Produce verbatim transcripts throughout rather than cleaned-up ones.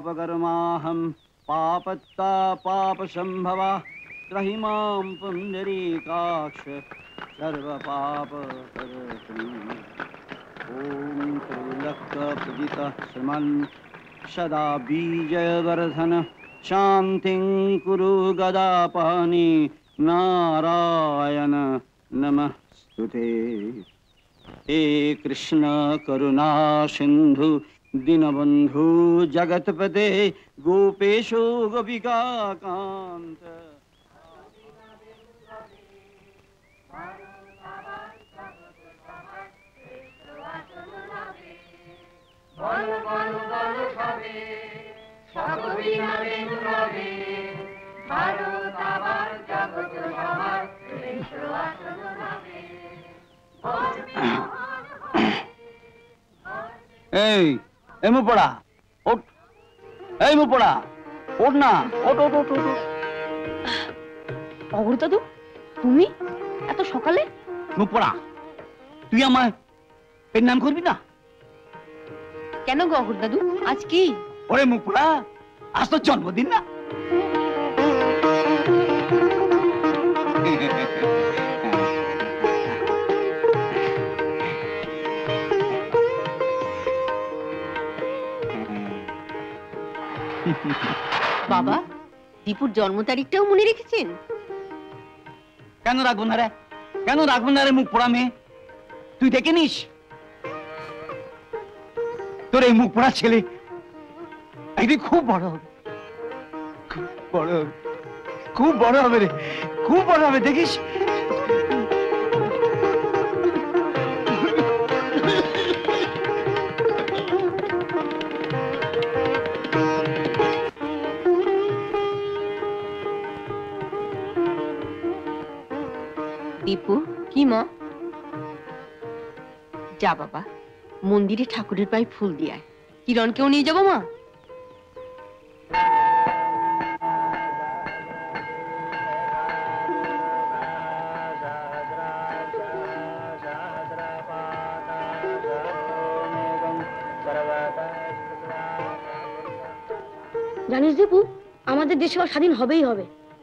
पापकर्माहं पापत्ता पापसंभवा त्रहि मां पुण्डरीकाक्ष सर्वपापहर्त्री। ॐ त्रिलक्तपूजितः सुमन् सदा बीजवर्धन शान्तिं कुरु गदापानि नारायण नमस्तुते। हे कृष्ण करुणा सिंधु दीनबंधु जगतपते गोपेशो गोपिका कांत। বলো বলো বলো সবে সববিনা বেনু রবে ভারত আবার জগৎ সবার শ্রেষ্ঠ আসন হবে। এই এই মুপড়া ওঠ, এই মুপড়া ওঠ না, ওঠ ওঠ ওঠ ওঠ। অগর দাদু তুমি এত সকালে? মুপড়া তুই আমায় এর নাম করবি না? কেন গো অগর দাদু, আজ কি? ওরে মুপড়া আজ তোর জন্মদিন না? বাবা দীপুর জন্ম তারিখটাও মনে রেখেছেন? কেন রাখবো না রে, কেন রাখবো না রে মুখ পোড়া মেয়ে? তুই দেখে নিস তোর এই মুখ পোড়া ছেলে একদিন খুব বড় হবে, খুব বড় হবে, খুব বড় হবে রে, খুব বড় হবে, দেখিস। দীপু কি মা? যা বাবা মন্দিরে ঠাকুরের পায়ে ফুল দিয়ে আয়। কিরণকেও নিয়ে যাবো মা? জানিস দীপু, আমাদের দেশ এবার স্বাধীন হবেই হবে।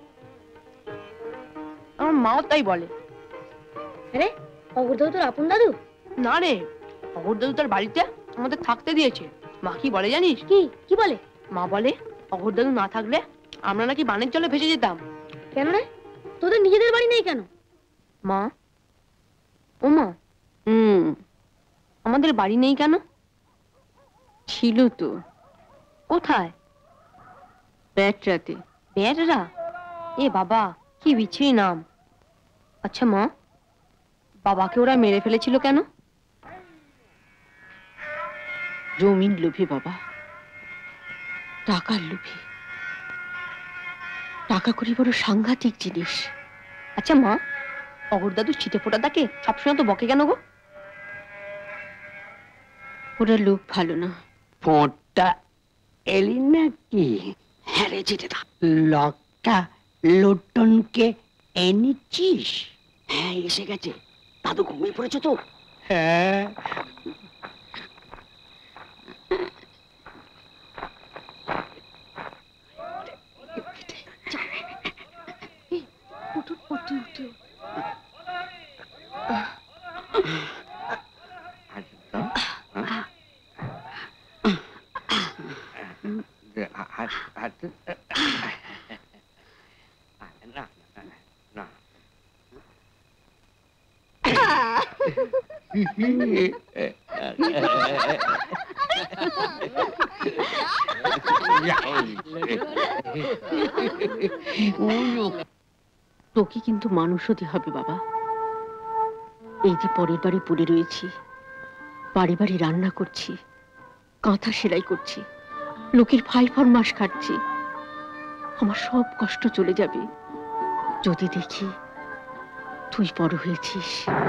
আমার মাও তাই বলে। আরে অগর দাদু তোর আপন দাদু? না রে, অগর দাদু তার বাড়িতে আমাদের থাকতে দিয়েছে। মা কি বলে জানিস? কি কি বলে? মা বলে অগর দাদু না থাকলে আমরা নাকি বানের জলে ভেসে যেতাম। কেন রে, তোদের নিজেদের বাড়ি নেই কেন? মা ও মা, হুম আমাদের বাড়ি নেই কেন? ছিল তো। কোথায়? ব্যাটরাতে। ব্যাটরা? এ বাবা কি বিচ্ছিরি নাম। আচ্ছা মা, বাবাকে ওরা মেরে ফেলেছিল কেন? জমির লোভে বাবা, টাকার লোভে। টাকা করি বড় সাংঘাতিক জিনিস। আচ্ছা মা, অগর দাদু ছিটে ফোটা তাকে সবসময় তো বকে কেন গো? ওরা লোক ভালো না। ফোঁটা এলি নাকি? হ্যাঁ রে ছিটেদা, লক্কা লোটনকে এনেছিস? হ্যাঁ এসে গেছে। দাদু ঘুমিয়ে পড়েছো তো? হ্যাঁ। তোকে কিন্তু মানুষ হতে হবে বাবা। এই যে পরের বাড়ি পড়ে রয়েছি, বাড়ি বাড়ি রান্না করছি, কাঁথা সেলাই করছি, লোকের ফাই ফরমাস খাচ্ছি, আমার সব কষ্ট চলে যাবে যদি দেখি তুই বড় হয়েছিস।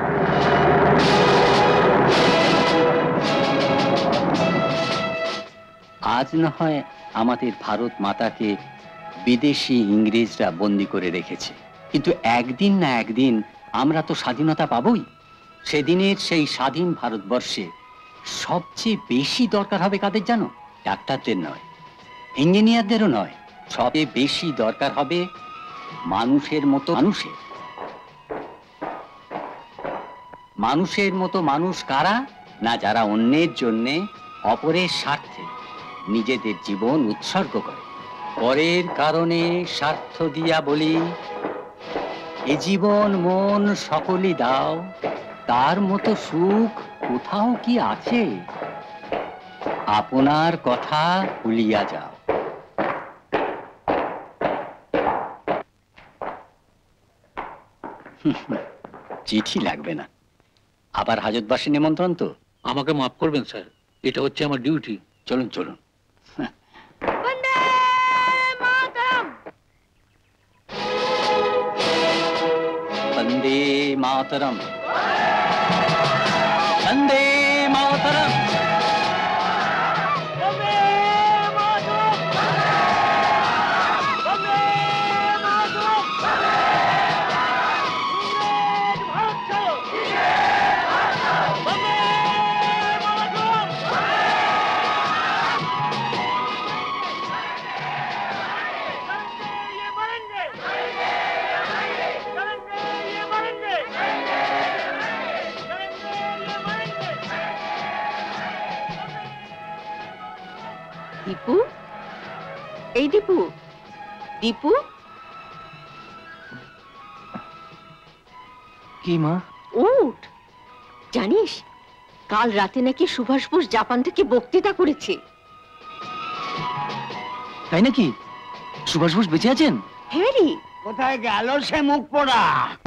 আজ না হয় আমাদের ভারত মাতাকে বিদেশি ইংরেজরা বন্দী করে রেখেছে, কিন্তু একদিন না একদিন আমরা তো স্বাধীনতা পাবই। সেদিনের সেই স্বাধীন ভারতবর্ষে সবচেয়ে বেশি দরকার হবে কাদের জানো? ডাক্তারদের নয়, ইঞ্জিনিয়ারদেরও নয়, সবচেয়ে বেশি দরকার হবে মানুষের মতো মানুষের। মানুষের মতো মানুষ কারা? না যারা অন্যের জন্যে অপরের স্বার্থে নিজেদের জীবন উৎসর্গ করে। পরের কারণে স্বার্থ দিয়া বলি, এ জীবন মন সকলই দাও, তার মতো সুখ কোথাও কি আছে? আপনার কথা ভুলিয়া যাও। চিঠি লাগবে না, আবার হাজতবাসী নিমন্ত্রণ তো। আমাকে মাফ করবেন স্যার, এটা হচ্ছে আমার ডিউটি। চলুন চলুন। বন্দে মাতরম, বন্দে মাতরম। দীপু, এই দীপু, দীপু। কি মা? উঠ। জানিস কাল রাতে নাকি সুভাষ বোস জাপান থেকে বক্তৃতা করেছে। তাই নাকি? সুভাষ বোস বেঁচে আছেন? হ্যাঁ রে। কোথায় গেল সে মুখ পোড়া?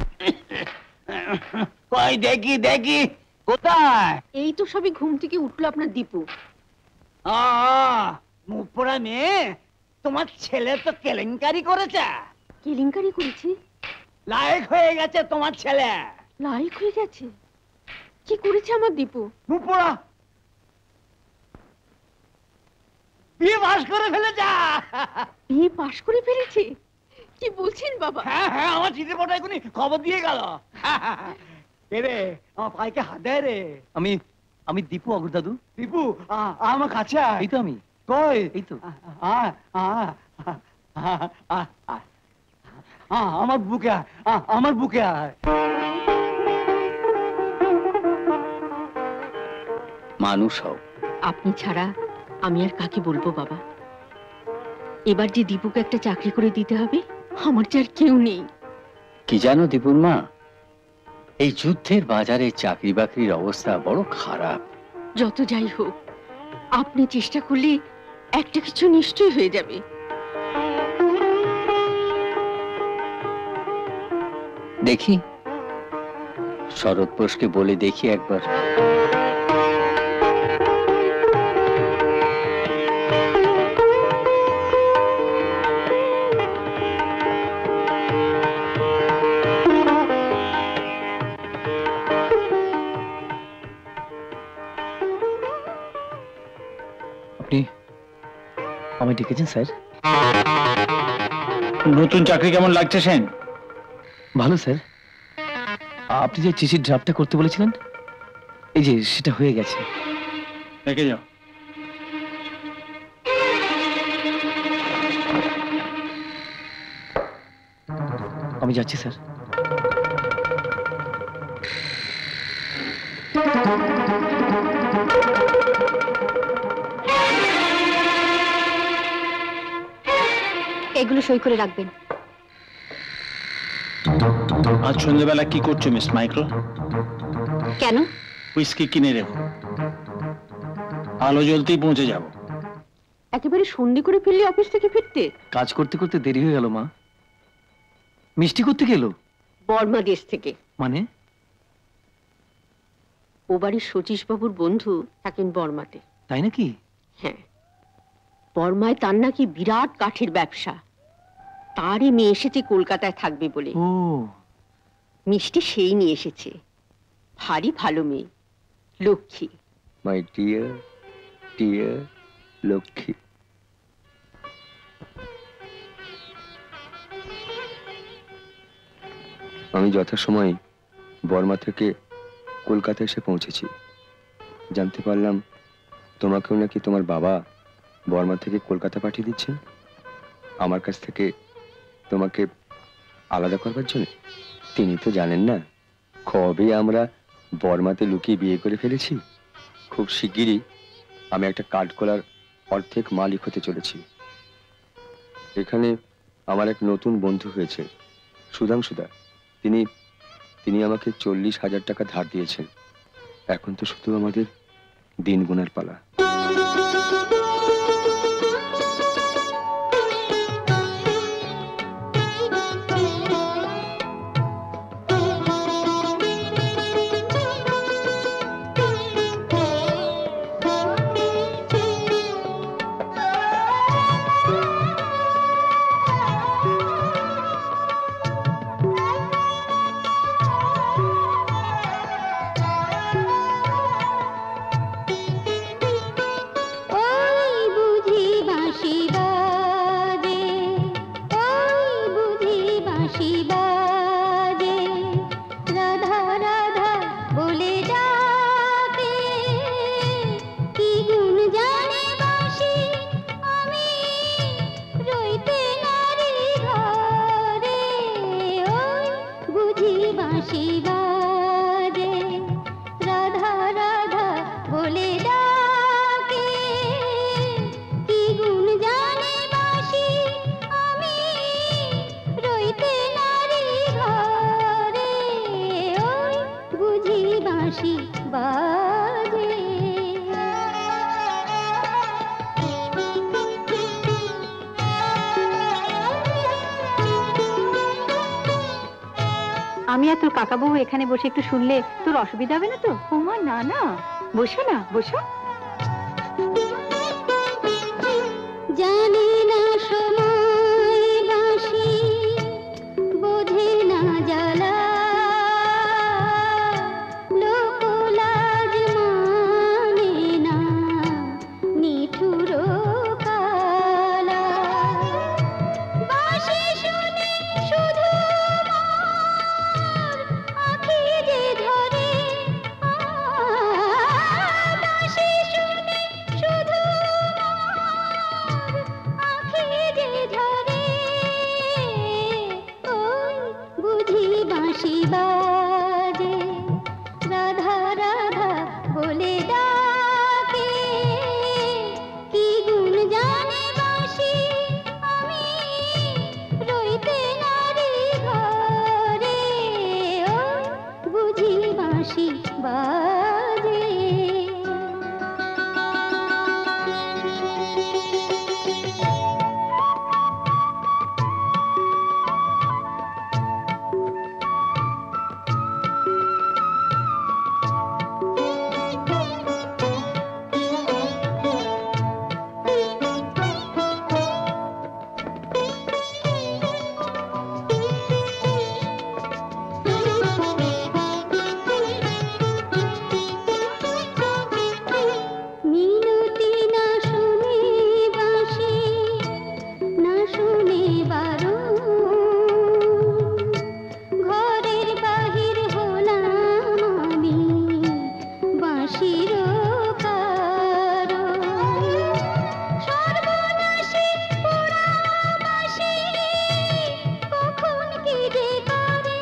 কই দেখি দেখি, কোথায়? এই তো সবে ঘুম থেকে উঠলো আপনার দীপু। আ, মুখ পোড়া মেয়ে, তোমার ছেলে তো কেলেঙ্কারি করেছে। কেলেঙ্কারি করেছে? লায়ক হয়ে গেছে তোমার ছেলে। লাইক হয়ে গেছে? কি করেছে আমার দীপু? মুখ পোড়া বিয়ে পাস করে ফেলেছে। বিয়ে পাশ করে ফেলেছে? কি বলছেন বাবা? হ্যাঁ হ্যাঁ, আমার চিঠি পটা এখনই খবর দিয়ে গেল। রে আমার পাইকে হাত দেয় রে। আমি আমি দীপু অগ্র দাদু। দীপু, আ- আমার কাছে আয়। এই তো আমি। কই? এই তো। আ- আ- আ- আ- আ- আ- আমার বুকে আয়, আ- আমার বুকে আয়। মানুষ হও। আপনি ছাড়া আমি আর কাকে বলবো বাবা? এবার যে দীপুকে একটা চাকরি করে দিতে হবে, আমার যে আর কেউ নেই। কি জানো দীপুর মা, এই যুদ্ধের বাজারে চাকরি বাকরির অবস্থা বড় খারাপ। যত যাই হোক, আপনি চেষ্টা করলে একটা কিছু নিশ্চয় হয়ে যাবে। দেখি, শরৎ বোসকে বলে দেখি একবার। আপনি আমায় ডেকেছেন স্যার? নতুন চাকরি কেমন লাগছে সেন? ভালো স্যার। আপনি যে চিঠির ড্রাফটটা করতে বলেছিলেন, এই যে সেটা হয়ে গেছে। দেখে যাও। আমি যাচ্ছি স্যার। এগুলো সই করে রাখবেন। আজ সন্ধ্যেবেলা কি করছো মিস মাইক্রো? কেন? হুইস্কি কিনে রেখো, আলো জ্বলতেই পৌঁছে যাব। একেবারে সন্ধে করে ফেললে অফিস থেকে ফিরতে? কাজ করতে করতে দেরি হয়ে গেল মা। মিষ্টি করতে গেল বর্মা দেশ থেকে। মানে? ও বাড়ির শচীশ বাবুর বন্ধু থাকেন বর্মাতে। তাই নাকি? হ্যাঁ, বর্মায় তার নাকি বিরাট কাঠের ব্যবসা। তারই মেয়ে এসেছে কলকাতায় থাকবে বলে। ও, মিষ্টি সেই নিয়ে এসেছে। ভারী ভালো মেয়ে, Lakshmi. My dear dear Lakshmi. আমি যথাসময়ে বর্মা থেকে কলকাতা এসে পৌঁছেছি। জানতে পারলাম তোমাকেও নাকি তোমার বাবা বর্মা থেকে কলকাতা পাঠিয়ে দিচ্ছেন আমার কাছ থেকে তোমাকে আলাদা করবার জন্য। তিনি তো জানেন না কবে আমরা বর্মাতে লুকিয়ে বিয়ে করে ফেলেছি। খুব শিগগিরই আমি একটা কাঠগোলার অর্ধেক মালিক হতে চলেছি। এখানে আমার এক নতুন বন্ধু হয়েছে, সুধাংশুদা। তিনি তিনি আমাকে চল্লিশ হাজার টাকা ধার দিয়েছেন। এখন তো শুধু আমাদের দিন গুনার পালা। আমি আর তোর কাকা বউ এখানে বসে একটু শুনলে তোর অসুবিধা হবে না তো? ওমা না না, বসো না, বসো। জানি না সময় বাঁশি বোঝে না জ্বালা, লোকলাজ মানে না নিঠুর কালা। বাঁশি শুনে শুধু আঁখি যে ধরে, বাঁশি শুনে শুধু আঁখি যে ধরে, ওই বুঝি বাঁশি বাজে রাধা রাধা বলে ডাকে। কি গুণ জানে বাঁশি আমি রইতে নারী ঘরে, ওই বুঝি বাঁশি বাজে। মিনতি না শুনে বাঁশি, না শুনে বারণ, ঘরের বাহির হলাম আমি বাঁশির কারণ। সর্বনাশী পোড়া বাঁশি কখন কি যে করে,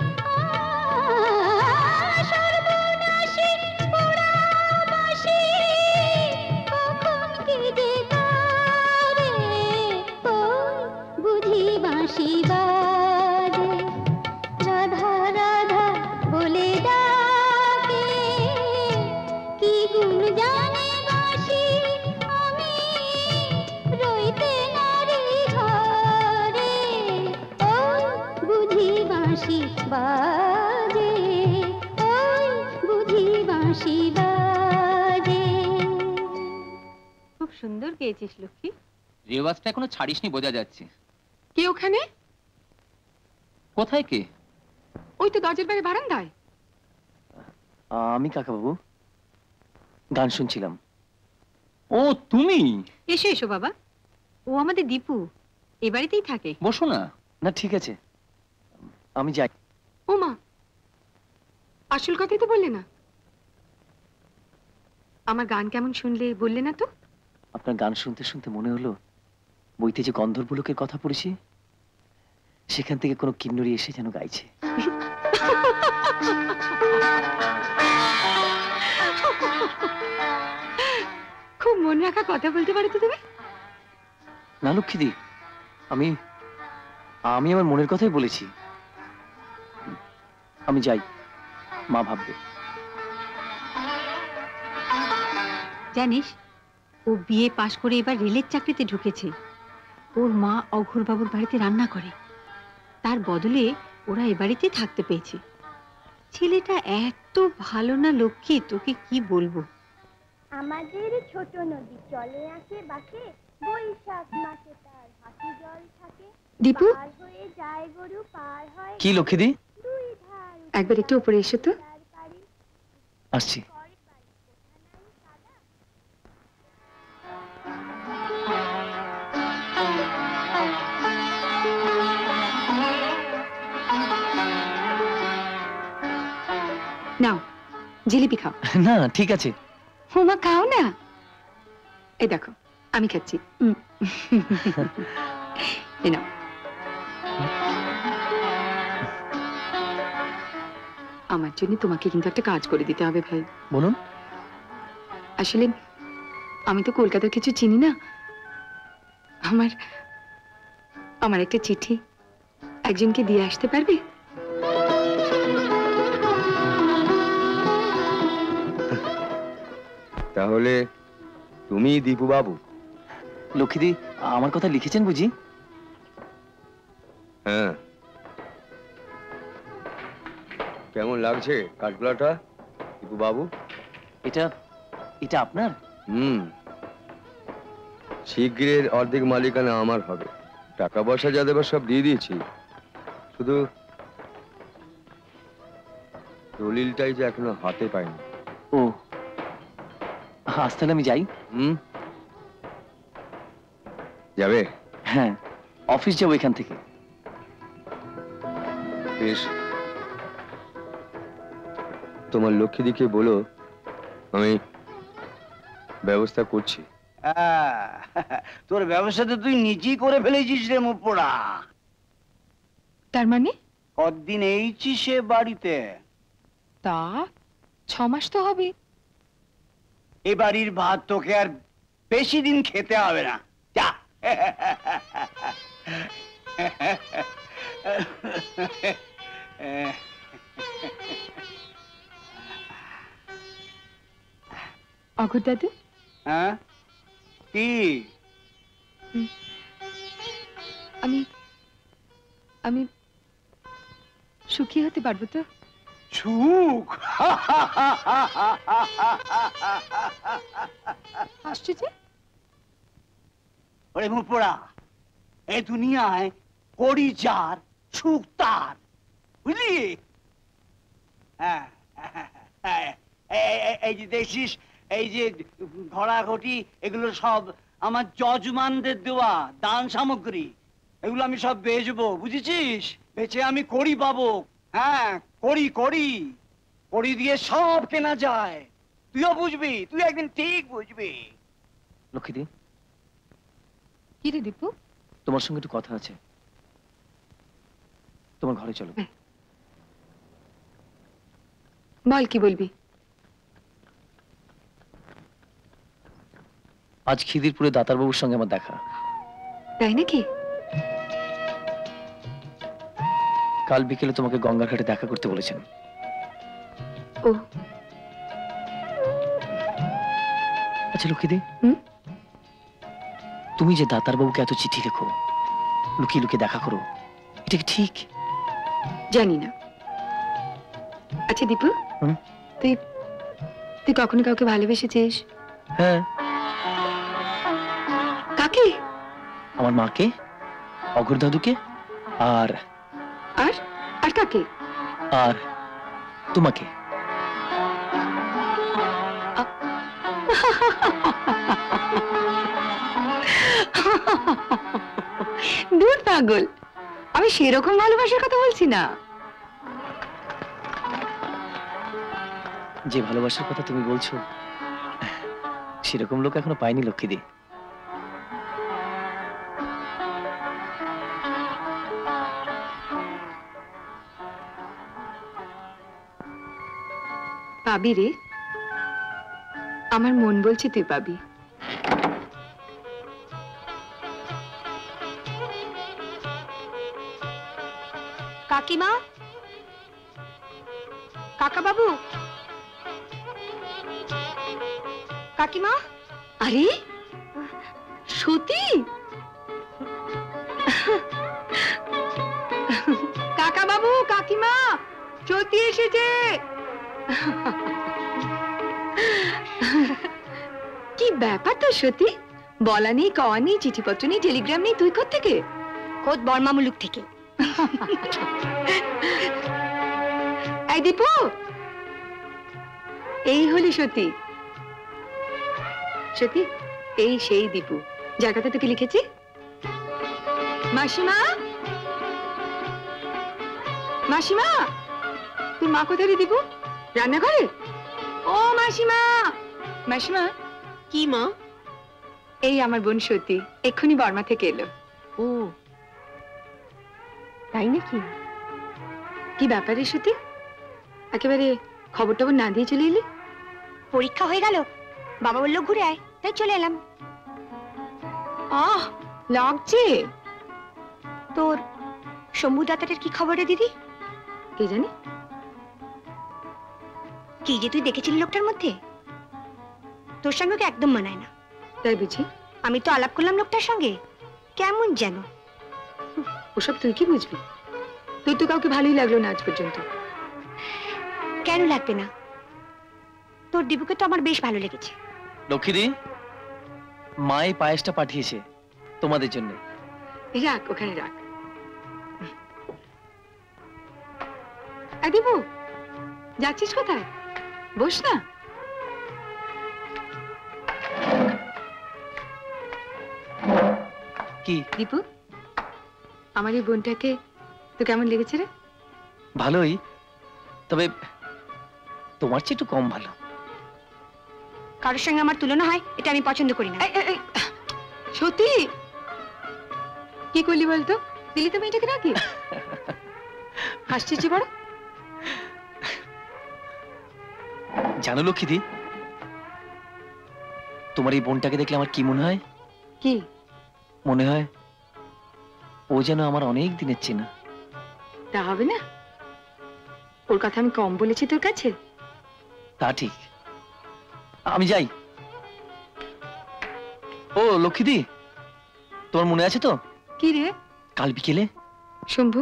সর্বনাশী পোড়া বাঁশি কখন কি যে করে, ওই বুঝি বাঁশি বাজে রাধা রাধা বলে ডাকে। কি গুণ জানে বাঁশি আমি রইতে নারী ঘরে, ওই বুঝি বাঁশি বাজে, ওই বুঝি বাঁশি বাজে। খুব সুন্দর গেয়েছিস লক্ষ্মী। রেওয়াজটা এখনো ছাড়িসনি বোঝা যাচ্ছে। কে ওখানে? কোথায় কে? ওই তো দরজার বাইরে বারান্দায়। আমি কাকাবাবু, গান শুনছিলাম। ও তুমি? এসো এসো বাবা, ও আমাদের দীপু, এ বাড়িতেই থাকে। বসো না। না ঠিক আছে, আমি যাই। ও মা, আসল কথাই তো বললে না। আমার গান কেমন শুনলে বললে না তো? আপনার আপনার গান শুনতে শুনতে মনে হলো বইতে যে গন্ধর্ব লোকের কথা পড়েছি সেখান থেকে কোনো কিন্নরি এসে যেন গাইছে। খুব মন রাখা কথা বলতে পারো তো তুমি। না লক্ষ্মীদি, আমি আমি আমার মনের কথাই বলেছি। আমি যাই, মা ভাববে। জানিস, ও বিয়ে পাশ করে এবার রেলের চাকরিতে ঢুকেছে। ওর মা অঘোর বাবুর বাড়িতে রান্না করে, তার বদলে ওরা এ বাড়িতে থাকতে পেয়েছে। ছেলেটা এত ভালো না লক্ষ্মী, তোকে কি বলবো। আমাদের ছোট নদী চলে আসে বাসে, বৈশাখ মাসে তার হাসি জল থাকে। দীপু, পার হয়ে যায় গরু, পার হয় কি লক্ষ্মীদি? দুই ধার একবার একটু উপরে এসো তো। তার বাড়ি। আসছি। ঘরে বাড়ি কোঠা নাই সাদা। নাও জিলিপি খাও। না ঠিক আছে। হোমা খাও না। এই দেখো আমি খাচ্ছি। উম। এই নাও। আমার জন্য তোমাকে কিন্তু একটা কাজ করে দিতে হবে ভাই। বলুন। আসলে আমি তো কলকাতার কিছু চিনি না। আমার আমার একটা চিঠি একজনকে দিয়ে আসতে পারবে? তাহলে তুমি দীপু বাবু? লক্ষ্মীদি আমার কথা লিখেছেন বুঝি? হ্যাঁ। কেমন লাগছে কাঠগোলাটা দীপু বাবু? এটা এটা আপনার? হুম, শিগগিরের অর্ধেক মালিকানা আমার হবে। টাকা পয়সা যা দেবার সব দিয়ে দিয়েছি, শুধু দলিলটাই যে এখনো হাতে পাইনি। ও আজ তাহলে আমি যাই। হুম, যাবে? হ্যাঁ, অফিস যাবো এখান থেকে। বেশ, তোমার লক্ষ্মীদিকে বলো আমি ব্যবস্থা করছি। তোর ব্যবসাটা তুই নিজেই করে ফেলেছিস রে মুপোড়া। তার মানে কতদিন এইছি সে বাড়িতে? তা ছ মাস তো হবে। এ বাড়ির ভাত তোকে আর বেশি দিন খেতে হবে না, যা। অঘোর দাদু, হ্যাঁ কি? আমি আমি সুখী হতে পারবো তো? সুখ? আশ্চর্য। ওরে মুপোড়া, এই দুনিয়ায় করি যার সুখ তার, বুঝলি? হ্যাঁ, এই যে দেখছিস এই যে ঘোড়াঘটি, এগুলো সব আমার যজমানদের দেওয়া দান সামগ্রী। এগুলো আমি সব বেচবো, বুঝেছিস? বেচে আমি কড়ি পাবো। হ্যাঁ, কড়ি কড়ি কড়ি দিয়ে সব কেনা যায়। তুইও বুঝবি, তুই একদিন ঠিক বুঝবি। লক্ষ্মীদি, কি রে দীপু? তোমার সঙ্গে একটু কথা আছে, তোমার ঘরে চলো। বল কি বলবি? আজ খিদিরপুরে দাতারবাবুর সঙ্গে আমার দেখা। তাই নাকি? কাল বিকেলে তোমাকে গঙ্গার ঘাটে দেখা করতে বলেছেন। ও আচ্ছা লক্ষ্মীদি, হুম? তুমি যে দাতারবাবুকে এত চিঠি লেখো, লুকিয়ে লুকিয়ে দেখা করো, এটা কি ঠিক? জানি না। আচ্ছা দীপু, হুম? তুই তুই কখনো কাউকে ভালোবেসেছিস? হ্যাঁ। কাকে? আমার মাকে, অঘোর দাদুকে, আর আর আর কাকে? আর তোমাকে। দূর পাগল, আমি সেরকম ভালোবাসার কথা বলছি না। যে ভালোবাসার কথা তুমি বলছো সেরকম লোক এখনো পাইনি লক্ষ্মীদি। পাবি রে, আমার মন বলছে তুই পাবি। কাকিমা, কাকা বাবু, কাকিমা। আরে সতী, কাকা বাবু, কাকিমা, সতী এসেছে। কি ব্যাপার তো সতী, বলা নেই, কওয়া নেই, চিঠিপত্র নেই, টেলিগ্রাম নেই, তুই কোত্থেকে? খোদ বর্মা মুলুক থেকে। এই দীপু, এই হলি সতী। সতী, এই সেই দীপু যার কথা তোকে লিখেছি। মাসিমা, মাসিমা, তোর মা কোথায় রে দীপু? রান্নাঘরে? ও মাসিমা, মাসিমা। কি মা? এই আমার বোন সতী এক্ষুনি বর্মা থেকে এলো। ও তাই নাকি? কি ব্যাপারে সতী, একেবারে খবর টবর না দিয়ে চলে এলি? পরীক্ষা হয়ে গেল, বাবা বললো ঘুরে আয়, তাই চলে এলাম। আহ, লাগছে। তোর শম্ভু দাতাটার কি খবর রে দিদি? কে জানে। কি যে তুই দেখেছিলি লোকটার মধ্যে, তোর সঙ্গে ওকে একদম মানায় না। তাই বুঝি? আমি তো আলাপ করলাম লোকটার সঙ্গে, কেমন যেন। ওসব তুই কি বুঝবি? তুই তো কাউকে ভালোই লাগলো না আজ পর্যন্ত। কেন লাগবে না? তোর দীপুকে তো আমার বেশ ভালো লেগেছে। লক্ষ্মীদি, মা এই পায়েসটা পাঠিয়েছে তোমাদের জন্য। রাখ, ওখানে রাখ। দীপু, যাচ্ছিস কোথায়? বস না। কি দীপু, আমার এই বোনটাকে তো কেমন লেগেছে রে? ভালোই, তবে তোমার চেয়ে একটু কম ভালো। কারোর সঙ্গে আমার তুলনা হয় এটা আমি পছন্দ করি না। সত্যি কি করলি বলতো? দিলি তো মেয়েটাকে রাখি। হাসছিস বড়। জানো লক্ষ্মীদি, তোমার এই বোনটাকে দেখলে আমার কি মনে হয়? কি মনে হয় ও যেন আমার অনেক দিনের চেনা। তা হবে না? ওর কথা আমি কম বলেছি তোর কাছে? তা ঠিক। আমি যাই। ও লক্ষ্মীদি, তোমার মনে আছে তো? কি রে? কাল বিকেলে। শম্ভু,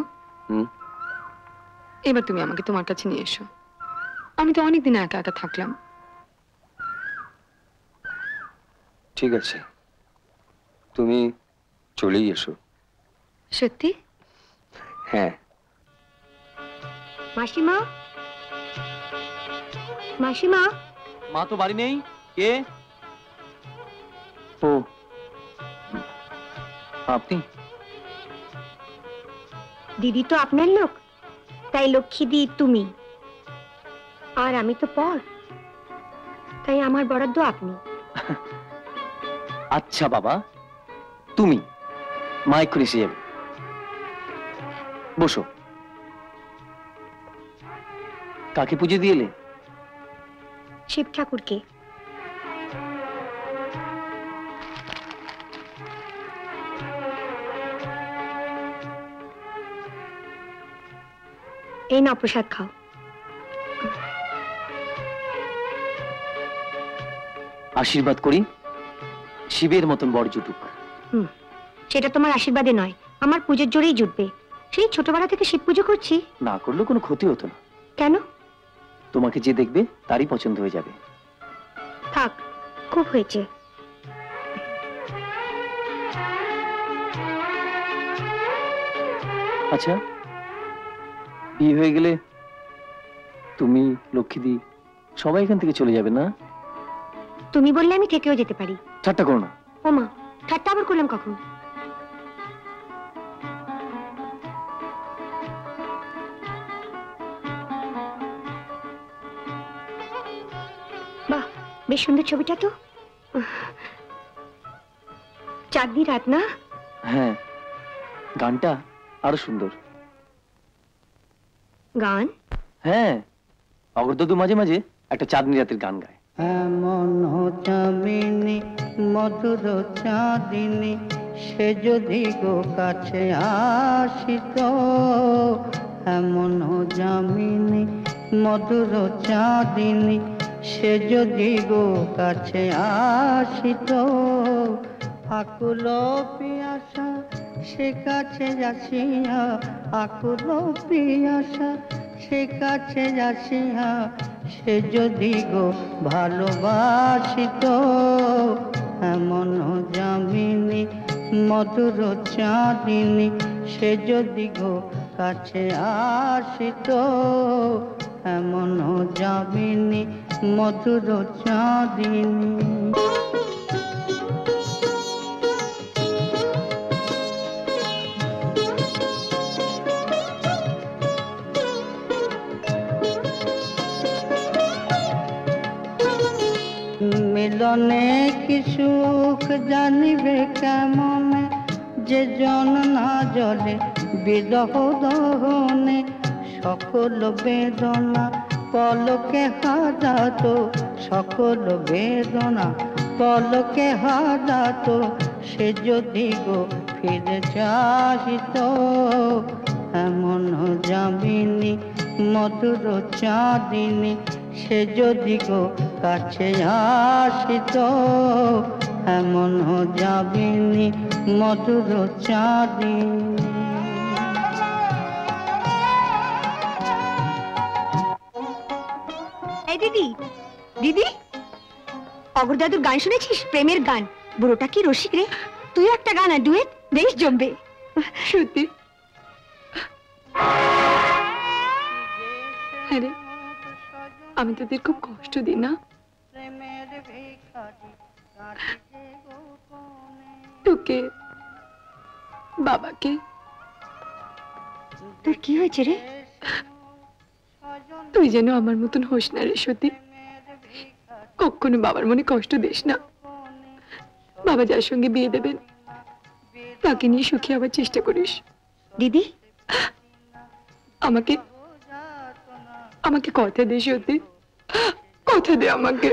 এবার তুমি আমাকে তোমার কাছে নিয়ে এসো। আমি তো অনেকদিন একা একা থাকলাম। ঠিক আছে, তুমি চলেই এসো। সত্যি? হ্যাঁ। মাসিমা, মাসিমা। মা তো বাড়ি নেই। কে? ও আপনি? দিদি তো আপনার লোক, তাই লক্ষ্মীদি তুমি, আর আমি তো পর, তাই আমার বরাদ্দ আপনি। আচ্ছা বাবা, তুমি মা এক্ষুনি এসে যাবে। বসো। কাকে পুজো দিয়ে এলে? শিব ঠাকুরকে। এই না, প্রসাদ খাও। আশীর্বাদ করি শিবের মতন বড় জুটুক। হুম, সেটা তোমার আশীর্বাদে নয়, আমার পুজোর জোরেই জুটবে। সেই ছোটবেলা থেকে শিব পুজো করছি। না করলেও কোনো ক্ষতি হতো না। কেন? তোমাকে যে দেখবে তারই পছন্দ হয়ে যাবে। থাক, খুব হয়েছে। আচ্ছা, বিয়ে হয়ে গেলে তুমি, লক্ষ্মীদি সবাই এখান থেকে চলে যাবে না? তুমি বললে আমি থেকেও যেতে পারি। ঠাট্টা করো না। ও মা, ঠাট্টা আবার করলাম কখন? বাহ, বেশ সুন্দর ছবিটা তো। চাঁদনি রাত না? হ্যাঁ, গানটা আরো সুন্দর। গান? হ্যাঁ, অগরদাদু মাঝে মাঝে একটা চাঁদনি রাতের গান গায়। এমন চাঁদিনী মধুর চাঁদিনী সে যদি গো কাছে আসিত, এমন জামিনী মধুর চাঁদিনী সে যদি গো কাছে আসিত, আকুল পিয়াসা সে কাছে যাসিয়া, আকুল পিয়াসা সে কাছে যাসিয়া সে যদি গো ভালোবাসিত, এমন জামিনী মধুর চাঁদিনী সে যদি গো কাছে আসিত, এমন জামিনী মধুর চাঁদিনী। মিলনে কি সুখ জানিবে কেমনে, যে জন না জলে বিরহ দহনে, সকল বেদনা পলকে হারাত, সকল বেদনা পলকে হারাত, সে যদি গো ফিরে চাহিত, এমন জামিনী মধুর চাঁদিনী সে যদি গো কাছে আসিত, এমন জামিনী মধুর চাঁদিনী। এই দিদি, দিদি, অগর দাদুর গান শুনেছিস? প্রেমের গান। বুড়োটা কি রসিক রে। তুই একটা গান আর ডুয়েট বেশ জমবে। সত্যি? আরে আমি তোদের খুব কষ্ট দিই না? তোকে, বাবাকে। তোর কি হয়েছে রে? তুই যেন আমার মতন হোস না রে সতী। কখনো বাবার মনে কষ্ট দিস না। বাবা যার সঙ্গে বিয়ে দেবেন তাকে নিয়ে সুখী হওয়ার চেষ্টা করিস। দিদি, আমাকে আমাকে কথা দে সতী, কথা দে আমাকে।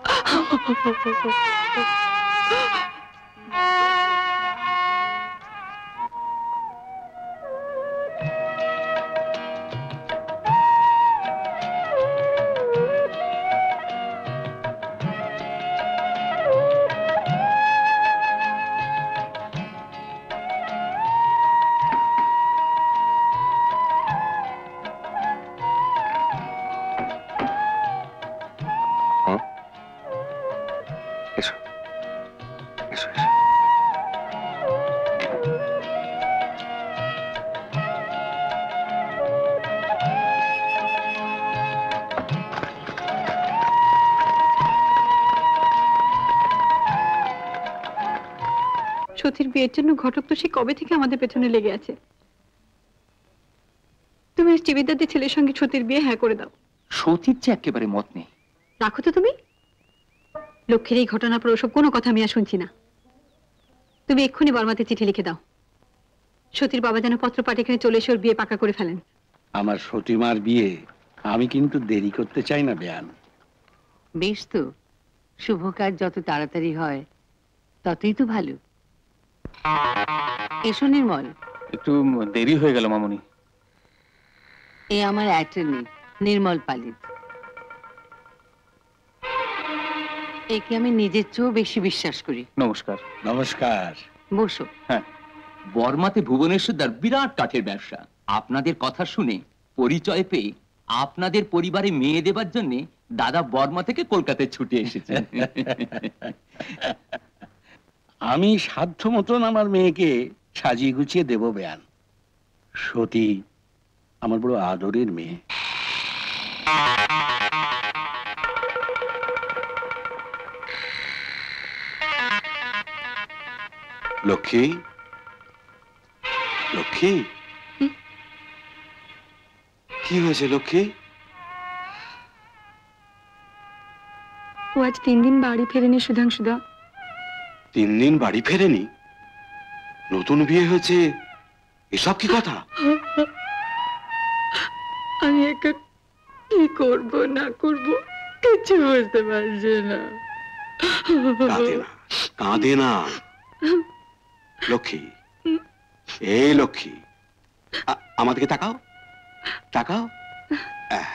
সতীর বিয়ের জন্য ঘটক তো সে কবে থেকে আমাদের পেছনে লেগে আছে। তুমি চিবিদাদি ছেলের সঙ্গে সতীর বিয়ে হ্যাঁ করে দাও। সতীর যে একেবারে মত নেই। রাখো তো তুমি। লক্ষ্মীর এই ঘটনার পর ওসব কোনো কথা আমি আর শুনছি না। তুমি এক্ষুনি বর্মাতে চিঠি লিখে দাও, সতীর বাবা যেন পত্র পাঠ এখানে চলে এসে ওর বিয়ে পাকা করে ফেলেন। আমার সতীমার বিয়ে আমি কিন্তু দেরি করতে চাই না বেয়ান। বেশ তো, শুভ কাজ যত তাড়াতাড়ি হয় ততই তো ভালো। এসো নির্মল। একটু দেরি হয়ে গেল মামুনি। এ আমার অ্যাটর্নি নির্মল পালিত। একে আমি নিজের চেয়েও বেশি বিশ্বাস করি। নমস্কার। নমস্কার। বসো। হ্যাঁ, বর্মাতে ভুবনেশ্বরদার বিরাট কাঠের ব্যবসা। আপনাদের কথা শুনে পরিচয় পেয়ে আপনাদের পরিবারে মেয়ে দেবার জন্য দাদা বর্মা থেকে কলকাতায় ছুটে এসেছেন। আমি সাধ্য মতন আমার মেয়েকে সাজিয়ে গুছিয়ে দেব বেয়ান। সতী আমার বড় আদরের মেয়ে। লক্ষ্মী, লক্ষ্মী, কি হয়েছে লক্ষ্মী? ও আজ তিন দিন বাড়ি ফেরেনি সুধাংশুদা। তিন দিন বাড়ি ফেরেনি? নতুন বিয়ে হয়েছে, এসব কি কথা? আমি একে কি কি করব না করব কিছু বুঝতে পারছি না। কাঁদে না, কাঁদে না লক্ষ্মী, এই লক্ষ্মী, আ- আমাদেরকে তাকাও, তাকাও। আহ।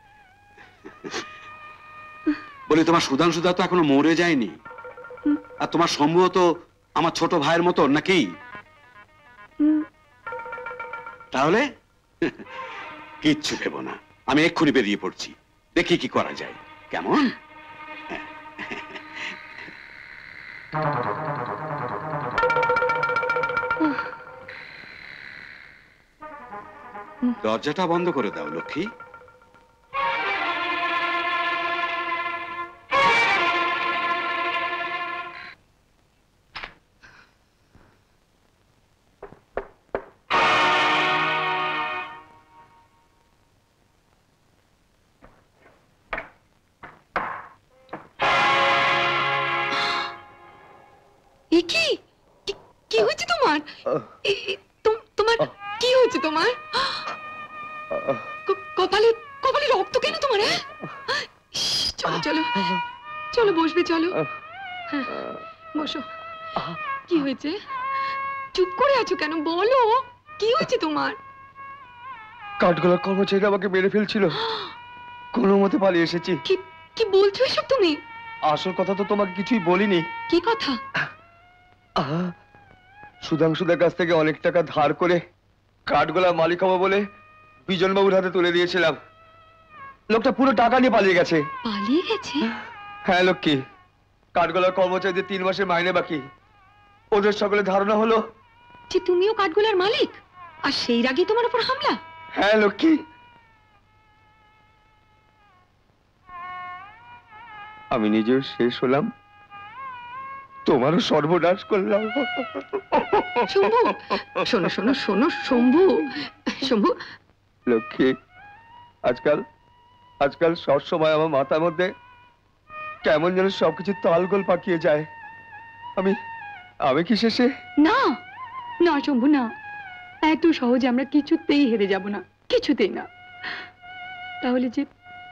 বলি তোমার সুধাংশুদা তো এখনো মরে যায়নি, আর তোমার সম্ভবত আমার ছোট ভাইয়ের মতো নাকি? তাহলে কিচ্ছু ভেবো না, আমি এক্ষুনি বেরিয়ে পড়ছি, দেখি কি করা যায়, কেমন? দরজাটা বন্ধ করে দাও লক্ষ্মী। এ কি কি- কি হয়েছে তোমার? এ- এ, তোম- তোমার কি হয়েছে তোমার? ক- কপালে কপালে রক্ত কেন তোমার? হ্যাঁ? ইস, চলো চলো চলো বসবে, চলো। হ্যাঁ, বসো। কি হয়েছে? চুপ করে আছো কেন? বলো কি হয়েছে তোমার? কাঠগোলার কর্মচারীরা আমাকে মেরে ফেলছিল, কোনো মতে পালিয়ে এসেছি। কি কি বলছো এসব তুমি? আসল কথা তো তোমাকে কিছুই বলিনি। কি কথা? আহা, সুধাংশুদের কাছ থেকে অনেক টাকা ধার করে কাঠগোলার মালিক হবো বলে বিজনবাবুর হাতে তুলে দিয়েছিলাম। লোকটা পুরো টাকা নিয়ে পালিয়ে গেছে। পালিয়ে গেছে? হ্যাঁ লক্ষ্মী, কাঠগোলার কর্মচারীদের তিন মাসের মাইনে বাকি। ওদের সকলে ধারণা হলো যে তুমিও কাঠগোলার মালিক, আর সেই রাগে তোমার উপর হামলা। হ্যাঁ লক্ষ্মী, আমি নিজেও শেষ হলাম, তোমারও সর্বনাশ করলাম। শম্ভু, শোনো শোনো শোনো শম্ভু, শম্ভু। লক্ষ্মী, আজকাল আজকাল সব সময় আমার মাথার মধ্যে কেমন যেন সবকিছু তালগোল পাকিয়ে যায়। আমি আমি কি শেষে? না না শম্ভু, না, এত সহজে আমরা কিছুতেই হেরে যাব না, কিছুতেই না। তাহলে যে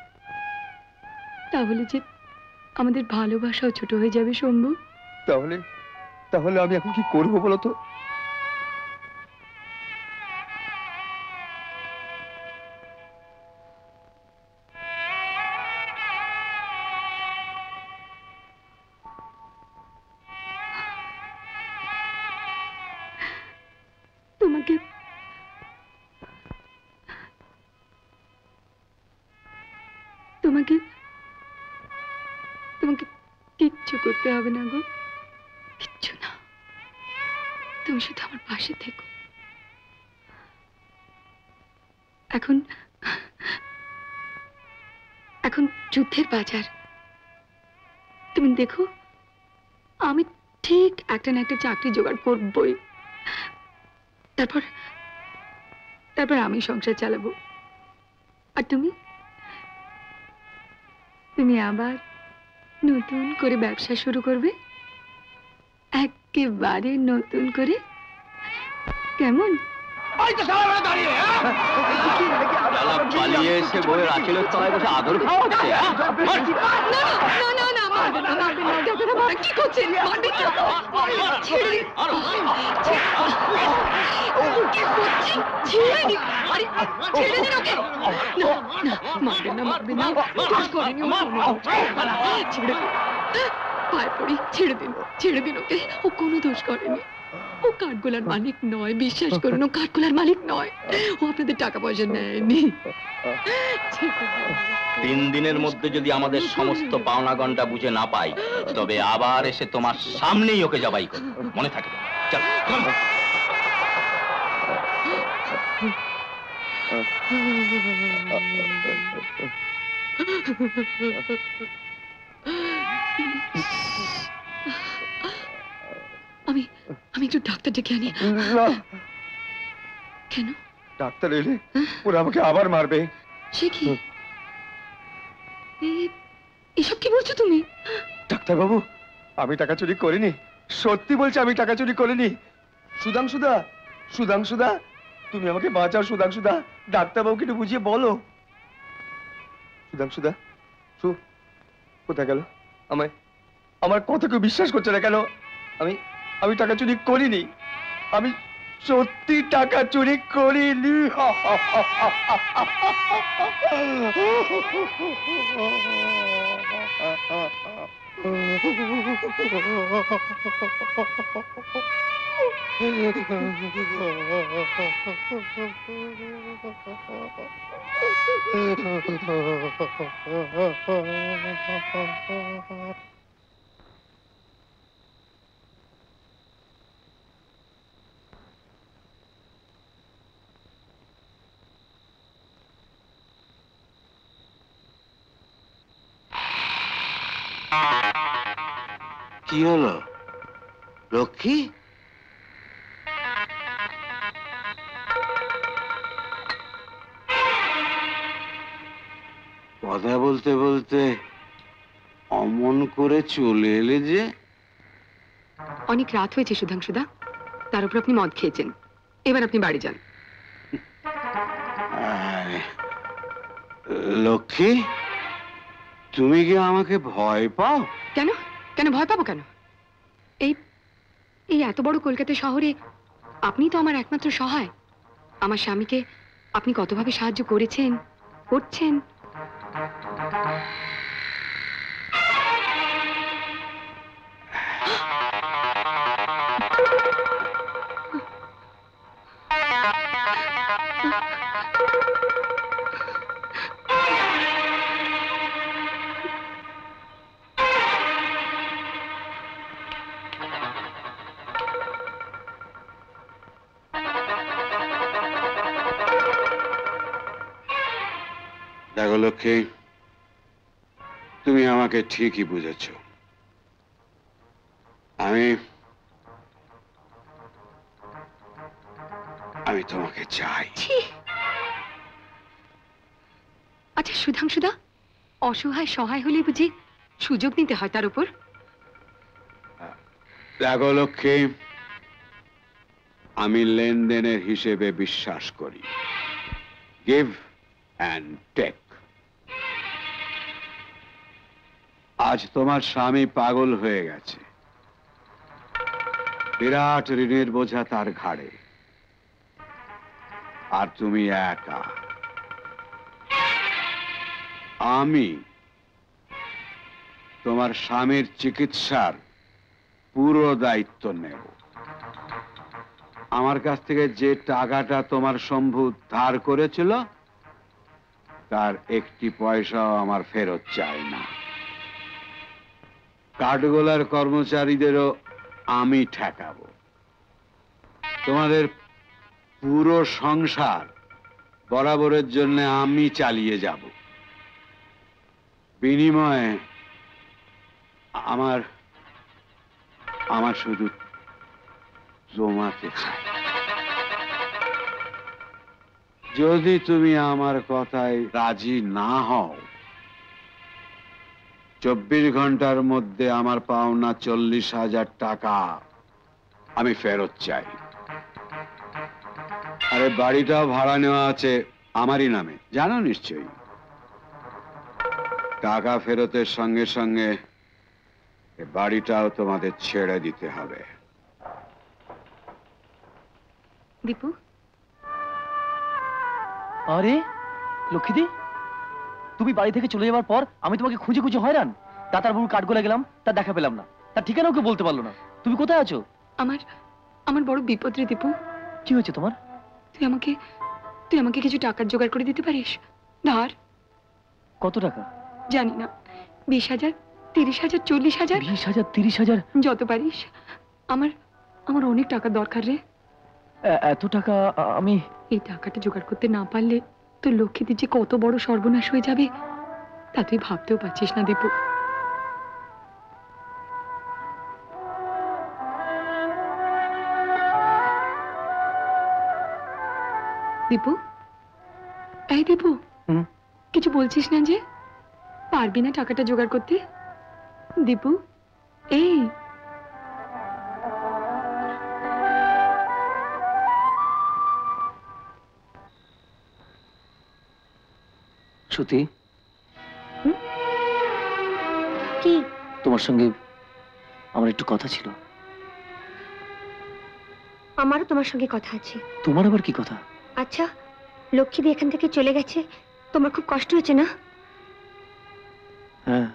তাহলে যে আমাদের ভালোবাসাও ছোট হয়ে যাবে শম্ভু। তাহলে তাহলে আমি এখন কি করবো বলো তো? তোমাকে তোমাকে তোমাকে কিচ্ছু করতে হবে না গো, কিচ্ছু না। তুমি শুধু আমার পাশে থেকো। এখন এখন যুদ্ধের বাজার, তুমি দেখো আমি ঠিক একটা না একটা চাকরি জোগাড় করবই। তারপর তারপর আমি সংসার চালাবো, আর তুমি তুমি আবার নতুন করে ব্যবসা শুরু করবে, একেবারে নতুন করে। কেমন? পালিয়ে এসে বউয়ের আঁচলের তলায় বসে আদর খাওয়া হচ্ছে। না না না, মারবেন না, মারবেন না, ডাক্তার বাবা, কি করছেন? মারবেন না, ছেড়ে দিন। কি করছেন? ছেড়ে দিন, আরে ছেড়ে দিন ওকে। না না, মারবেন না, মারবেন না, দোষ করেনি ও, ছেড়ে দিন, পায়ে পড়ি, ছেড়ে দিন, ছেড়ে দিন ওকে, ও কোনো দোষ করেনি। ও কাঠগোলার মালিক নয়, বিশ্বাস করুন, ও কাঠগোলার মালিক নয়, ও আপনাদের টাকা পয়সা নেয়নি। তিন দিনের মধ্যে যদি আমাদের সমস্ত পাওনা গন্ডা বুঝে না পাই, তবে আবার এসে তোমার সামনেই ওকে জবাই করব, মনে থাকে। চল আমি আমি একটু ডাক্তার ডেকে আনি। কেন? ডাক্তার এলে ওরা আমাকে আবার মারবে। সে কি? এ- এসব কি বলছো তুমি? ডাক্তার বাবু, আমি টাকা চুরি করিনি, সত্যি বলছি আমি টাকা চুরি করিনি। সুধাংশুদা, সুধাংশুদা, তুমি আমাকে বাঁচাও সুধাংশুদা, ডাক্তার বাবুকে একটু বুঝিয়ে বলো। সুধাংশুদা, সু কোথায় গেল? আমায় আমার কথা কেউ বিশ্বাস করছে না কেন? আমি আমি টাকা চুরি করিনি, আমি সত্যি টাকা চুরি করিনি। কি হলো লক্ষ্মী? কথা বলতে বলতে অমন করে চলে এলে যে? অনেক রাত হয়েছে সুধাংশুদা, তার উপর আপনি মদ খেয়েছেন, এবার আপনি বাড়ি যান। আয়, লক্ষ্মী তুমি কি আমাকে ভয় পাও? কেন কেন ভয় পাবো কেন? এই এই এত বড় কলকাতা শহরে আপনি তো আমার একমাত্র সহায়। আমার স্বামীকে আপনি কতভাবে সাহায্য করেছেন, করছেন। দেখো লক্ষ্মী, তুমি আমাকে ঠিকই বুঝেছ। আমি আমি তোমাকে চাই। আচ্ছা সুধাংশুদা, অসহায় সহায় হলে বুঝি সুযোগ নিতে হয় তার উপর? দেখো লক্ষ্মী, আমি লেনদেনের হিসেবে বিশ্বাস করি, গিভ অ্যান্ড টেক। আজ তোমার স্বামী পাগল হয়ে গেছে, বিরাট ঋণের বোঝা তার ঘাড়ে, আর তুমি একা। আমি তোমার স্বামীর চিকিৎসার পুরো দায়িত্ব নেব। আমার কাছ থেকে যে টাকাটা তোমার শম্ভু ধার করেছিল তার একটি পয়সাও আমার ফেরত চাই না। কাঠগোলার কর্মচারীদেরও আমি ঠেকাবো। তোমাদের পুরো সংসার বরাবরের জন্য আমি চালিয়ে যাব। বিনিময়ে আমার আমার শুধু তোমাকে চাই। যদি তুমি আমার কথায় রাজি না হও, চব্বিশ ঘন্টার মধ্যে আমার পাওনা চল্লিশ হাজার টাকা আমি ফেরত চাই। আরে বাড়িটাও ভাড়া নেওয়া আছে আমারই নামে, জানো নিশ্চয়ই। টাকা ফেরতের সঙ্গে সঙ্গে বাড়িটাও তোমাদের ছেড়ে দিতে হবে। দীপু, আরে লক্ষ্মীদি, তুমি বাড়ি থেকে চলে যাওয়ার পর আমি তোমাকে খুঁজে খুঁজে হয়রান। দাতার বাবুর কাঠগোলা গেলাম, তার দেখা পেলাম না, তার ঠিকানাও কেউ বলতে পারলো না। তুমি কোথায় আছো? আমার আমার বড় বিপদ রে দীপু। কি হয়েছে তোমার? তুই আমাকে তুই আমাকে কিছু টাকার জোগাড় করে দিতে পারিস? ধার। কত টাকা? জানি না, বিশ হাজার, তিরিশ হাজার, চল্লিশ হাজার। বিশ হাজার, তিরিশ হাজার? যত পারিস। আমার আমার অনেক টাকা দরকার রে। এত টাকা আমি? এই টাকাটা জোগাড় করতে না পারলে তোর লক্ষ্মীদের যে কত বড় সর্বনাশ হয়ে যাবে তা তুই ভাবতেও পারছিস না দীপু। দীপু, এই দীপু, কিছু বলছিস না যে? পারবি না টাকাটা জোগাড় করতে? দীপু, এই শ্রুতি, কি? তোমার সঙ্গে আমার একটু কথা ছিল। আমারও তোমার সঙ্গে কথা আছে। তোমার আবার কি কথা? আচ্ছা, লক্ষ্মী দিয়ে এখান থেকে চলে গেছে, তোমার খুব কষ্ট হয়েছে না? হ্যাঁ।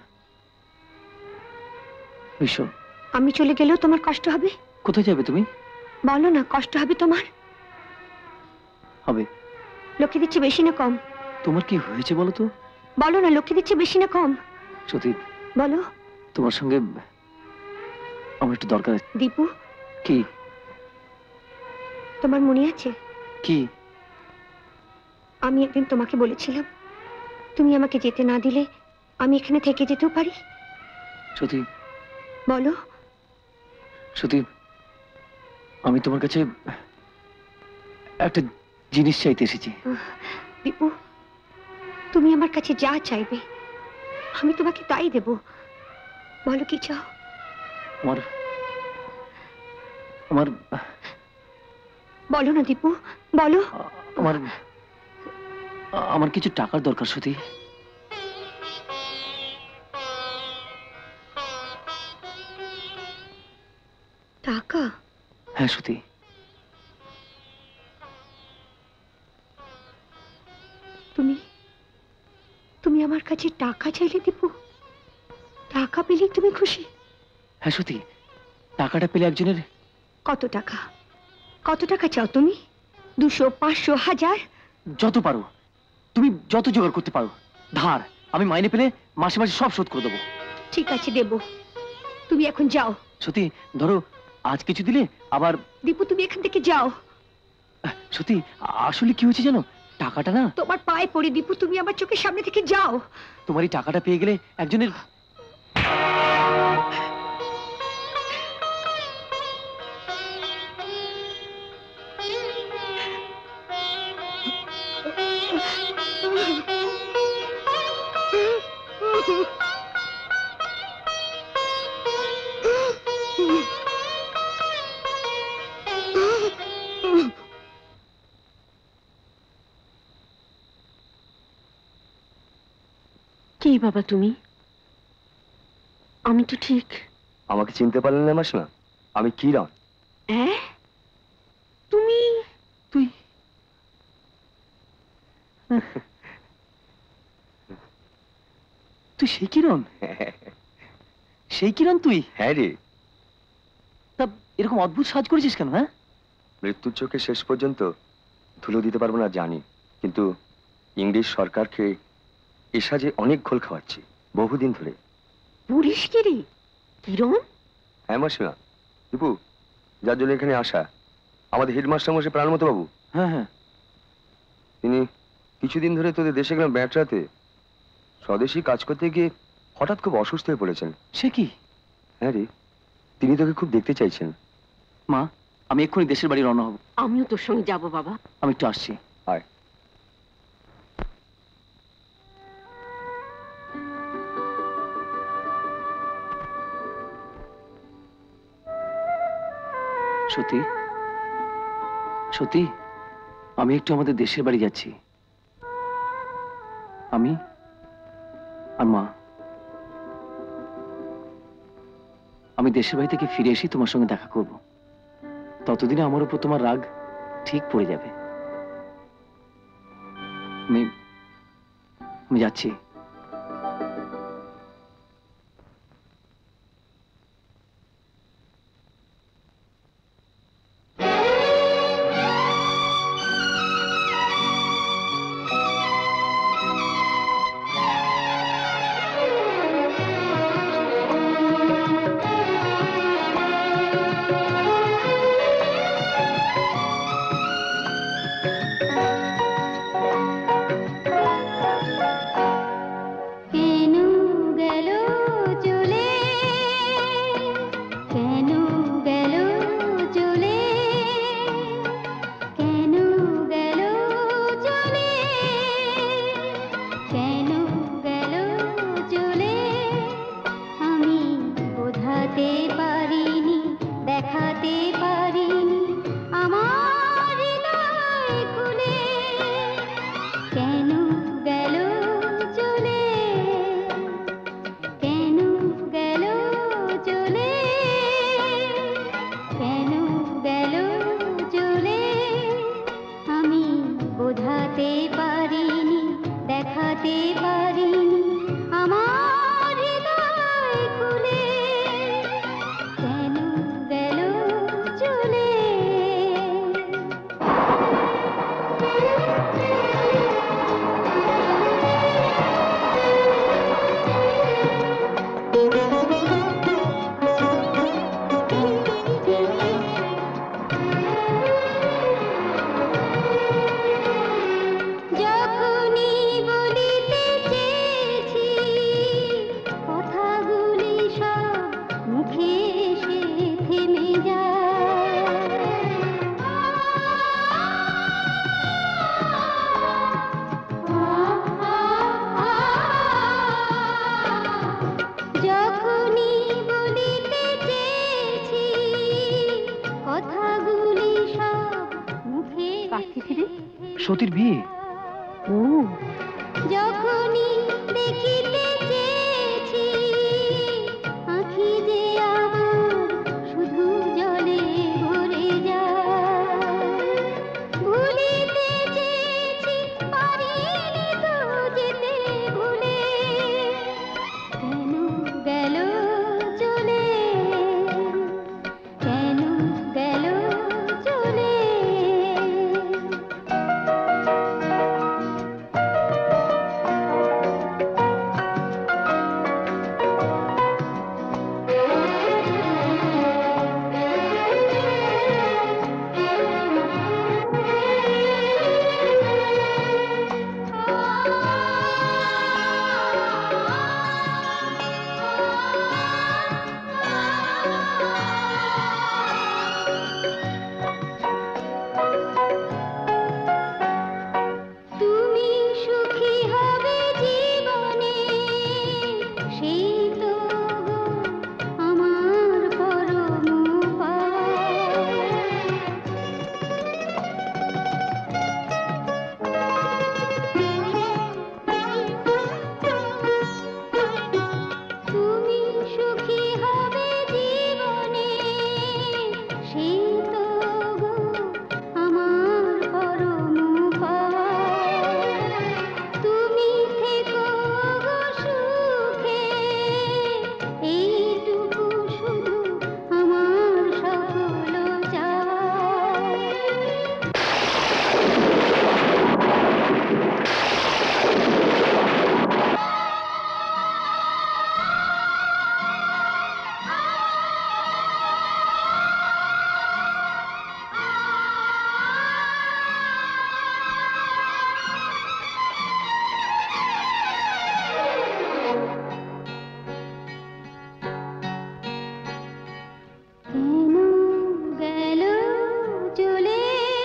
ভীষণ। আমি চলে গেলেও তোমার কষ্ট হবে? কোথায় যাবে তুমি? বলো না, কষ্ট হবে তোমার? হবে। লক্ষ্মী দিচ্ছে বেশি না কম? তোমার কি হয়েছে বলো তো? বলো না, লক্ষ্মী দিচ্ছে বেশি না কম? সত্যি বলো। তোমার সঙ্গে আমার একটু দরকার আছে। দীপু। কি? তোমার মনে আছে কি? আমি একদিন তোমাকে বলেছিলাম তুমি আমাকে যেতে না দিলে আমি এখানে থেকে যেতেও পারি। সত্যি? বলো। সত্যি আমি তোমার কাছে একটা জিনিস চাইতে এসেছি। দীপু, তুমি আমার কাছে যা চাইবে আমি তোমাকে তাই দেব। বলো কি চাও? আমার আমার বলো না দীপু, বলো। আমার আমার কিছু টাকার দরকার সত্যি। টাকা? হ্যাঁ সত্যি। তুমি তুমি আমার কাছে টাকা চাইলে দীপু? টাকা পেলে তুমি খুশি? হ্যাঁ সত্যি, টাকাটা পেলে একজনের। কত টাকা? কত টাকা চাও তুমি? দুশো, পাঁচশো, হাজার? যত পারো, তুমি যত জোগাড় করতে পারো। ধার আমি মাইনে পেলে মাসে মাসে সব শোধ করে দেবো। ঠিক আছে, দেব। তুমি এখন যাও। সত্যি, ধরো আজ কিছু দিলে আবার। দীপু তুমি এখান থেকে যাও। সত্যি আসলে কি হয়েছে জানো, টাকাটা না। তোমার পায়ে পড়ে দীপু, তুমি আমার চোখের সামনে থেকে যাও। তোমার এই টাকাটা পেয়ে গেলে একজনের। কি বাবা তুমি? আমি তো ঠিক। আমাকে চিনতে পারলেন না মাসিমা? আমি কিরণ। হ্যাঁ তুমি? তুই তুই সেই কিরণ? সেই কিরণ তুই? হ্যাঁ রে। তা এরকম অদ্ভুত সাজ করেছিস কেন? হ্যাঁ, মৃত্যুর চোখে শেষ পর্যন্ত ধুলো দিতে পারবো না জানি, কিন্তু ইংরেজ সরকারকে এ সাজে অনেক ঘোল খাওয়াচ্ছি বহুদিন ধরে। পুলিশ কি রে কিরণ? হ্যাঁ মাসিমা। দীপু, যার জন্য এখানে আসা, আমাদের হেডমাস্টার মশাই প্রাণমত বাবু। হ্যাঁ হ্যাঁ। তিনি কিছুদিন ধরে তোদের দেশে গেলাম ব্যাটরাতে, স্বদেশী কাজ করতে গিয়ে হঠাৎ খুব অসুস্থ হয়ে পড়েছেন। সে কি? হ্যাঁ রে, তিনি তোকে খুব দেখতে চাইছেন। মা, আমি এক্ষুনি দেশের বাড়ি রওনা হব। আমিও তোর সঙ্গে যাব বাবা। আমি একটু আসছি। আয়। সত্যি সত্যি আমি একটু আমাদের দেশের বাড়ি যাচ্ছি। আমি আর মা। আমি দেশের বাড়ি থেকে ফিরে এসে তোমার সঙ্গে দেখা করব। ততদিনে আমার উপর তোমার রাগ ঠিক পড়ে যাবে। আমি আমি যাচ্ছি। সতীর বিয়ে। ও যখনই দেখিতে চেয়েছি আঁখি যে আমার শুধু জলে ভরে যায়, ভুলিতে চেয়েছি পারিনি তো যেতে ভুলে, কেন গেল চলে, কেন গেল চলে। তুমি সুখী হবে জীবনে সেই তো আমার পরম তুমি সুখী হবে জীবনে সেই তো আমার পরম তুমি থেকো গো সুখে, এইটুকু শুধু আমার সকল চাওয়া। কেন গেল চলে,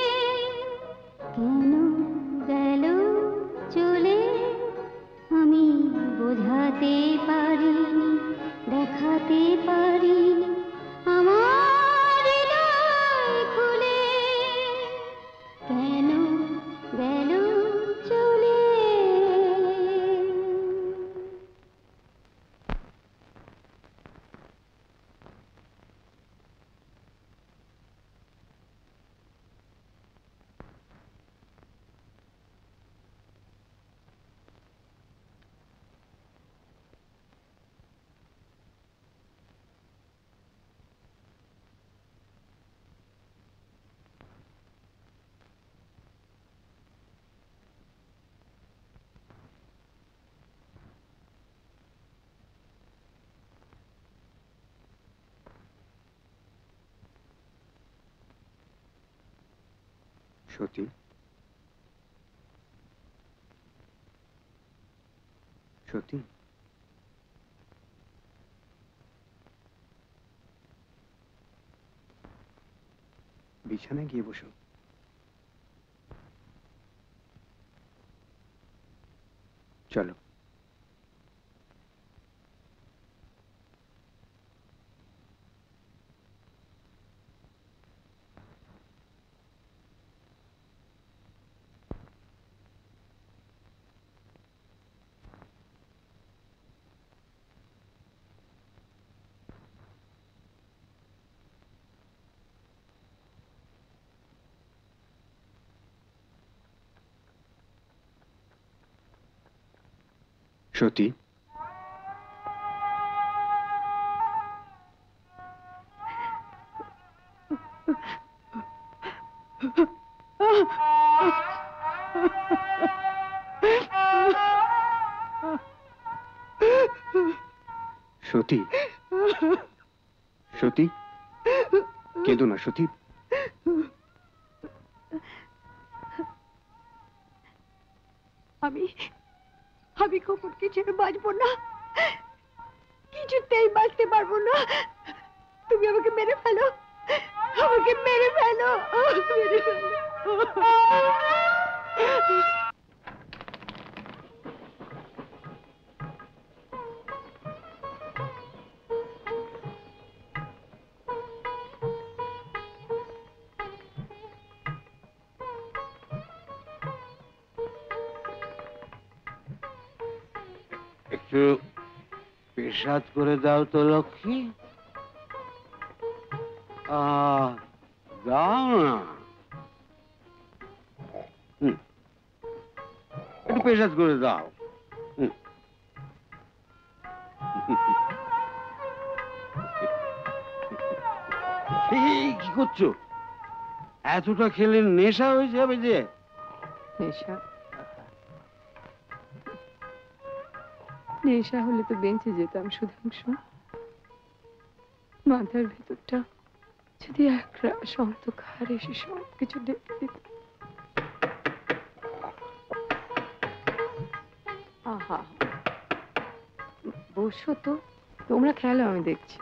কেন গেল চলে, আমি বোঝাতে পারিনি, দেখাতে পারিনি আমার হৃদয় খুলে, কেন গেল চলে। সতী, সতী, বিছানায় গিয়ে বসো। চলো। সতী, সতী, সতী, কেঁদো না সতী। আমি আমি খোকনকে ছেড়ে বাঁচবো না, কিছুতেই বাঁচতে পারবো না। তুমি আমাকে মেরে ফেলো, আমাকে মেরে ফেলো, মেরে ফেলো। একটু পেশাদ করে দাও তো লক্ষ্মী। আহ, দাও না। হুম, একটু পেশাদ করে দাও। হুম। এই কি করছো? এতটা খেলে নেশা হয়ে যাবে যে। নেশা নেশা হলে তো বেঁচে যেতাম সুধাংশু। মাথার ভেতরটা যদি এক রাশ অন্ধকার এসে সব কিছু ডেকে দিত। আহা, বসো তো, তোমরা খেলো, আমি দেখছি।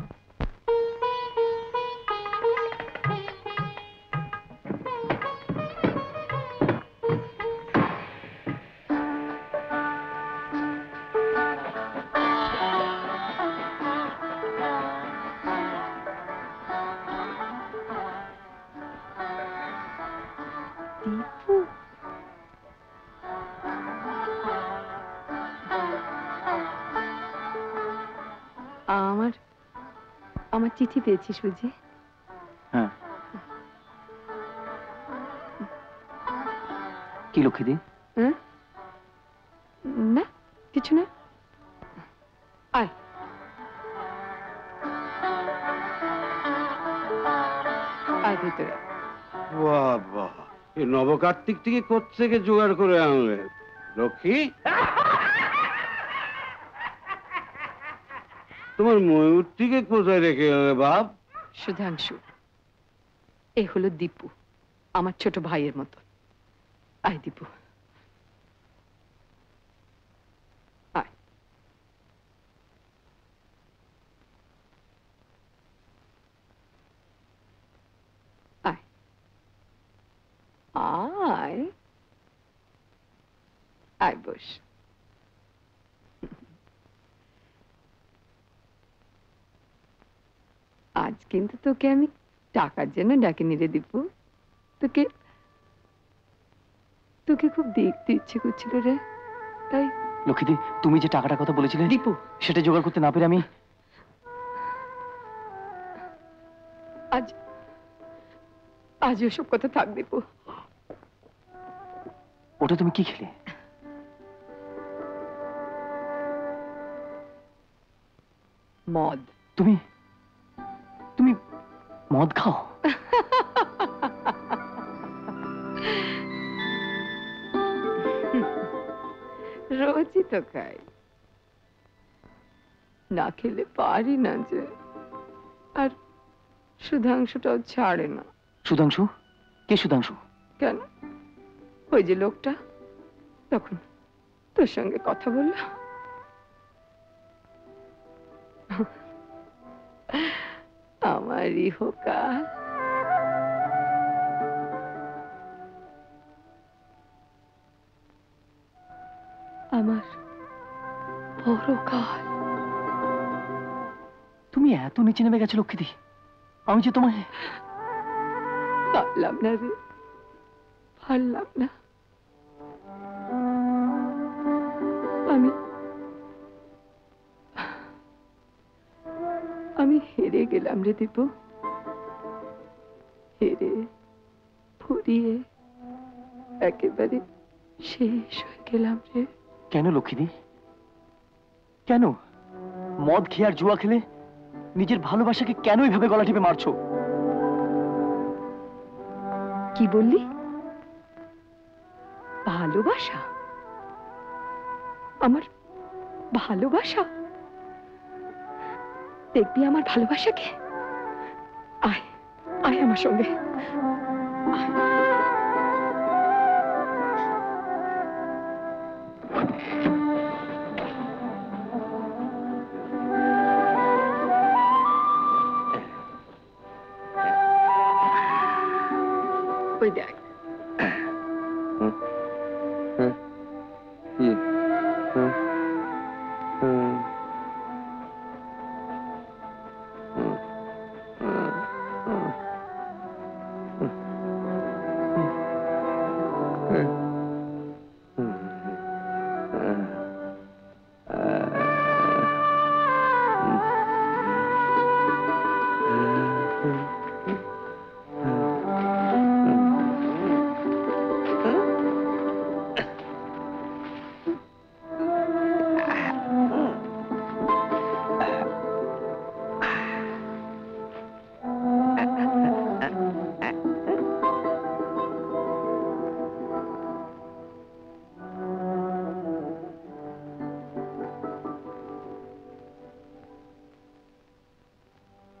আমার আমার চিঠি পেয়েছিস বুঝি? হ্যাঁ। কি লক্ষ্মীদি? হ্যাঁ, না কিছু না। আয়, আয় ভিতরে। বাবা, এই নবকার্তিক থেকে কোত্থেকে জোগাড় করে আনলে লক্ষ্মী? তোমার ময়ূরটিকে কোথায় রেখে এলে বাপ? সুধাংশু, এ হলো দীপু, আমার ছোট ভাইয়ের মতো। আয় দীপু, আয়। আয় আয় আয়, বস। আজ কিন্তু তোকে আমি টাকার জন্য ডাকিনি রে দীপু। তোকে তোকে খুব দেখতে ইচ্ছে করছিল রে, তাই। লক্ষ্মীদি, তুমি যে টাকাটার কথা বলেছিলে দীপু, সেটা জোগাড় করতে না পেরে আমি আজ আজ ওসব কথা থাক দীপু। ওটা তুমি কি খেলে? মদ। তুমি তুমি মদ খাও? রোজই তো খাই, না খেলে পারি না যে। আর সুধাংশুটাও ছাড়ে না। সুধাংশু? কে সুধাংশু? কেন, ওই যে লোকটা তখন তোর সঙ্গে কথা বলল। আমার ইহকাল আমার পরকাল। তুমি এত নিচে নেমে গেছো লক্ষ্মীদি, আমি যে তোমায় পারলাম না রে, পারলাম না। আমি আমি হেরে গেলাম রে দীপু, হেরে ফুরিয়ে একেবারে শেষ হয়ে গেলাম রে। কেন লক্ষ্মীদি, কেন? মদ খেয়ে আর জুয়া খেলে নিজের ভালোবাসাকে কেন এইভাবে গলা টিপে মারছো? কি বললি? ভালোবাসা? আমার ভালোবাসা? দেখবি আমার ভালোবাসাকে? আয় আয় আমার সঙ্গে। ওই দেখ,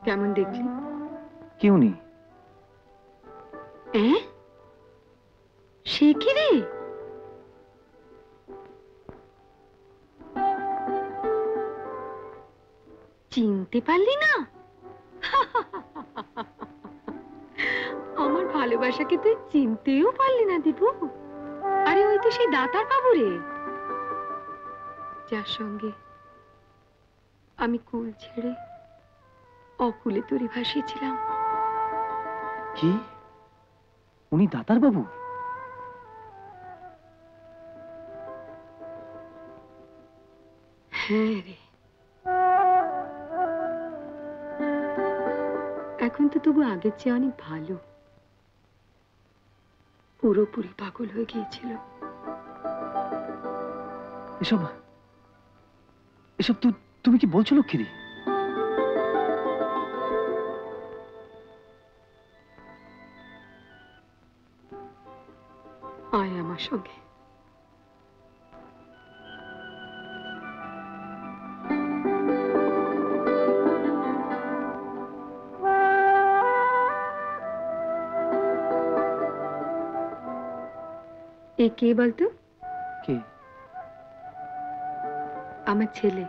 কেমন দেখলি? কেউ নেই। হ্যাঁ, সে কি রে? চিনতে পারলি না? আমার ভালোবাসাকে তুই চিনতেও পারলি না দীপু? আরে ওই তো সেই দাতার বাবু রে, যার সঙ্গে আমি কুল ছেড়ে অকুলে তরি ভাসিয়েছিলাম। কি? উনি দাতার বাবু? হ্যাঁ রে। এখন তো তবু আগের চেয়ে অনেক ভালো, পুরোপুরি পাগল হয়ে গিয়েছিল। এসব এসব তু- তুমি কি বলছো লক্ষ্মীদি? আয় আমার সঙ্গে। এ কে বলতো? কে? আমার ছেলে।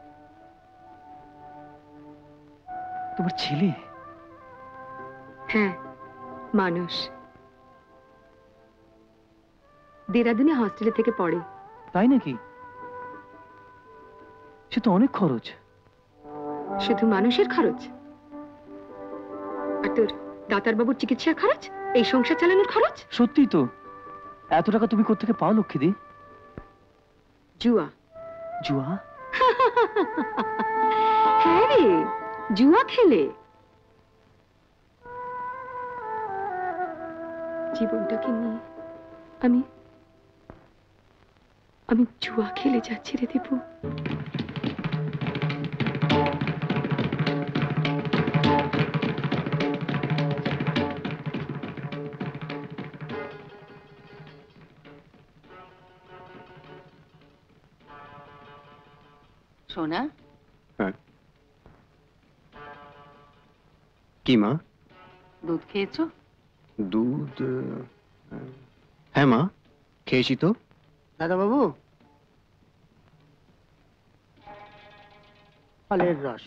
তোমার ছেলে? হ্যাঁ, মানুষ। দেরাদুনে হস্টেলে থেকে পড়ে। তাই নাকি? সে তো অনেক খরচ। শুধু মানুষের খরচ? আর তোর দাতার বাবুর চিকিৎসার খরচ, এই সংসার চালানোর খরচ? সত্যি তো। এত টাকা তুমি কোত্থেকে পাও লক্ষ্মীদি? জুয়া। জুয়া? হ্যাঁ রে, জুয়া খেলে জীবনটাকে নিয়ে আমি আমি জুয়া খেলে যাচ্ছি রে দীপু। সোনা, হ্যাঁ কি মা? দুধ খেয়েছো? দুধ? হ্যাঁ মা, খেয়েছি তো। দাদা বাবু, ফলের রস।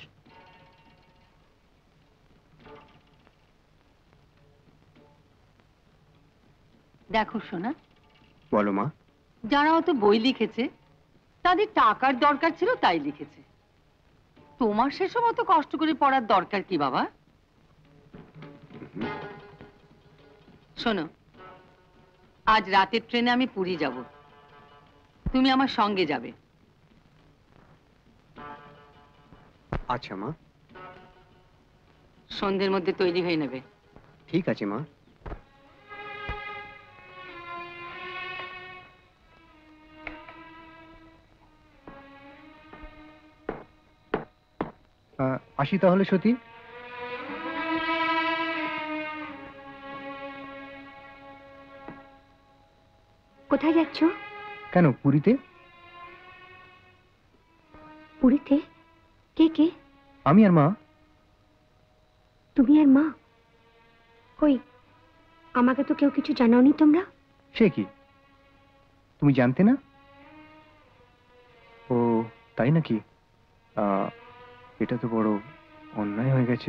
দেখো সোনা, বলো মা। যারা অত বই লিখেছে তাদের টাকার দরকার ছিল তাই লিখেছে। তোমার সেসব অত কষ্ট করে পড়ার দরকার কি বাবা? শোনো, আজ রাতের ট্রেনে আমি পুরী যাব, তুমি আমার সঙ্গে যাবে। আচ্ছা মা। সন্ধ্যের মধ্যে তৈরি হয়ে নেবে। ঠিক আছে মা। আসি তাহলে সতী। কোথায় যাচ্ছ? কেন, পুরীতে। পুরীতে? কে কে? আমি আর মা। তুমি আর মা? কই, আমাকে তো কেউ কিছু জানাওনি তোমরা। সে কি, তুমি জানতে না? ও তাই নাকি? আহ এটা তো বড় অন্যায় হয়ে গেছে।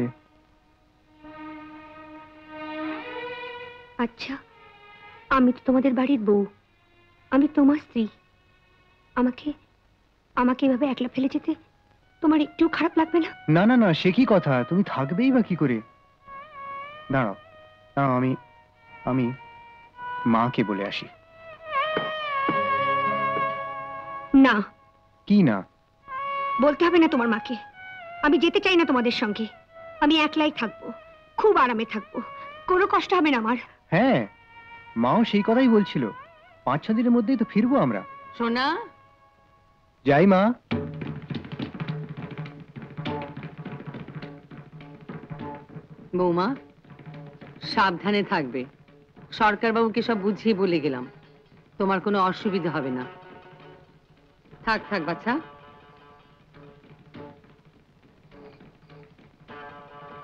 আচ্ছা, আমি তো তোমাদের বাড়ির বউ, আমি তোমার স্ত্রী। আমাকে আমাকে এভাবে একলা ফেলে যেতে তোমার একটু খারাপ লাগবে না? না না না, সে কি কথা, তুমি থাকবেই বা কি করে। দাঁড়াও দাঁড়াও, আমি আমি মাকে বলে আসি। না। কি না? বলতে হবে না তোমার মাকে। আমি যেতে চাই না তোমাদের সঙ্গে। আমি একলাই থাকবো, খুব আরামে থাকবো, কোনো কষ্ট হবে না আমার। হ্যাঁ, মাও সেই কথাই বলছিল, পাঁচ ছ দিনের মধ্যেই তো ফিরবো আমরা। সোনা, যাই মা। বৌমা সাবধানে থাকবে। সরকার বাবুকে সব বুঝিয়ে বলে গেলাম, তোমার কোনো অসুবিধা হবে না। থাক থাক বাচ্চা।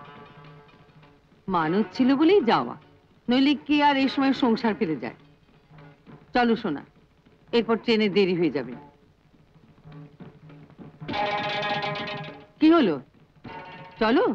মানুষ ছিল বলেই যাওয়া, নইলে কি আর এই সময় সংসার ফেলে যায়? চলো সোনা, এরপর ট্রেনে দেরি হয়ে যাবে। কি হলো, চলো।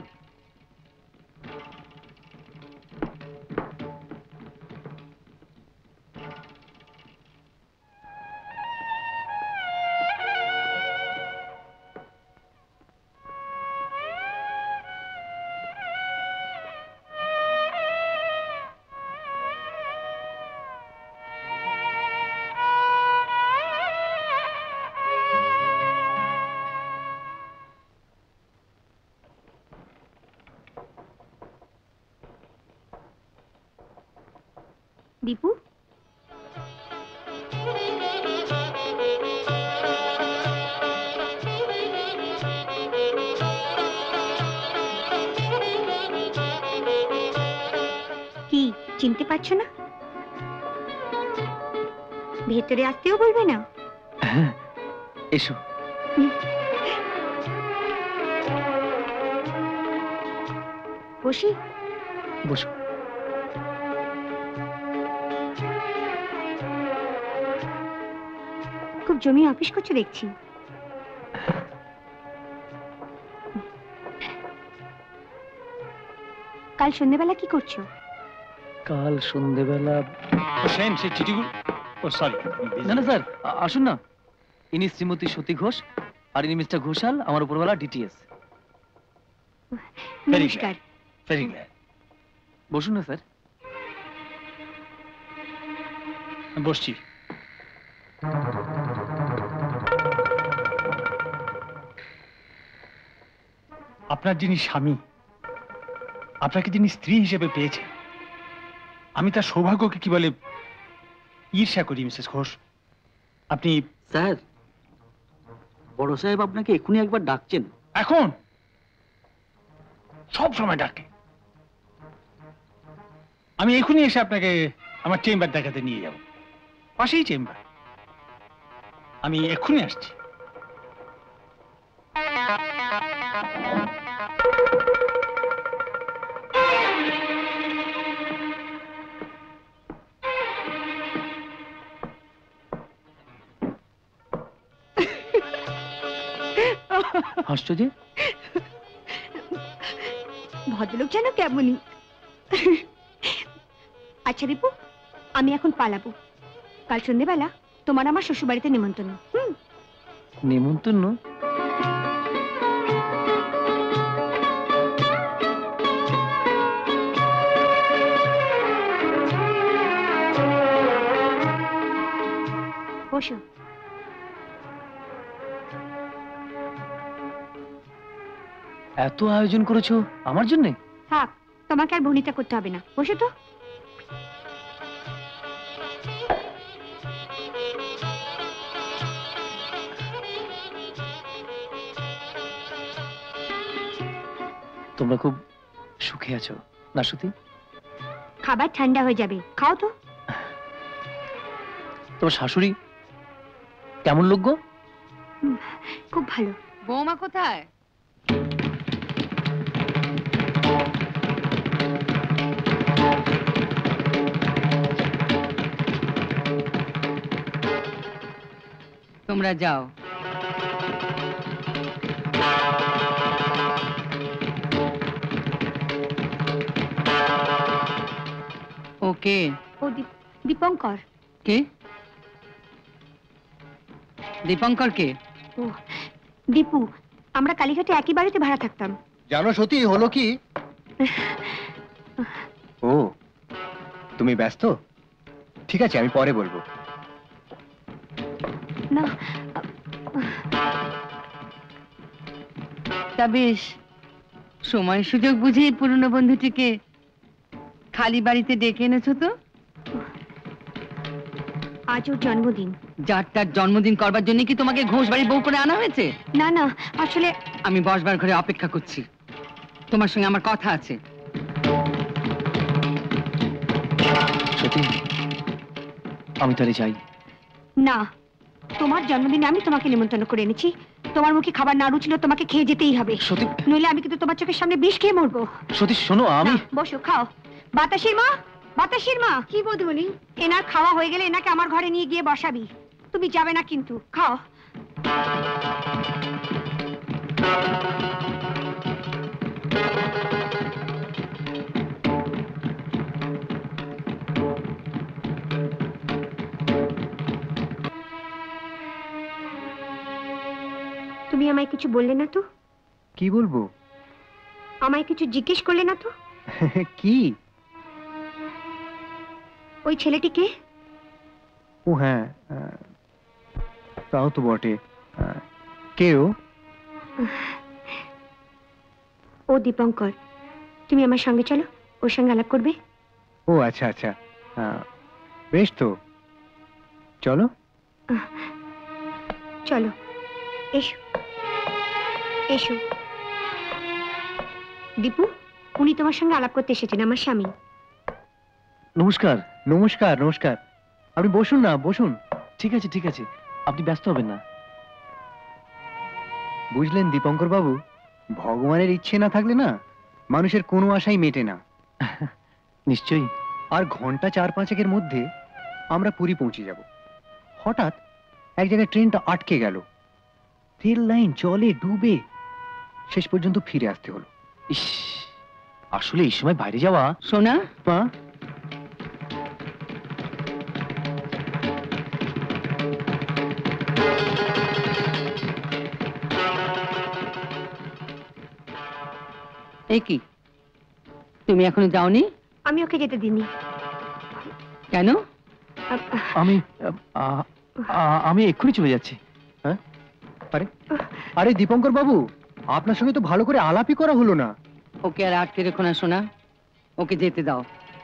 দীপু, কি চিনতে পারছো না? ভেতরে আসতেও বলবে না? হ্যাঁ, এসো। বসি? বসো। খুব জমি অফিস করছো দেখছি। কাল সন্ধ্যেবেলা কি করছো? কাল সন্ধ্যেবেলা সেন সে চিঠিগুলো, ও সরি। না না স্যার, আ- আসুন না। ইনি শ্রীমতী সতী ঘোষ, আর ইনি মিস্টার ঘোষাল, আমার উপরওয়ালা ডিটিএস। নমস্কার। Very glad. বসুন না স্যার। বসছি। আপনার যিনি স্বামী, আপনাকে যিনি স্ত্রী হিসেবে পেয়েছেন, আমি তার সৌভাগ্যকে কি বলে ঈর্ষা করি মিসেস ঘোষ। আপনি স্যার, বড় সাহেব আপনাকে এক্ষুনি একবার ডাকছেন। এখন সব সময় ডাকে। আমি এখনই এসে আপনাকে আমার চেম্বার দেখাতে নিয়ে যাব, পাশেই চেম্বার। আমি এক্ষুনি আসছি। হাসছো যে? ভদ্রলোক যেন কেমনই। আচ্ছা দীপু, আমি এখন পালাবো। কাল সন্ধ্যেবেলা তোমার আমার শ্বশুর বাড়িতে নিমন্ত্রণ। হুম, নেমন্তন্ন? বসো। এত আয়োজন করেছো আমার জন্যে? থাক, তোমাকে আর ভনিতা করতে হবে না। বসো তো। তোমরা খুব সুখে আছো না সতী? খাবার ঠান্ডা হয়ে যাবে, খাও তো। তোমার শাশুড়ি কেমন লোক গো? খুব ভালো। বৌমা কোথায়? তোমরা যাও। ওকে। ও দীপ- দীপঙ্কর। কে? দীপঙ্কর কে? ও দীপু, আমরা কালীঘাটে একই বাড়িতে ভাড়া থাকতাম। জানো সতী হলো কি? ও, তুমি ব্যস্ত? ঠিক আছে, আমি পরে বলবো। না, তা বেশ, সময় সুযোগ বুঝে পুরনো বন্ধুটিকে খালি বাড়িতে ডেকে এনেছো তো? আজ ওর জন্মদিন। যার তার জন্মদিন করবার জন্য কি তোমাকে ঘোষ বাড়ি বউ করে আনা হয়েছে? না না, আসলে আমি বসবার ঘরে অপেক্ষা করছি, তোমার সঙ্গে আমার কথা আছে। সত্যি আমি তাহলে যাই। না, তোমার জন্মদিনে আমি তোমাকে নিমন্ত্রণ করে এনেছি, তোমার মুখে খাবার না রুচলো তোমাকে খেয়ে যেতেই হবে সত্যি নইলে আমি কিন্তু তোমার চোখের সামনে বিষ খেয়ে মরবো সত্যি শোনো আমি না, বসো খাও বাতাসির মা বাতাসির মা কি বধুমণি এনার খাওয়া হয়ে গেলে এনাকে আমার ঘরে নিয়ে গিয়ে বসাবি তুমি যাবে না কিন্তু খাও তুমি আমায় কিছু বললে না তো কি বলবো আমায় কিছু জিজ্ঞেস করলে না তো কি ওই ছেলেটিকে ও হ্যাঁ আহ, তাও তো বটে আহ, কে ও ও দীপঙ্কর তুমি আমার সঙ্গে চলো ওর সঙ্গে আলাপ করবে ও আচ্ছা আচ্ছা আহ, বেশ তো চলো চলো এসো এসো দীপু উনি তোমার সঙ্গে আলাপ করতে এসেছেন আমার স্বামী নমস্কার নমস্কার নমস্কার আপনি বসুন না বসুন ঠিক আছে ঠিক আছে আপনি ব্যস্ত হবেন না বুঝলেন দীপঙ্কর বাবু ভগবানের ইচ্ছে না থাকলে না মানুষের কোনো আশাই মেটে না নিশ্চয়ই আর ঘন্টা চার পাঁচেকের মধ্যে আমরা পুরী পৌঁছে যাব হঠাৎ এক জায়গায় ট্রেনটা আটকে গেল রেল লাইন জলে ডুবে শেষ পর্যন্ত ফিরে আসতে হলো ইস আসলে এই সময় বাইরে যাওয়া সোনা মা এই কি তুমি এখনো যাওনি আমি ওকে যেতে দিইনি কেন আমি আ, আ, আমি এক্ষুনি চলে যাচ্ছি হ্যাঁ আরে আরে দীপঙ্কর বাবু আপনার সঙ্গে তো ভালো করে আলাপই করা হলো না ওকে আর আটকে রেখো না সোনা ওকে যেতে দাও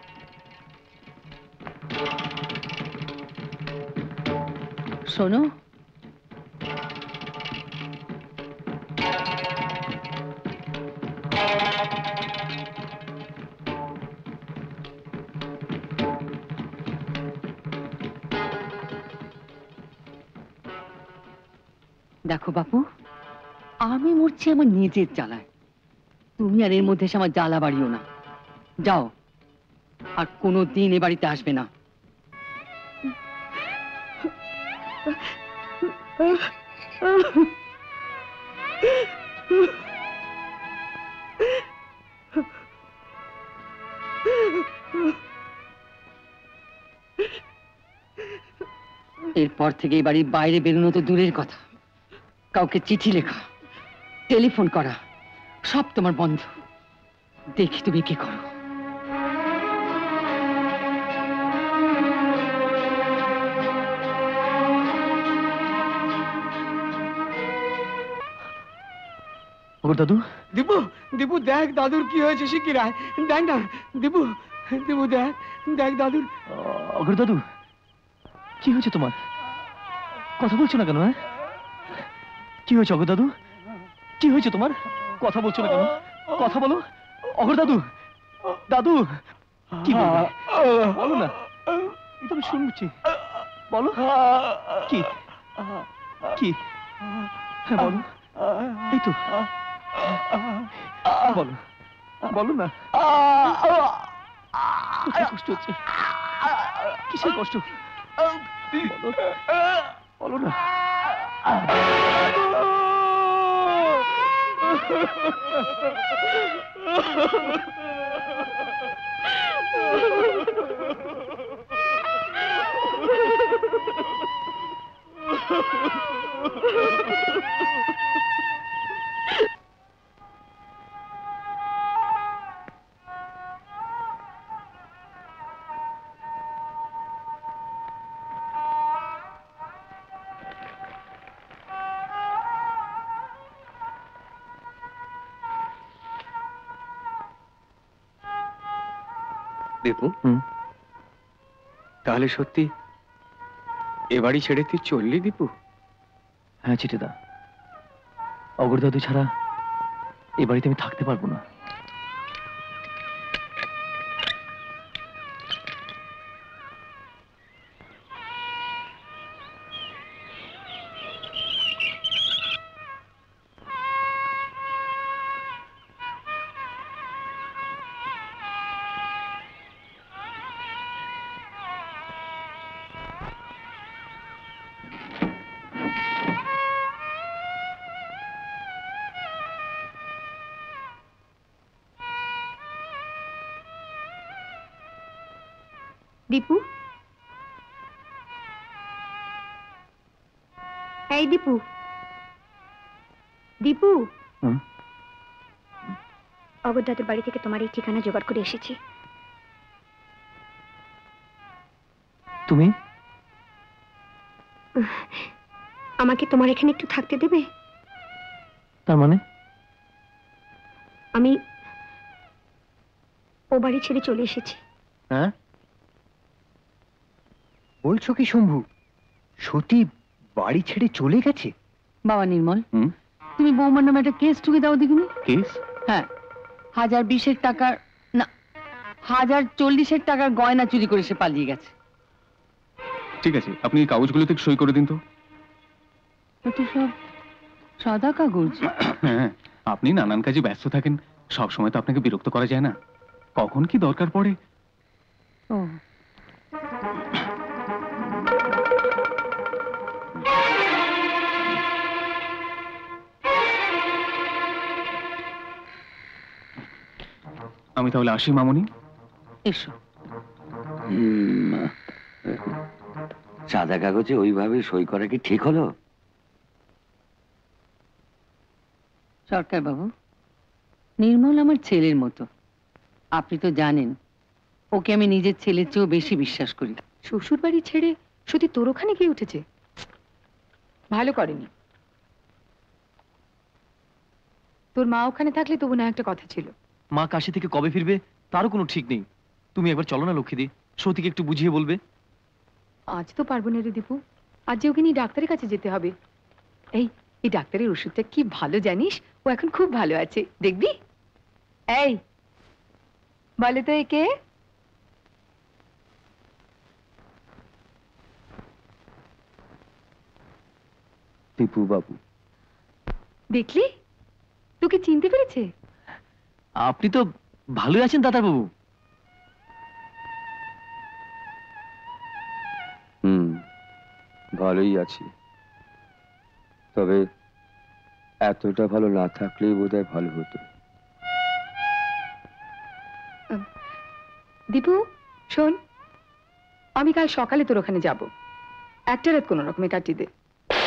শোনো দেখো বাপু আমি মরছি আমার নিজের জ্বালায় তুমি আর এর মধ্যে এসে আমার জ্বালা বাড়িও না যাও আর কোনো দিন এ বাড়িতে আসবে না এরপর থেকে এই বাড়ির বাইরে বেরোনো তো দূরের কথা কাউকে চিঠি লেখা টেলিফোন করা সব তোমার বন্ধ দেখি তুমি কি করো ওর দাদু দীপু দীপু দেখ দাদুর কি হয়েছে শিগগির দেখ না দীপু দীপু দেখ দেখ দাদুর অগ্র দাদু কি হয়েছে তোমার কথা বলছো না কেন হ্যাঁ কি হয়েছে অগ্র দাদু কি হয়েছে তোমার কথা বলছো না কেন কথা বলো অগ্র দাদু দাদু কি বলবে? বলো না এই তো আমি শুনছি বলো কি কি হ্যাঁ বলো এই তো বলো বলো না কোথায় কষ্ট হচ্ছে কিসের কষ্ট বলো বলো না দীপু তাহলে সত্যি এ বাড়ি ছেড়ে তুই চললি দীপু হ্যাঁ চিঠিদা অগ্র দাদু ছাড়া এ বাড়িতে আমি থাকতে পারবো না দীপু, এই দীপু, দীপু, হুম? অগরদাদের বাড়ি থেকে তোমার এই ঠিকানা জোগাড় করে এসেছি। তুমি আমাকে তোমার এখানে একটু থাকতে দেবে? তার মানে আমি ও বাড়ি ছেড়ে চলে এসেছি। হ্যাঁ, বলছো কি শম্ভু? সতী বাড়ি ছেড়ে চলে গেছে? বাবা নির্মল, হুম? তুমি বৌমার নামে একটা কেস ঠুকে দাও দেখিনি। কেস? হ্যাঁ, হাজার বিশের টাকার না হাজার চল্লিশের টাকার গয়না চুরি করে সে পালিয়ে গেছে। ঠিক আছে, আপনি এই কাগজগুলোতে সই করে দিন তো। ওটা সব সাদা কাগজ। হ্যাঁ, আপনি নানান কাজে ব্যস্ত থাকেন, সব সময় তো আপনাকে বিরক্ত করা যায় না, কখন কি দরকার পড়ে। ও, আমি তাহলে আসি মামনি। এসো। হুম, সাদা কাগজে ওইভাবে সই করা কি ঠিক হলো? সরকার বাবু, নির্মল আমার ছেলের মতো। আপনি তো জানেন ওকে আমি নিজের ছেলের চেয়েও বেশি বিশ্বাস করি। শ্বশুর বাড়ি ছেড়ে সত্যি তোর ওখানে গিয়ে উঠেছে, ভালো করেনি। তোর মা ওখানে থাকলে তবু না একটা কথা ছিল। মা কাশি থেকে কবে ফিরবে তারও কোনো ঠিক নেই। তুমি একবার চলো না লক্ষ্মীদি, সতীকে একটু বুঝিয়ে বলবে। আজ তো পারবো না রে দীপু, আজ যে ওকে নিয়ে ডাক্তারের কাছে যেতে হবে। এই এই ডাক্তারের ওষুধটা কি ভালো জানিস, ও এখন খুব ভালো আছে, দেখবি। এই বলে তো একে? টিপু বাবু। দেখলি, তোকে চিনতে পেরেছে। আপনি তো ভালোই আছেন দাদা বাবু। হুম, ভালোই আছি, তবে এতটা ভালো না থাকলেই বোধহয় ভালো হতো। দীপু শোন, আমি কাল সকালে তোর ওখানে যাব, একটা রাত কোনো রকমে কাটিয়ে দে।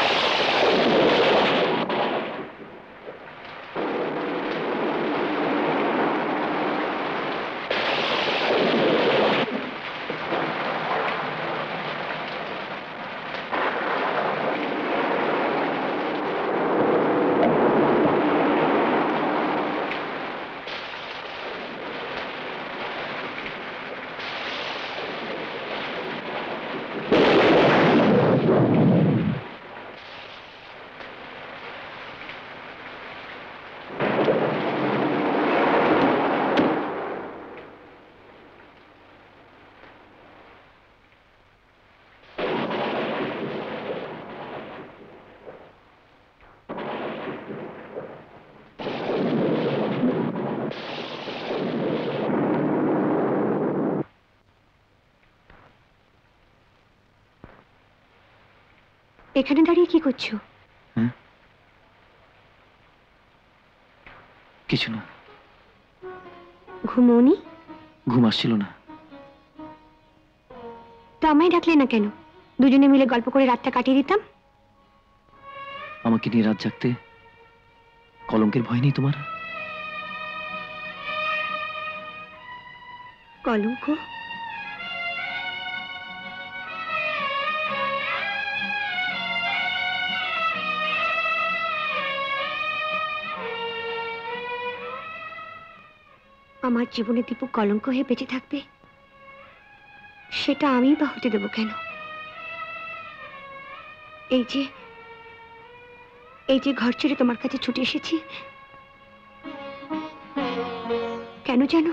এখানে দাঁড়িয়ে কি করছো? কিছু না। ঘুমোনি? ঘুম আসছিল না। তো আমায় ডাকলে না কেন? দুজনে মিলে গল্প করে রাতটা কাটিয়ে দিতাম। আমাকে নিয়ে রাত জাগতে কলঙ্কের ভয় নেই তোমার? কলঙ্ক? আমার জীবনে দীপু কলঙ্ক হয়ে বেঁচে থাকবে, সেটা আমি বা হতে দেবো কেন? এই যে এই যে ঘর ছেড়ে তোমার কাছে ছুটে এসেছি, কেন জানো?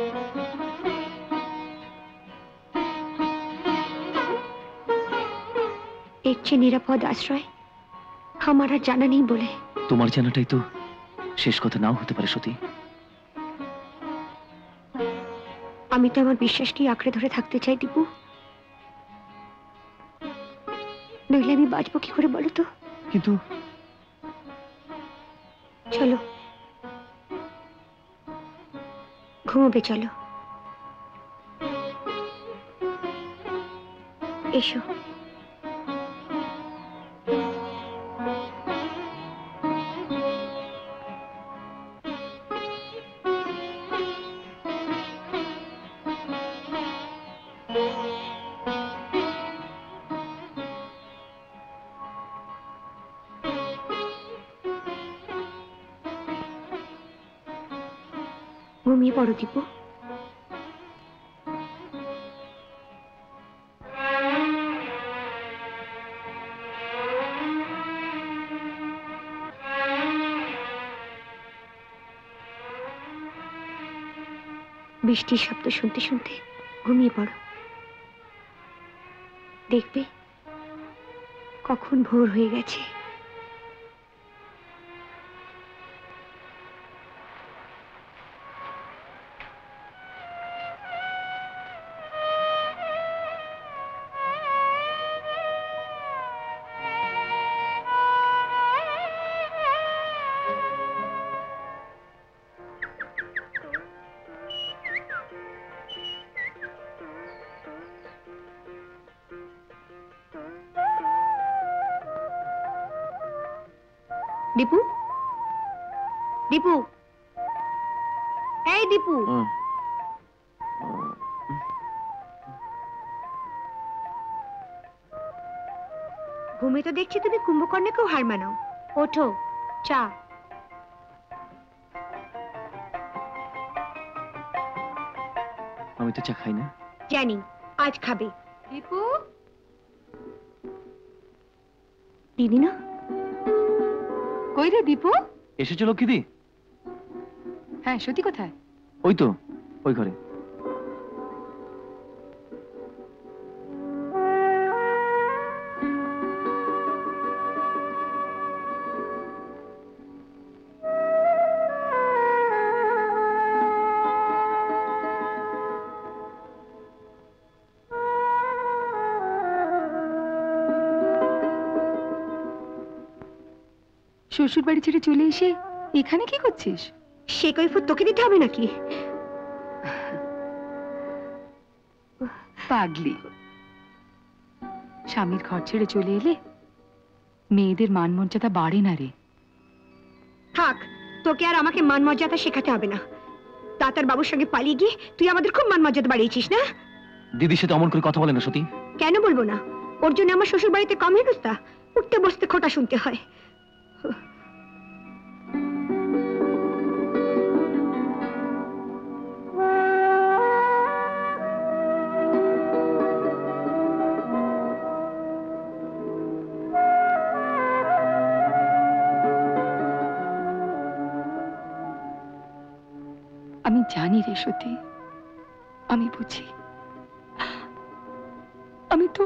এর চেয়ে নিরাপদ আশ্রয় আমার আর জানা নেই বলে। তোমার জানাটাই তো শেষ কথা নাও হতে পারে সতী। আমি তো আমার বিশ্বাসকে আঁকড়ে ধরে থাকতে চাই দীপু, নইলে আমি বাঁচবো কি করে বলো তো? কিন্তু চলো ঘুমোবে, চলো। এসো। ঘুমিয়ে পড়ো দীপু। বৃষ্টির শব্দ শুনতে শুনতে ঘুমিয়ে পড়ো। দেখবে কখন ভোর হয়ে গেছে। দীপু, দীপু, এই দীপু, ঘুমে তো দেখছি তুমি কুম্ভকর্ণকেও হার মানাও। ওঠো, চা। আমি তো চা খাই না। জানি, আজ খাবে। দীপু, দিদি না? কই রে দীপু? এসেছো লক্ষ্মীদি? হ্যাঁ, সত্যি কোথায়? ওই তো ওই ঘরে। শ্বশুর বাড়ি ছেড়ে চলে এসে এখানে কি করছিস? সে কৈফিয়ত তোকে দিতে হবে নাকি? পাগলি, স্বামীর ঘর ছেড়ে চলে এলে মেয়েদের মান মর্যাদা বাড়ে না রে। থাক, তোকে আর আমাকে মান মর্যাদা শেখাতে হবে না। তাতার বাবুর সঙ্গে পালিয়ে গিয়ে তুই আমাদের খুব মান মর্যাদা বাড়িয়েছিস না? দিদির সাথে অমন করে কথা বলে না সতী। কেন বলবো না? ওর জন্য আমার শ্বশুর বাড়িতে কম হেনস্তা, উঠতে বসতে খোটা শুনতে হয়। আমি জানি রে সতী, আমি বুঝি। আমি তো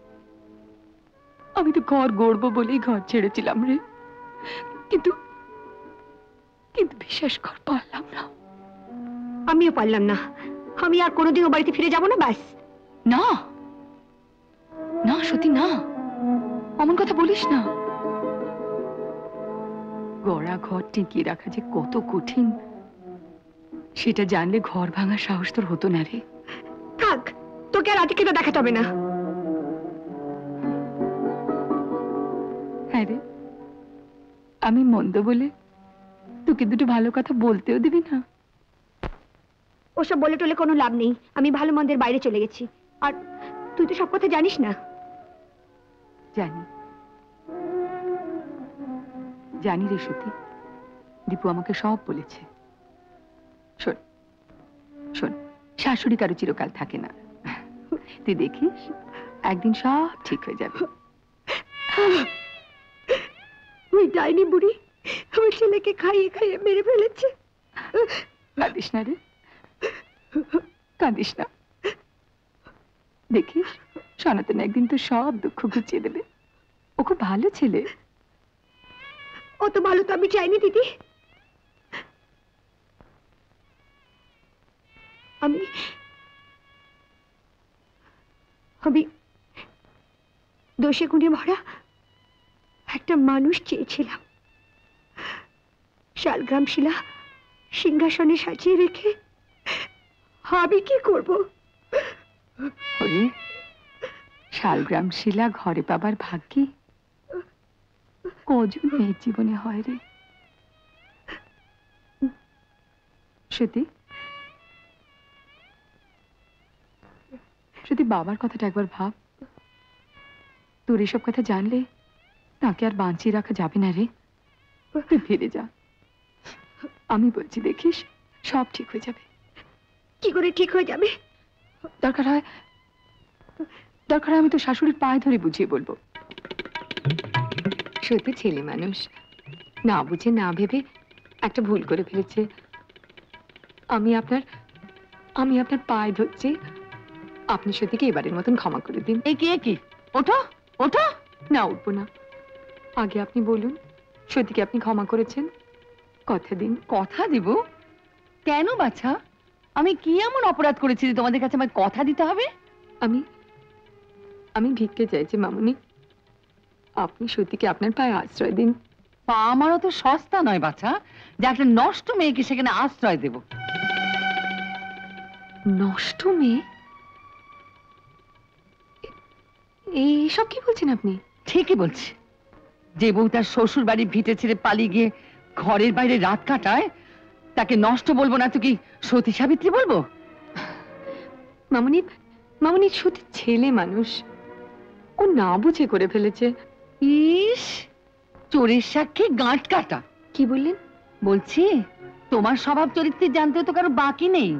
আমি তো ঘর গড়বো বলেই ঘর ছেড়েছিলাম রে, কিন্তু কিন্তু বিশ্বাস কর পারলাম না। আমিও পারলাম না। আমি আর কোনোদিনও বাড়িতে ফিরে যাব না। ব্যাস। না না সতী, না, অমন কথা বলিস না। গড়া ঘর টিকিয়ে রাখা যে কত কঠিন সেটা জানলে ঘর ভাঙার সাহস তোর হতো না রে। থাক, তোকে আর আদিকে দেখাতে হবে না। হ্যাঁ রে, আমি মন্দ বলে তোকে দুটো ভালো কথা বলতেও দিবি না? ওসব বলে টলে কোনো লাভ নেই। আমি ভালো মন্দের বাইরে চলে গেছি, আর তুই তো সব কথা জানিস না। জানি জানি রে সতী, দীপু আমাকে সব বলেছে। শোন শোন, শাশুড়ি কারো চিরকাল থাকে না। তুই দেখিস একদিন সব ঠিক হয়ে যাবে। ওই ডাইনি বুড়ি আমার ছেলেকে খাইয়ে খাইয়ে মেরে ফেলেছে। কাঁদিস না রে, কাঁদিস না। দেখিস সনাতন একদিন তো সব দুঃখ ঘুচিয়ে দেবে। ও খুব ভালো ছেলে। অত ভালো তো আমি চাইনি দিদি। আমি আমি দোষে গুণে ভরা একটা মানুষ চেয়েছিলাম। শালগ্রাম শিলা সিংহাসনে সাজিয়ে রেখে আমি কি করব? শালগ্রাম শিলা ঘরে পাবার ভাগ্যে কজন মেয়ের জীবনে হয় রে। সত্যি সত্যি বাবার কথাটা একবার ভাব। তোর এসব কথা জানলে তাকে আর বাঁচিয়ে রাখা যাবে না রে। তুই ফিরে যা, আমি বলছি দেখিস সব ঠিক হয়ে যাবে। কি করে ঠিক হয়ে যাবে? দরকার হয় দরকার হয় আমি তো শাশুড়ির পায়ে ধরে বুঝিয়ে বলবো। সত্যি ছেলে মানুষ না বুঝে না ভেবে একটা ভুল করে ফেলেছে। আমি আপনার আমি আপনার পায়ে ধরছি, আপনি সত্যিকে এবারের মতন ক্ষমা করে দিন। এই কি কি ওঠো ওঠো। না উঠবো না, আগে আপনি বলুন সত্যিকে আপনি ক্ষমা করেছেন? কথা দিন। কথা দিব? কেন বাছা, আমি কি এমন অপরাধ করেছি যে তোমাদের কাছে আমার কথা দিতে হবে? আমি আমি ভিক্ষে চাইছি মামুনি, আপনি সত্যিকে আপনার পায়ে আশ্রয় দিন। পা আমারও তো সস্তা নয় বাছা যে একটা নষ্ট মেয়েকে সেখানে আশ্রয় দেব। নষ্ট মেয়ে? এইসব কি বলছেন আপনি? ঠিকই বলছি। যে বউ তার শ্বশুর বাড়ির ভিটে ছেড়ে পালিয়ে গিয়ে ঘরের বাইরে রাত কাটায় তাকে নষ্ট বলবো না তো কি সতী সাবিত্রী বলবো? মামুনি মামুনি সত্যি ছেলে মানুষ, ও না বুঝে করে ফেলেছে। ইস, চোরের সাক্ষী গাঁট কাটা। কি বললেন? বলছি তোমার স্বভাব চরিত্রে জানতে তো কারো বাকি নেই।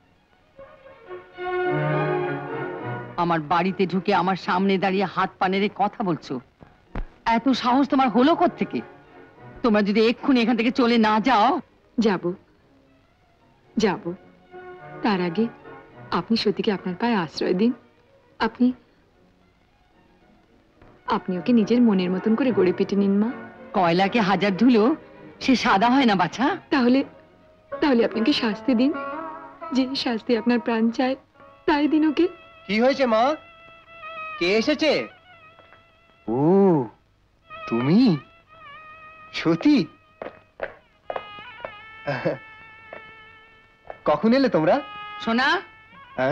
আমার বাড়িতে ঢুকে আমার সামনে দাঁড়িয়ে হাত পা নেড়ে কথা বলছো, এত সাহস তোমার হলো কোত্থেকে? তোমরা যদি এক্ষুনি এখান থেকে চলে না যাও। যাব যাব তার আগে আপনি সত্যিকে আপনার পায়ে আশ্রয় দিন। আপনি আপনি ওকে নিজের মনের মতন করে গড়ে পেটে নিন মা। কয়লাকে হাজার ধুলো সে সাদা হয় না বাছা। তাহলে তাহলে আপনাকে শাস্তি দিন, যে শাস্তি আপনার প্রাণ চায় তাই দিন ওকে। কি হয়েছে মা? কে এসেছে? ও তুমি সতী, কখন এলে তোমরা? সোনা, হ্যাঁ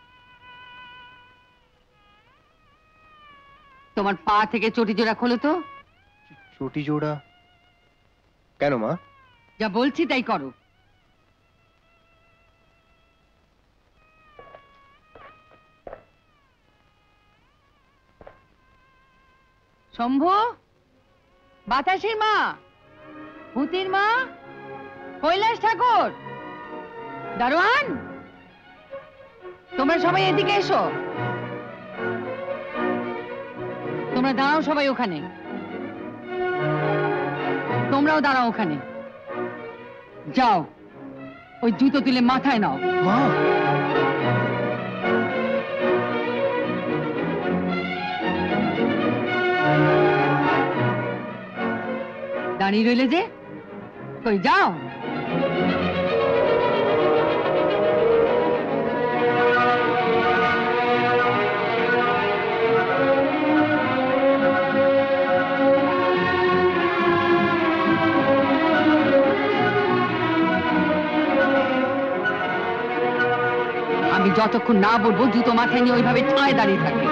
তোমার পা থেকে চটি জোড়া খোলো তো। চটি জোড়া কেন মা? যা বলছি তাই করো। শম্ভু, বাতাসের মা, ভূতির মা, কৈলাস ঠাকুর, দারোয়ান, তোমরা সবাই এদিকে এসো। তোমরা দাঁড়াও সবাই ওখানে, তোমরাও দাঁড়াও ওখানে। যাও ওই জুতো তুলে মাথায় নাও। মা দাঁড়িয়ে রইলে যে, কই যাও। আমি যতক্ষণ না বলবো জুতো মাথায় নিয়ে ওইভাবে ঠায় দাঁড়িয়ে থাকবে।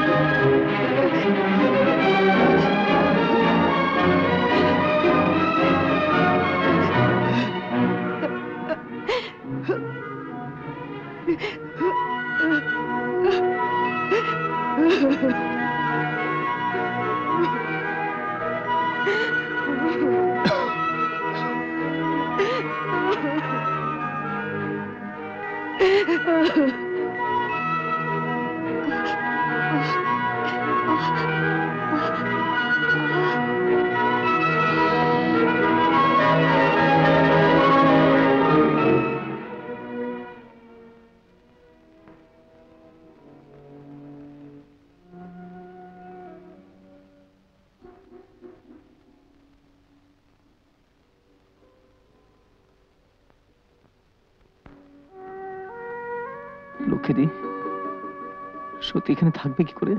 লক্ষ্মীদি, সত্যি এখানে থাকবে কি করে?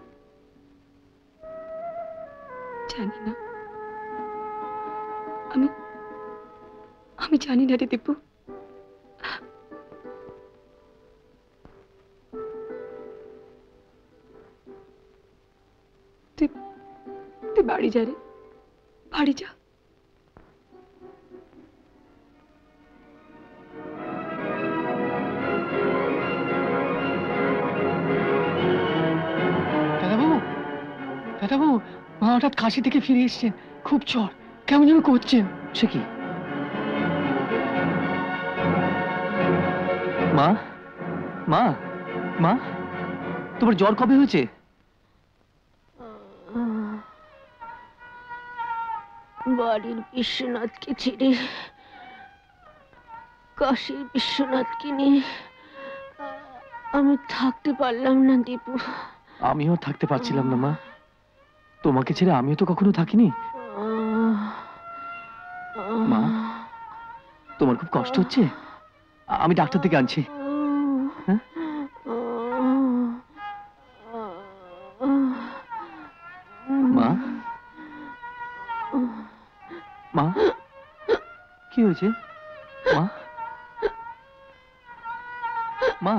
জানি না, আমি আমি জানি না রে দীপু। যা রে, বাড়ি যা। দাদাবাবু, দাদাবাবু, মা হঠাৎ কাশি থেকে ফিরে এসছেন, খুব জ্বর, কেমন যেন করছেন। সে কি মা? মা, মা, তোমার জ্বর কবে হয়েছে? বাড়ির বিশ্বনাথকে ছেড়ে কাশীর বিশ্বনাথকে নিয়ে আমি থাকতে পারলাম না দীপু। আমিও থাকতে পারছিলাম না মা, তোমাকে ছেড়ে আমিও তো কখনো থাকিনি। মা, তোমার খুব কষ্ট হচ্ছে? আমি ডাক্তার থেকে আনছি। হ্যাঁ, মা, মা, কি হয়েছে মা? মা,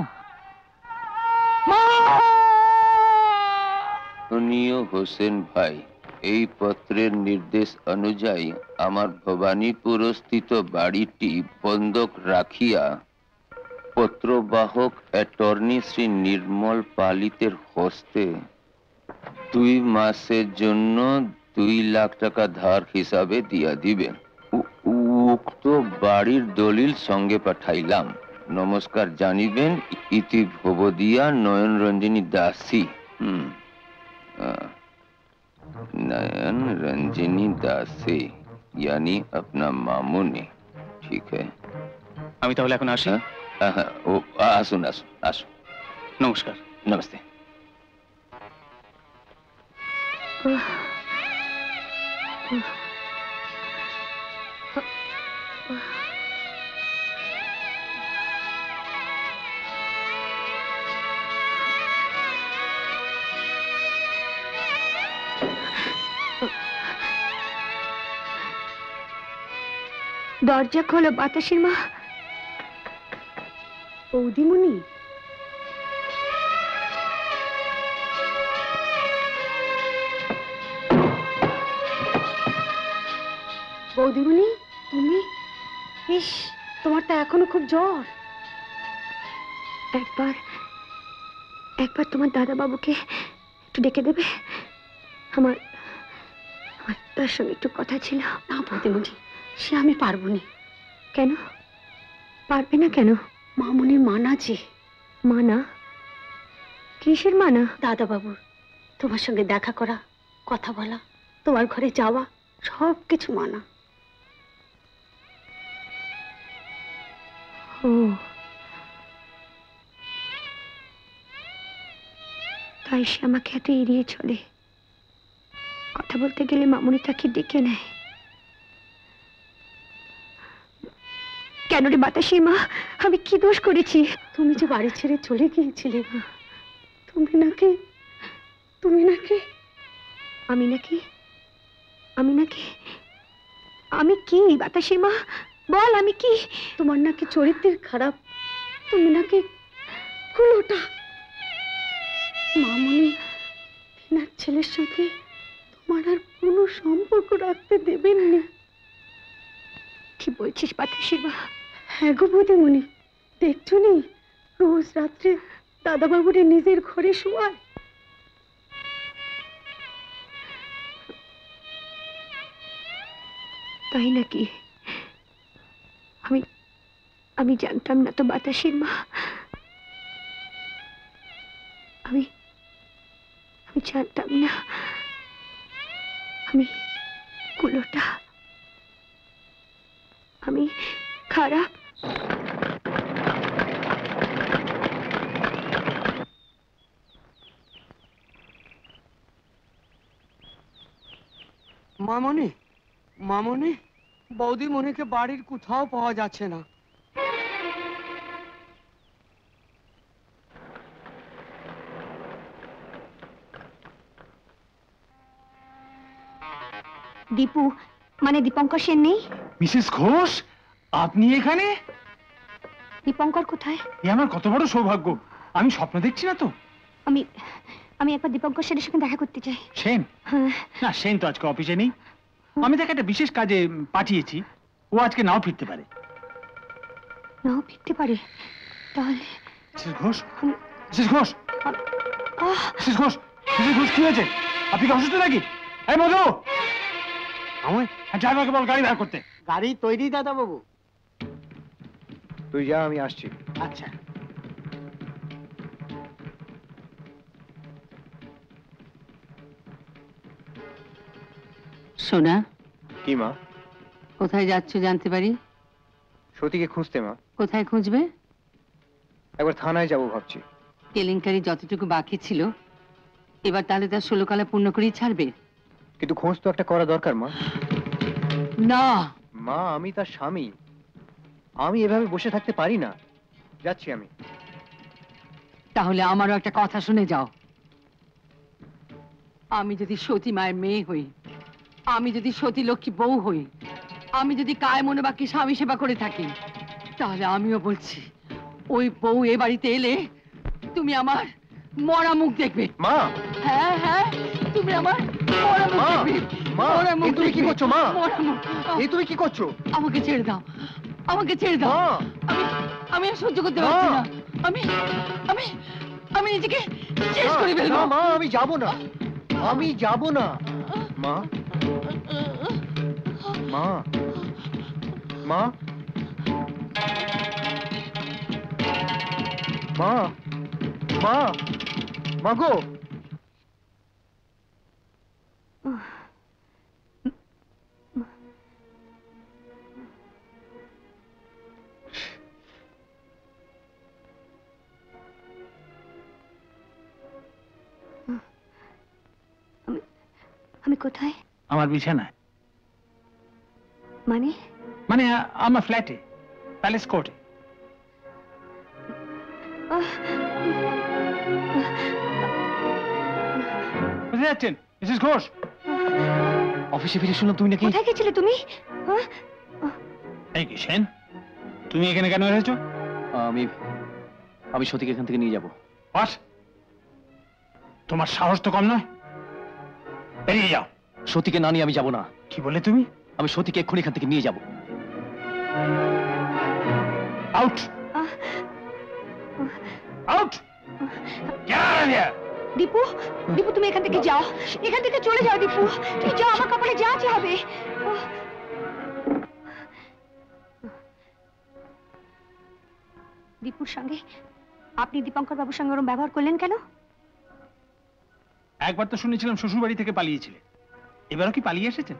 মাননীয় হোসেন ভাই, এই পত্রের নির্দেশ অনুযায়ী আমার ভবানীপুরস্থিত বাড়িটি বন্ধক রাখিয়া পত্রবাহক অ্যাটর্নি শ্রী নির্মল পালিতের হস্তে দুই মাসের জন্য দুই লাখ টাকা ধার হিসাবে দিয়া দিবেন। উ- উক্ত বাড়ির দলিল সঙ্গে পাঠাইলাম। নমস্কার জানিবেন, ইতি ভবদিয়া নয়ন রঞ্জিনী দাসী। হুম আহ, नयन रंजनी दासी यानी अपना मामू ने। ठीक है, আমি তাহলে এখন আসি। हाँ, हाँ, ओ आसुन आसुन आसुन। নমস্কার। नमस्ते। দরজা খোলো বাতাসের মা। বৌদিমণি, বৌদিমণি, তুমি? ইস, তোমার তো এখনো খুব জ্বর। একবার একবার তোমার দাদা বাবুকে একটু ডেকে দেবে? আমার আমার তার সঙ্গে একটু কথা ছিল। না বৌদিমণি, সে আমি পারবো না। কেন পারবে না? কেন? মামুনির মানা যে। মানা? কিসের মানা? দাদা বাবুর তোমার সঙ্গে দেখা করা, কথা বলা, তোমার ঘরে যাওয়া, সব কিছু মানা। ও, তাই সে আমাকে এত এড়িয়ে চলে। কথা বলতে গেলে মামুনি তাকে ডেকে নেয়। কেন রে বাতাসের মা, আমি কি দোষ করেছি? তুমি যে বাড়ি ছেড়ে চলে গিয়েছিলে, তুমি নাকি তুমি নাকি আমি নাকি আমি নাকি আমি কি বাতাসের মা, বল আমি কি? তোমার নাকি চরিত্রের খারাপ, তুমি নাকি কুলোটা। মামুনি তিনার ছেলের সঙ্গে তোমার আর কোনো সম্পর্ক রাখতে দেবেন না। কি বলছিস বাতাসের মা? হ্যাঁ গো বৌদিমণি, দেখছো নি রোজ রাত্রে দাদা বাবুরে নিজের ঘরে শোয়ায়। তাই নাকি? আমি আমি জানতাম না তো বাতাসের মা। আমি আমি জানতাম না। আমি কুলোটা, আমি খারাপ। মামনি, মামনি, বৌদিমণিকে বাড়ির কোথাও পাওয়া যাচ্ছে না। দীপু মানে দীপঙ্কর সেন নেই? মিসেস ঘোষ, আপনি এখানে? দীপঙ্কর কোথায়? এ আমার কত বড় সৌভাগ্য, আমি স্বপ্ন দেখছি না তো? আমি আমি একবার দীপঙ্কর সেনের সঙ্গে দেখা করতে চাই। সেন? হ্যাঁ। না, সেন তো আজকে অফিসে নেই। আমি তাকে একটা বিশেষ কাজে পাঠিয়েছি, ও আজকে নাও ফিরতে পারে। নাও ফিরতে পারে? তাহলে Mrs Ghosh, Mrs Ghosh, Mrs Ghosh, Mrs Ghosh, কি হয়েছে? আপনি কি অসুস্থ নাকি? এই মধু, আমি ড্রাইভারকে বল গাড়ি ভাড়া করতে। গাড়ি তৈরি দাদা বাবু। তুই যা, আমি আসছি। আচ্ছা। সোনা, কি মা? কোথায় যাচ্ছ জানতে পারি? সতীকে খুঁজতে মা। কোথায় খুঁজবে? একবার থানায় যাবো ভাবছি। কেলেঙ্কারি যতটুকু বাকি ছিল এবার তাহলে তার ষোলো কালা পূর্ণ করেই ছাড়বে। কিন্তু খোঁজ তো একটা করা দরকার মা। না মা, আমি তার স্বামী, আমি এভাবে বসে থাকতে পারি না। যাচ্ছি আমি। তাহলে আমারও একটা কথা শুনে যাও। আমি যদি সতী মায়ের মেয়ে হই, আমি যদি সতী লক্ষ্মী বউ হই, আমি যদি কায় মনে বাকি স্বামী সেবা করে থাকি, তাহলে আমিও বলছি ওই বউ এ বাড়িতে এলে তুমি আমার মরা মুখ দেখবে। মা, হ্যাঁ হ্যাঁ, তুমি আমার মরা মুখ দেখবে। মা, মরা মুখ এই তুমি কি দেখবে। করছো মা? মরা মুখ। এই তুমি কি করছো? আমাকে ছেড়ে দাও, আমাকে ছেড়ে দাও। আমি আমি আর সহ্য করতে পারছি না। আমি আমি আমি নিজেকে শেষ করে ফেলবো। না মা, আমি যাব না, আমি যাব না। মা, মা, মা, মা, মা, মা গো। আমি কোথায়? আমার বিছানায়। মানে? মানে আ- আমার ফ্ল্যাটে, প্যালেস কোর্টে। কোথায় যাচ্ছেন মিসেস ঘোষ? অফিসে ফিরে শুনলাম তুমি নাকি। কোথায় গেছিলে তুমি? হ্যাঁ? এই কি সেন, তুমি এখানে কেন এসেছো? আমি আমি সতীকে এখান থেকে নিয়ে যাব। বাস, তোমার সাহস তো কম নয়। বেরিয়ে যাও। সতীকে না নিয়ে আমি যাব না। কি বলে তুমি? আমি সতীকে এক্ষুনি এখান থেকে নিয়ে যাব। Out, out. দীপু, দীপু তুমি এখান থেকে যাও, এখান থেকে চলে যাও দীপু, তুমি যাও, আমার কপালে যা আছে হবে। দীপুর সঙ্গে আপনি দীপঙ্কর বাবুর সঙ্গে ওরম ব্যবহার করলেন কেন? একবার তো শুনেছিলাম শ্বশুর বাড়ি থেকে পালিয়েছিলে, এবারও কি পালিয়ে এসেছেন?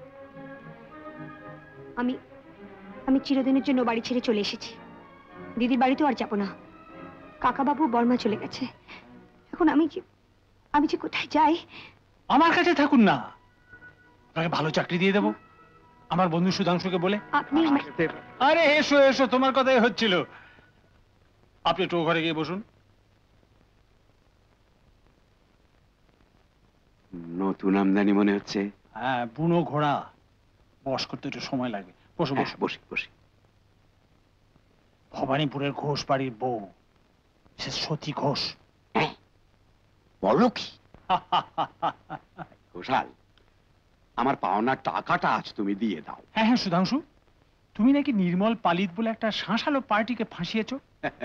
আমি আমি চিরদিনের জন্য বাড়ি ছেড়ে চলে এসেছি। দিদির বাড়িতেও আর যাব না। কাকা বাবু বর্মা চলে গেছে। এখন আমি যে আমি যে কোথায় যাই? আমার কাছে থাকুন না, আপনাকে ভালো চাকরি দিয়ে দেবো আমার বন্ধু সুধাংশুকে বলে। আপনি আরে এসো এসো, তোমার কথাই হচ্ছিল। আপনি একটু ঘরে গিয়ে বসুন। নতুন আমদানি মনে হচ্ছে। হ্যাঁ, বুনো ঘোড়া, বস করতে একটু সময় লাগবে। বসো বসো। বসি বসি। ভবানীপুরের ঘোষ বাড়ির বউ সে সতী ঘোষ। বলো কি? ঘোষাল, আমার পাওনা টাকাটা আজ তুমি দিয়ে দাও। হ্যাঁ হ্যাঁ সুধাংশু, তুমি নাকি নির্মল পালিত বলে একটা শাঁসালো পার্টিকে ফাঁসিয়েছো।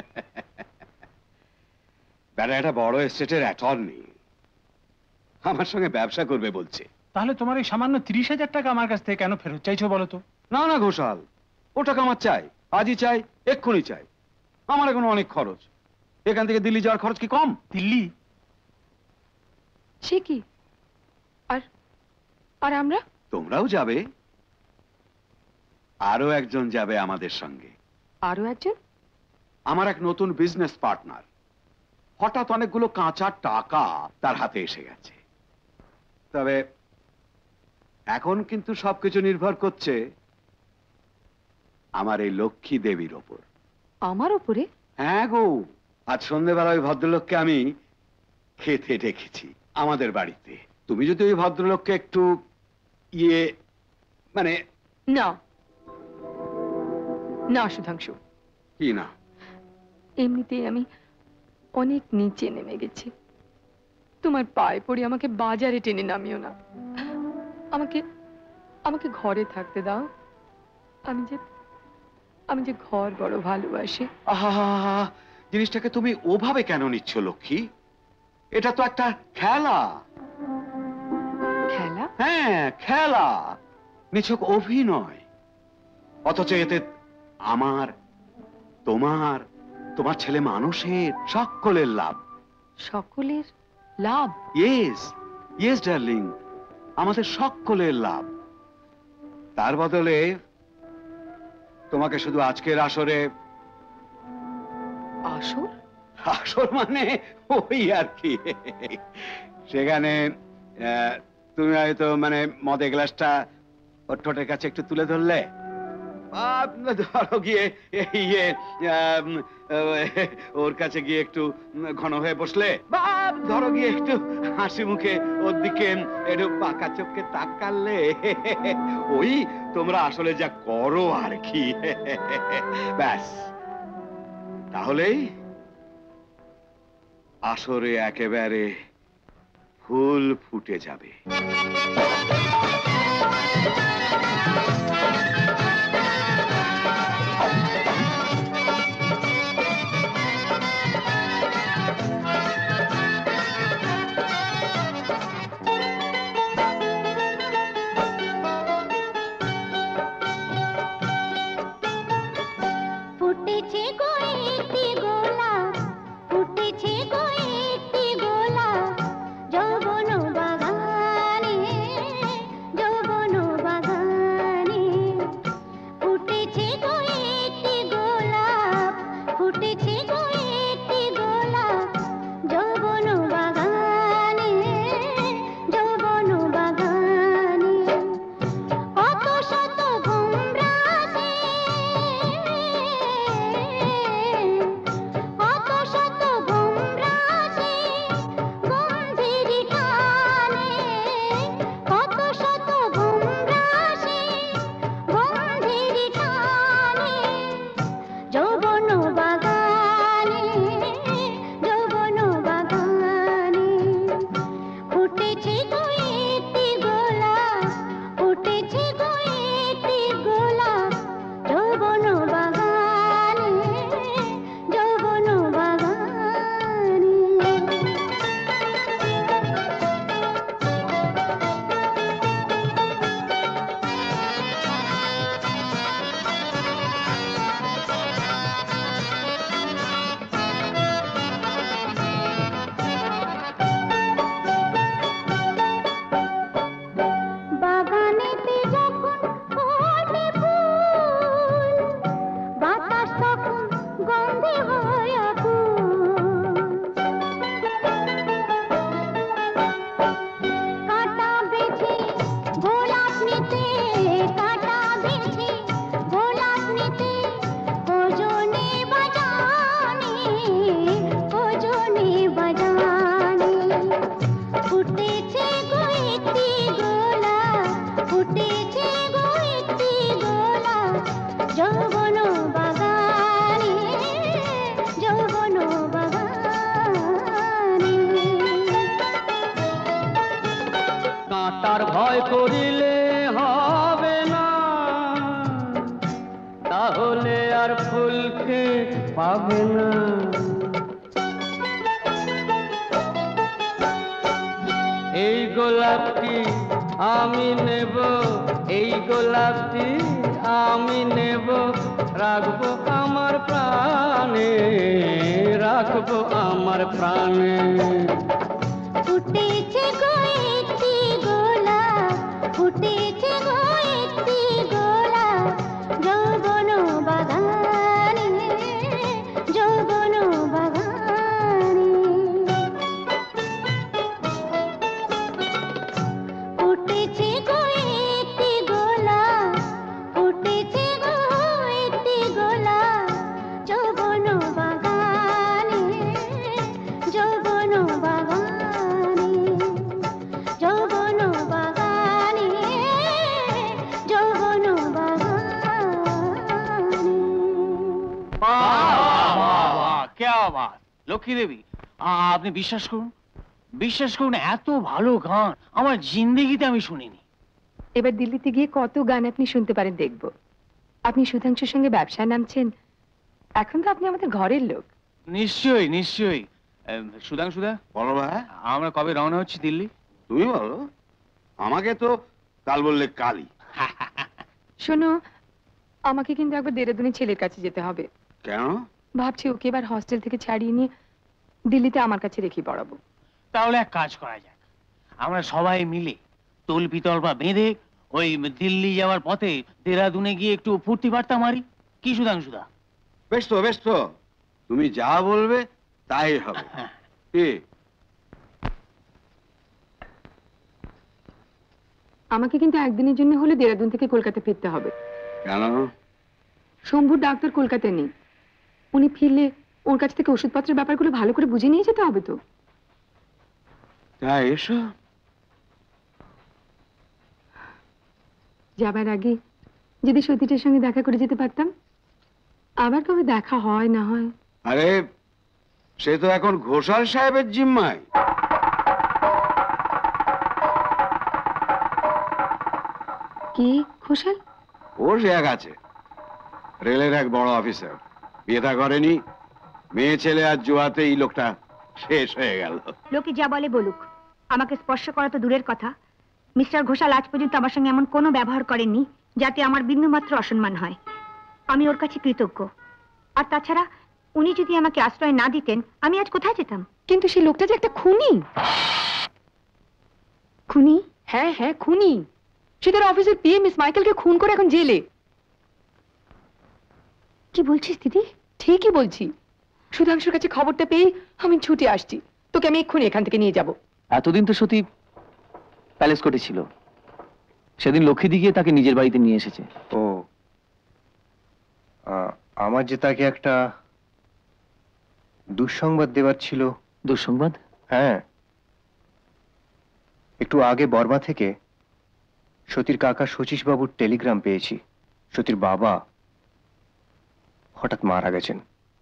বেটা একটা বড় এস্টেটের অ্যাটর্নি আমার সঙ্গে ব্যবসা করবে বলছে। তাহলে তোমার এই সামান্য তিরিশ হাজার টাকা আমার কাছ থেকে কেন ফেরত চাইছো বলো তো? না না ঘোষাল, ও টাকা আমার চাই, আজই চাই, এক্ষুনি চাই। আমার এখন অনেক খরচ, এখান থেকে দিল্লি যাওয়ার খরচ কি কম? দিল্লি? সে কি? আর আর আমরা? তোমরাও যাবে, আরো একজন যাবে আমাদের সঙ্গে। আরো একজন? আমার এক নতুন বিজনেস পার্টনার, হঠাৎ অনেকগুলো কাঁচা টাকা তার হাতে এসে গেছে। তবে এখন কিন্তু সবকিছু নির্ভর করছে আমার এই লক্ষ্মী দেবীর ওপর। আমার উপরে? হ্যাঁ গো, আজ সন্ধ্যেবেলা ওই ভদ্রলোককে আমি খেতে ডেকেছি আমাদের বাড়িতে। তুমি যদি ওই ভদ্রলোককে একটু ইয়ে মানে না না সুধাংশু, কি না? এমনিতেই আমি অনেক নিচে নেমে গেছি। তোমার পায়ে পড়ে আমাকে বাজারে টেনে নামিও না, আমাকে আমাকে ঘরে থাকতে দাও। আমি যে আমি যে ঘর বড় ভালোবাসি। আহা, জিনিসটাকে তুমি ওভাবে কেন নিচ্ছ লক্ষ্মী? এটা তো একটা খেলা। খেলা? হ্যাঁ, খেলা, নিছক অভিনয়। অথচ এতে আমার, তোমার, তোমার ছেলে মানুষের সকলের লাভ। সকলের লাভ? ইয়েস ইয়েস ডার্লিং, আমাদের সকলের লাভ। তার বদলে তোমাকে শুধু আজকের আসরে, আসর আসর মানে ওই আর কি, সেখানে আহ, তুমি হয়তো মানে মদের গ্লাসটা ওর ঠোঁটের কাছে একটু তুলে ধরলে, ধরো গিয়ে ইয়ে ওর কাছে গিয়ে একটু ঘন হয়ে বসলে, বা ধরো গিয়ে একটু হাসি মুখে ওর দিকে একটু পাকা চোখে তাকালে, ওই তোমরা আসলে যা করো আর কি, ব্যাস তাহলেই আসরে একেবারে ফুল ফুটে যাবে। ফুটেছে গো একটি গোলাপ, ফুটেছে গো একটি গোলাপ, যৌবন বাগানে, যৌবন বাগানে। ফুটেছে গো একটি গোলাপ, ফুটেছে গো একটি গোলাপ, যৌবন বাগানে, যৌবন বাগানে। কত শত ভোমরাসে, কত শত ভোমরাসে গন্ধের টানে, কত শত ভোমরাসে গন্ধের টানে, যৌবন বাগানে, যৌবন বাগানে। ফুটেছে গো একটি গোলাপ, ফুটেছে গো একটি গোলাপ, যৌবন বাগানে, যৌবন বাগানে। বাগানেতে যখন ফোটে ফুল, বাতাস তখন গন্ধে হয় আকুল। কাঁটা বেছে গোলাপ নিতে, কাঁটা বেছে গোলাপ নিতে, ওজনে বাজানে, ওজনে বাজানে। ফুটেছে গো একটি গোলাপ, ফুটেছে গো একটি গোলাপ, যৌবন বাগানে, যৌবন বাগানে। কাঁটার ভয় করিলে হবে না, তাহলে আর ফুলকে পাবে না। এই গোলাপটি আমি নেব, এই গোলাপটি আমি নেব, রাখবো আমার প্রাণে, রাখবো আমার প্রাণে। ফুটেছে গো একটি গোলাপ, ফুটেছে গো একটি গোলাপ, যৌবন বাগানে, যৌবন বাগানে। ফুটেছে গো একটি গোলাপ, ফুটেছে গো একটি গোলাপ, যৌবন বাগানে, যৌবন বাগানে, যৌবন বাগানে, যৌবন বাগানে। क्या बात, লক্ষ্মী দেবী, আপনি বিশ্বাস করুন, বিশ্বাস করুন এত ভালো গান আমার জিন্দেগিতে আমি শুনিনি। এবার দিল্লিতে গিয়ে কত গান আপনি শুনতে পারেন দেখব। আপনি সুধাংশুর সঙ্গে ব্যবসায় নামছেন, এখন তো আপনি আমাদের ঘরের লোক। নিশ্চয়ই নিশ্চয়ই। সুধাংশুদা বলো ভাই, আমরা কবে রওনা হচ্ছি দিল্লি? তুমি বলো, আমাকে তো কাল বললে কালই। শোনো, আমাকে কিন্তু একবার দেরাদুনের ছেলের কাছে যেতে হবে। কেন? ভাবছি ওকে এবার হস্টেল থেকে ছাড়িয়ে নিয়ে দিল্লিতে আমার কাছে রেখে পড়াবো। তাহলে এক কাজ করা যাক, আমরা সবাই মিলে তল্পি তল্পা বেঁধে ওই দিল্লি যাওয়ার পথে দেরাদুনে গিয়ে একটু ফুর্তি বার্তা মারি, কি সুধাংশুদা? বেশ তো বেশ তো, তুমি যা বলবে তাই হবে। কি? আমাকে কিন্তু একদিনের জন্য হলে দেরাদুন থেকে কলকাতা ফিরতে হবে। কেন? শম্ভুর ডাক্তার কলকাতায় নেই, উনি ফিরলে ওর কাছ থেকে ওষুধপত্রের ব্যাপারগুলো ভালো করে বুঝে নিয়ে যেতে হবে তো। তাই এসো। যাবার আগে যদি সতীটার সঙ্গে দেখা করে যেতে পারতাম। আবার কবে দেখা হয় না হয়। আরে সে তো এখন ঘোষাল সাহেবের জিম্মায়। কি ঘোষাল? ওর এক আছে, রেলের এক বড় অফিসার, বিয়েটা করেনি, মেয়ে ছেলে আর জুয়াতে এই লোকটা শেষ হয়ে গেল। লোকে যা বলে বলুক, আমাকে স্পর্শ করা তো দূরের কথা, মিস্টার ঘোষাল আজ পর্যন্ত আমার সঙ্গে এমন কোনো ব্যবহার করেননি যাতে আমার বিন্দুমাত্র অসম্মান হয়। আমি ওর কাছে কৃতজ্ঞ। আর তাছাড়া উনি যদি আমাকে আশ্রয় না দিতেন আমি আজ কোথায় যেতাম? কিন্তু সেই লোকটা যে একটা খুনি। খুনি? হ্যাঁ হ্যাঁ খুনি। সে তার অফিসের পিএ মিস মাইকেলকে খুন করে এখন জেলে। কি বলছিস দিদি? ঠিকই বলছি। সুধাংশুর কাছে খবরটা পেয়ে আমি ছুটে আসছি। তোকে আমি এক্ষুনি এখান থেকে নিয়ে যাব। এতদিন তো সতী প্যালেস কোর্টে ছিল, সেদিন লক্ষ্মী গিয়ে তাকে নিজের বাড়িতে নিয়ে এসেছে। ও, আমার যে তাকে একটা দুঃসংবাদ দেওয়ার ছিল। দুঃসংবাদ? হ্যাঁ, একটু আগে বর্মা থেকে সতীর কাকা শচীশ বাবুর টেলিগ্রাম পেয়েছি। সতীর বাবা হঠাৎ মারা গেছেন।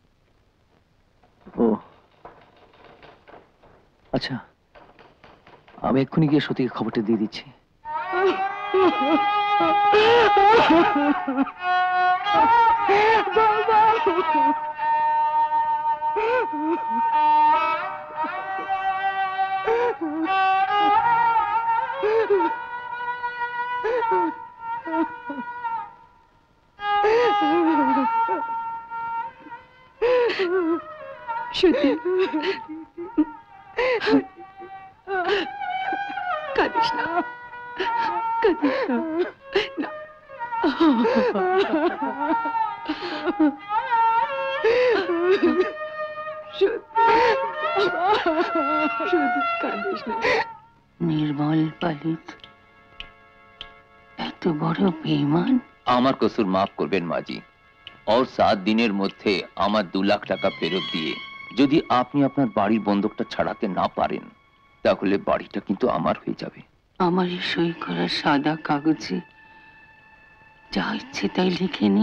ও আচ্ছা, আমি এক্ষুনি গিয়ে সতীকে খবরটা দিয়ে দিচ্ছি। সত্যি কাঁদিস না, কাঁদিস না। না। নির্মল পালিত এত বড় বেঈমান। আমার কসুর মাফ করবেন মাজি। और सात দিনের মধ্যে আমার দু লাখ টাকা ফেরত দিয়ে যদি আপনি আপনার বাড়ির বন্ধকটা ছাড়াতে না পারেন তাহলে বাড়িটা কিন্তু আমার হয়ে যাবে। আমারই সই করা সাদা কাগজে যা ইচ্ছে তাই লিখে নি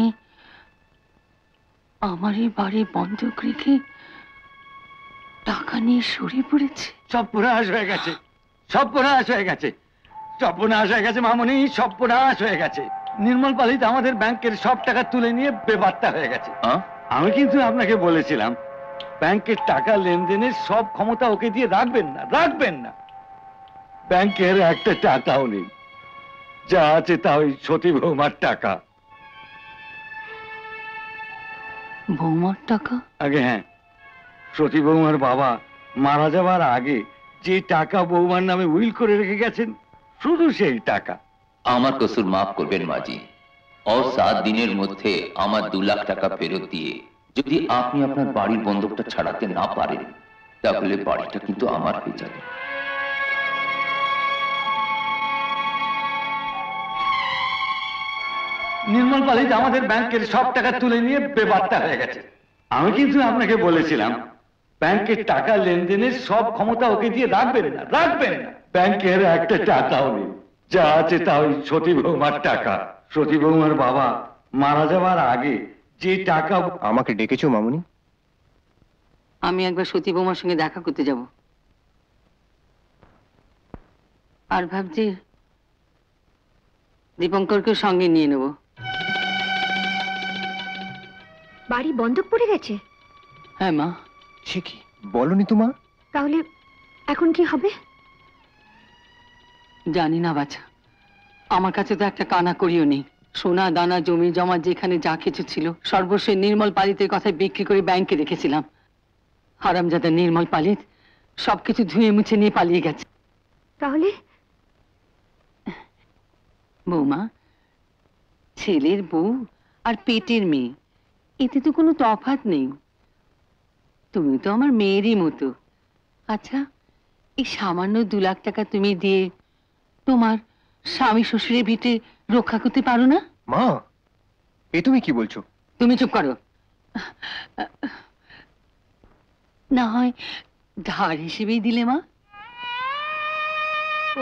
আমারই বাড়ি বন্ধক রেখে টাকা নিয়ে সরে পড়েছে। সর্বনাশ হয়ে গেছে, সর্বনাশ হয়ে গেছে, সর্বনাশ হয়ে গেছে মামনি, সর্বনাশ হয়ে গেছে। নির্মল পালিত আমাদের ব্যাংকের সব টাকা তুলে নিয়ে বেপাত্তা হয়ে গেছে। আমি কিন্তু আপনাকে বলেছিলাম ব্যাংকের টাকা লেনদেনের সব ক্ষমতা ওকে দিয়ে রাখবেন না, রাখবেন না। ব্যাংকের একটা টাকাও নেই, যা আছে তা ওই সতী বৌমার টাকা। বৌমার টাকা? আগে হ্যাঁ, সতী বৌমার বাবা মারা যাওয়ার আগে যে টাকা বৌমার নামে উইল করে রেখে গেছেন, শুধু সেই টাকা। আমার কসুর মাফ করবেন মাজি। और सात দিনের মধ্যে আমার দু লাখ টাকা ফেরত দিয়ে যদি আপনি আপনার বাড়ির বন্ধকটা ছাড়াতে না পারেন তাহলে বাড়িটা কিন্তু আমার হয়ে যাবে। নির্মল পালিত আমাদের ব্যাংকের সব টাকা তুলে নিয়ে বেপাত্তা হয়ে গেছে। আমি কিন্তু আপনাকে বলেছিলাম ব্যাংকের টাকা লেনদেনের সব ক্ষমতা ওকে দিয়ে রাখবেন না, রাখবেন না। ব্যাংকের একটা টাকাও নেই, যা আছে তা ওই সতী বৌমার টাকা। সতী বৌমার বাবা মারা যাওয়ার আগে যে টাকা। আমাকে ডেকেছো মামুনি? আমি একবার সতী বৌমার সঙ্গে দেখা করতে যাব। আর ভাবছি দীপঙ্করকে সঙ্গে নিয়ে নেব। বাড়ি বন্ধক পড়ে গেছে? হ্যাঁ মা। সে কি বলনি তো মা? তাহলে এখন কি হবে? জানি না বাছা, আমার কাছে তো একটা কানা করিও নেই। সোনা দানা জমি জমা যেখানে যা কিছু ছিল সর্বস্ব নির্মল পালিতের কথায় বিক্রি করে ব্যাংকে রেখেছিলাম। হারামজাদা নির্মল পালিত সবকিছু ধুয়ে মুছে নিয়ে পালিয়ে গেছে। তাহলে বৌমা, ছেলের বউ আর পেটের মেয়ে, এতে তো কোনো তফাৎ নেই। তুমি তো আমার মেয়েরই মতো। আচ্ছা, এই সামান্য দু লাখ টাকা তুমি দিয়ে তোমার স্বামী শ্বশুরের ভিটে রক্ষা করতে পারো না? মা, এ তুমি কি বলছো? তুমি চুপ করো। না হয় ধার হিসেবেই দিলে মা। ও,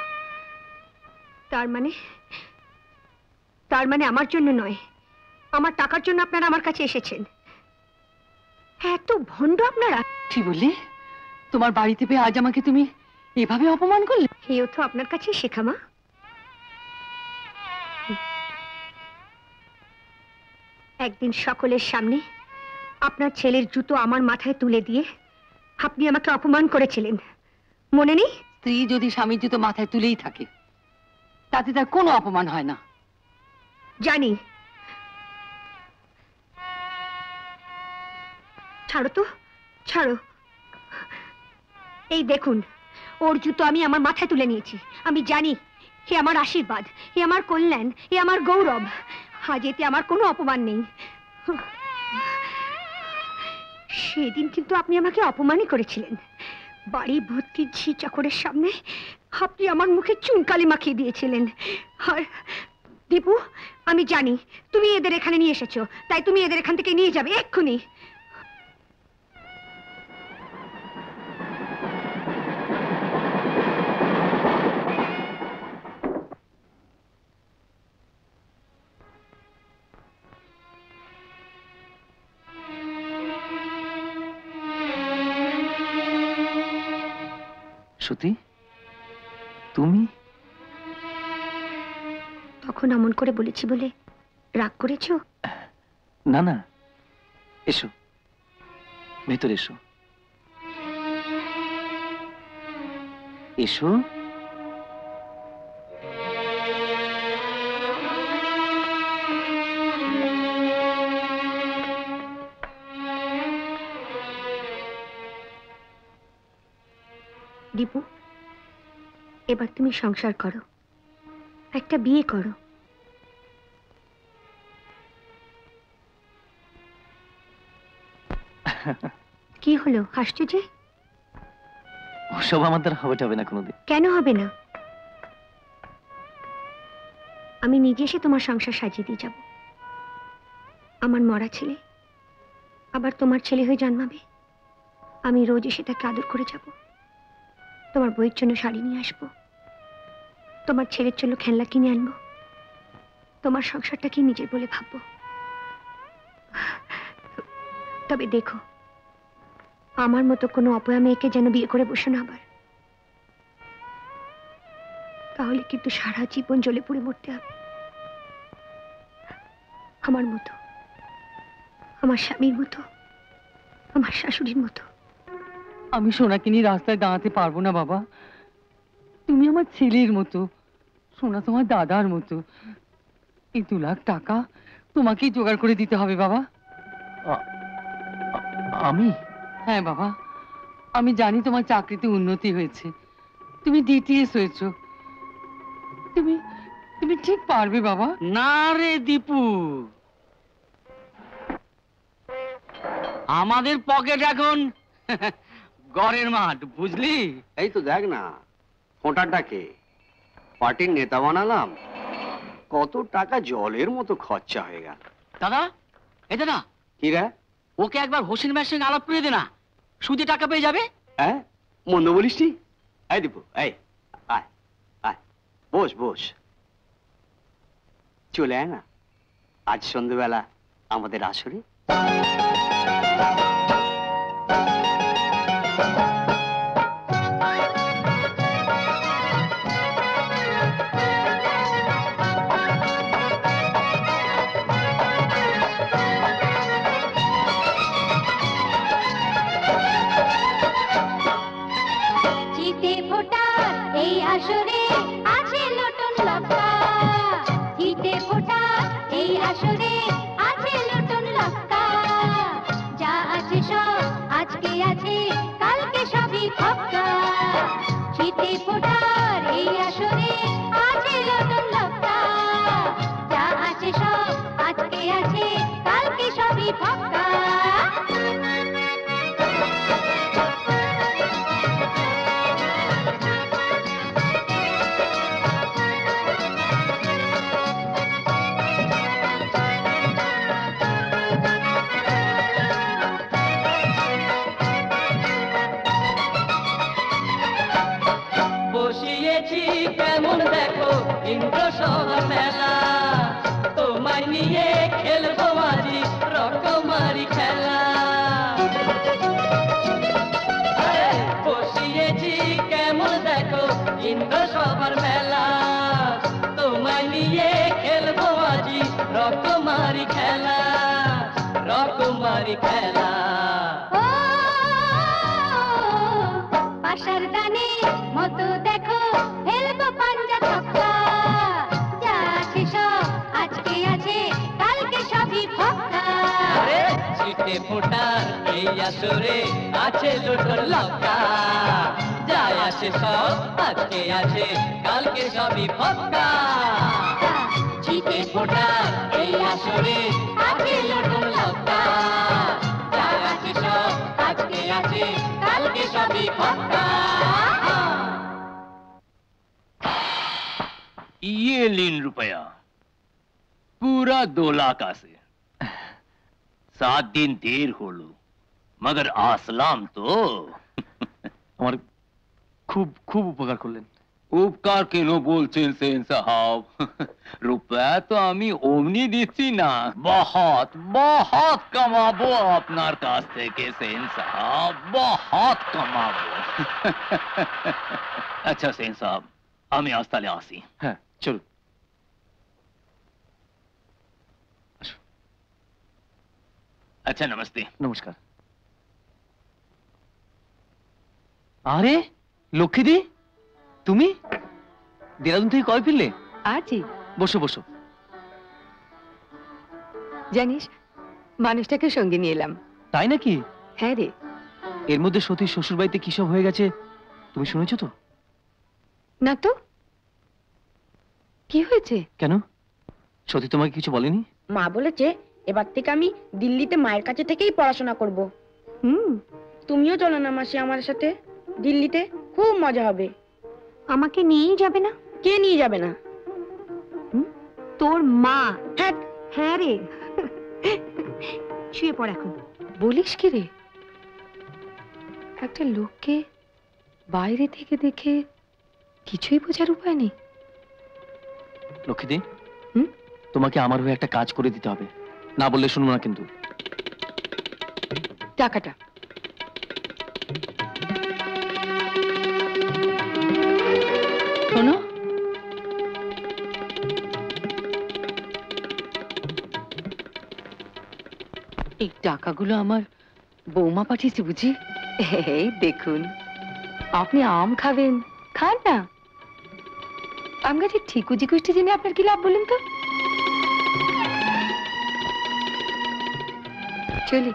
তার মানে তার মানে আমার জন্য নয়, আমার টাকার জন্য আপনারা আমার কাছে এসেছেন। এত ভণ্ড আপনারা! কি বললে? তোমার বাড়িতে পেয়ে আজ আমাকে তুমি এভাবে অপমান করলে? এও তো আপনার কাছে শেখা মা। একদিন সকলের সামনে আপনার ছেলের জুতো আমার মাথায় তুলে দিয়ে আপনি আমাকে অপমান করেছিলেন, মনে নেই? স্ত্রী যদি স্বামীর জুতো মাথায় তুলেই থাকে তাতে তার কোনো অপমান হয় না। জানি। ছাড়ো তো, ছাড়ো। এই দেখুন, ওর জুতো আমি আমার মাথায় তুলে নিয়েছি। আমি জানি এ আমার আশীর্বাদ, এ আমার কল্যাণ, এ আমার গৌরব। আজ এতে আমার কোনো অপমান নেই। সেদিন কিন্তু আপনি আমাকে অপমানই করেছিলেন। বাড়ি ভর্তি ঝি চাকরের সামনে আপনি আমার মুখে চুনকালি মাখিয়ে দিয়েছিলেন। আর দীপু, আমি জানি তুমি এদের এখানে নিয়ে এসেছো, তাই তুমি এদের এখান থেকে নিয়ে যাবে এক্ষুনি। সত্যি তুমি? তখন অমন করে বলেছি বলে রাগ করেছো? না না, এসো ভেতরে এসো। এসো। দীপু, এবার তুমি সংসার করো, একটা বিয়ে করো। কি হলো, হাসছো যে? ওসব আমার দ্বারা হবে হবে না কোনোদিন। কেন হবে না? আমি নিজে এসে তোমার সংসার সাজিয়ে দিয়ে যাব। আমার মরা ছেলে আবার তোমার ছেলে হয়ে জন্মাবে। আমি রোজ এসে তাকে আদর করে যাব। তোমার বইয়ের জন্য শাড়ি নিয়ে আসবো, তোমার ছেলের জন্য খেলনা কিনে আনবো, তোমার সংসারটাকে নিজের বলে ভাববো। তবে দেখো, আমার মতো কোনো অপয়া মেয়েকে যেন বিয়ে করে বসো না আবার, তাহলে কিন্তু সারা জীবন জ্বলে পুড়ে মরতে হবে। আমার মতো, আমার স্বামীর মতো, আমার শাশুড়ির মতো। আমি সোনাকে নিয়ে রাস্তায় দাঁড়াতে পারবো না বাবা। তুমি আমার ছেলের মতো, সোনা তোমার দাদার মতো। এই দু লাখ টাকা তোমাকেই জোগাড় করে দিতে হবে বাবা। আমি? হ্যাঁ বাবা, আমি জানি তোমার চাকরিতে উন্নতি হয়েছে, তুমি ডিটিএস হয়েছো, তুমি তুমি ঠিক পারবে বাবা। না রে দীপু, আমাদের পকেট এখন গড়ের মাঠ, বুঝলি? এই তো দেখ না, ফোঁটাটাকে পার্টির নেতা বানালাম, কত টাকা জলের মতো খরচা হয়ে গেল। দাদা, এই দাদা, কি রে? ওকে একবার হোসেন ভাইয়ের সঙ্গে আলাপ করে দে না, সুদে টাকা পেয়ে যাবে। হ্যাঁ, মন্দ বলিস নি? এই দীপু, এই আয় আয়, বস বস, চলে আয় না আজ সন্ধ্যেবেলা আমাদের আসরে। আসরে আছে লুটন লক্কা, যা আছে সব আজকে আছে কালকে সবই ফক্কা। শীতে ফোটার এই আসরে আছে লুটন লক্কা, যা আছে সব আজকে আছে কালকে সবই ফক্কা। বসিয়েছি কেমন দেখো ইন্দ্র শহর মেলা, তোমায় নিয়ে খেলবো আজি রকমারি খেলা। বসিয়েছি কেমন দেখো ইন্দ্র শহর মেলা, তোমায় নিয়ে খেলবো আজি রকমারি খেলা, রকমারি খেলা। পাশার দানে মতো দেখো ফেলবো পাঞ্জা ছক্কা, যা আছে সব আজকে আছে কালকে সবই ফক্কা। ছিটে ফোটার এই আসরে আছে লুটন লক্কা, যা আছে সব আজকে আছে কালকে সবই ফক্কা। ছিটে ফোটার এই আসরে আছে লুটন লক্কা, যা আছে সব আজকে আছে কালকে সবই ফক্কা। ये लीन रुपया पूरा दो लाख आसे। सात दिन देर होलो मगर आसलाम तो আমার খুব খুব উপকার করলেন। উপকার কেন বলছেন সেন সাহাব? রুপয়া তো আমি অমনি দিচ্ছি না, বহুত বহুত কামাবো আপনার কাছ থেকে সেন সাহাব, বহুত কামাবো। अच्छा सेन साहब আমি আজ তাহলে আসি। হ্যাঁ চলুন। अच्छा नमस्ते। নমস্কার। আরে লক্ষ্মীদি, তুমি দেরাদুন থেকে কবে ফিরলে? আজই। বসো বসো। জানিস, মানুষটাকে সঙ্গে নিয়ে এলাম। তাই নাকি? হ্যাঁ রে। এর মধ্যে সতীর শ্বশুর বাড়িতে কি সব হয়ে গেছে তুমি শুনেছো তো? না তো, কি হয়েছে? কেন, সতী তোমাকে কিছু বলেনি? মা বলেছে এবার থেকে আমি দিল্লিতে মায়ের কাছে থেকেই পড়াশোনা করব। হুম, তুমিও চলো না মাসি আমার সাথে, দিল্লিতে খুব মজা হবে। আমাকে নিয়েই যাবে না? কে নিয়ে যাবে না? তোর মা। হ্যাঁ হ্যাঁ রে, শুয়ে পড় এখন। বলিস কি রে, একটা লোককে বাইরে থেকে দেখে কিছুই বোঝার উপায় নেই। লক্ষ্মীদি, তোমাকে আমার হয়ে একটা কাজ করে দিতে হবে, না বললে শুনবো না কিন্তু। টাকাটা শোনো, এই টাকাগুলো আমার বৌমা পাঠিয়েছে বুঝি? এই দেখুন, আপনি আম খাবেন, খান না। আম গাছের ঠিকুজি কুষ্টি জেনে আপনার কি লাভ বলুন তো? চলি।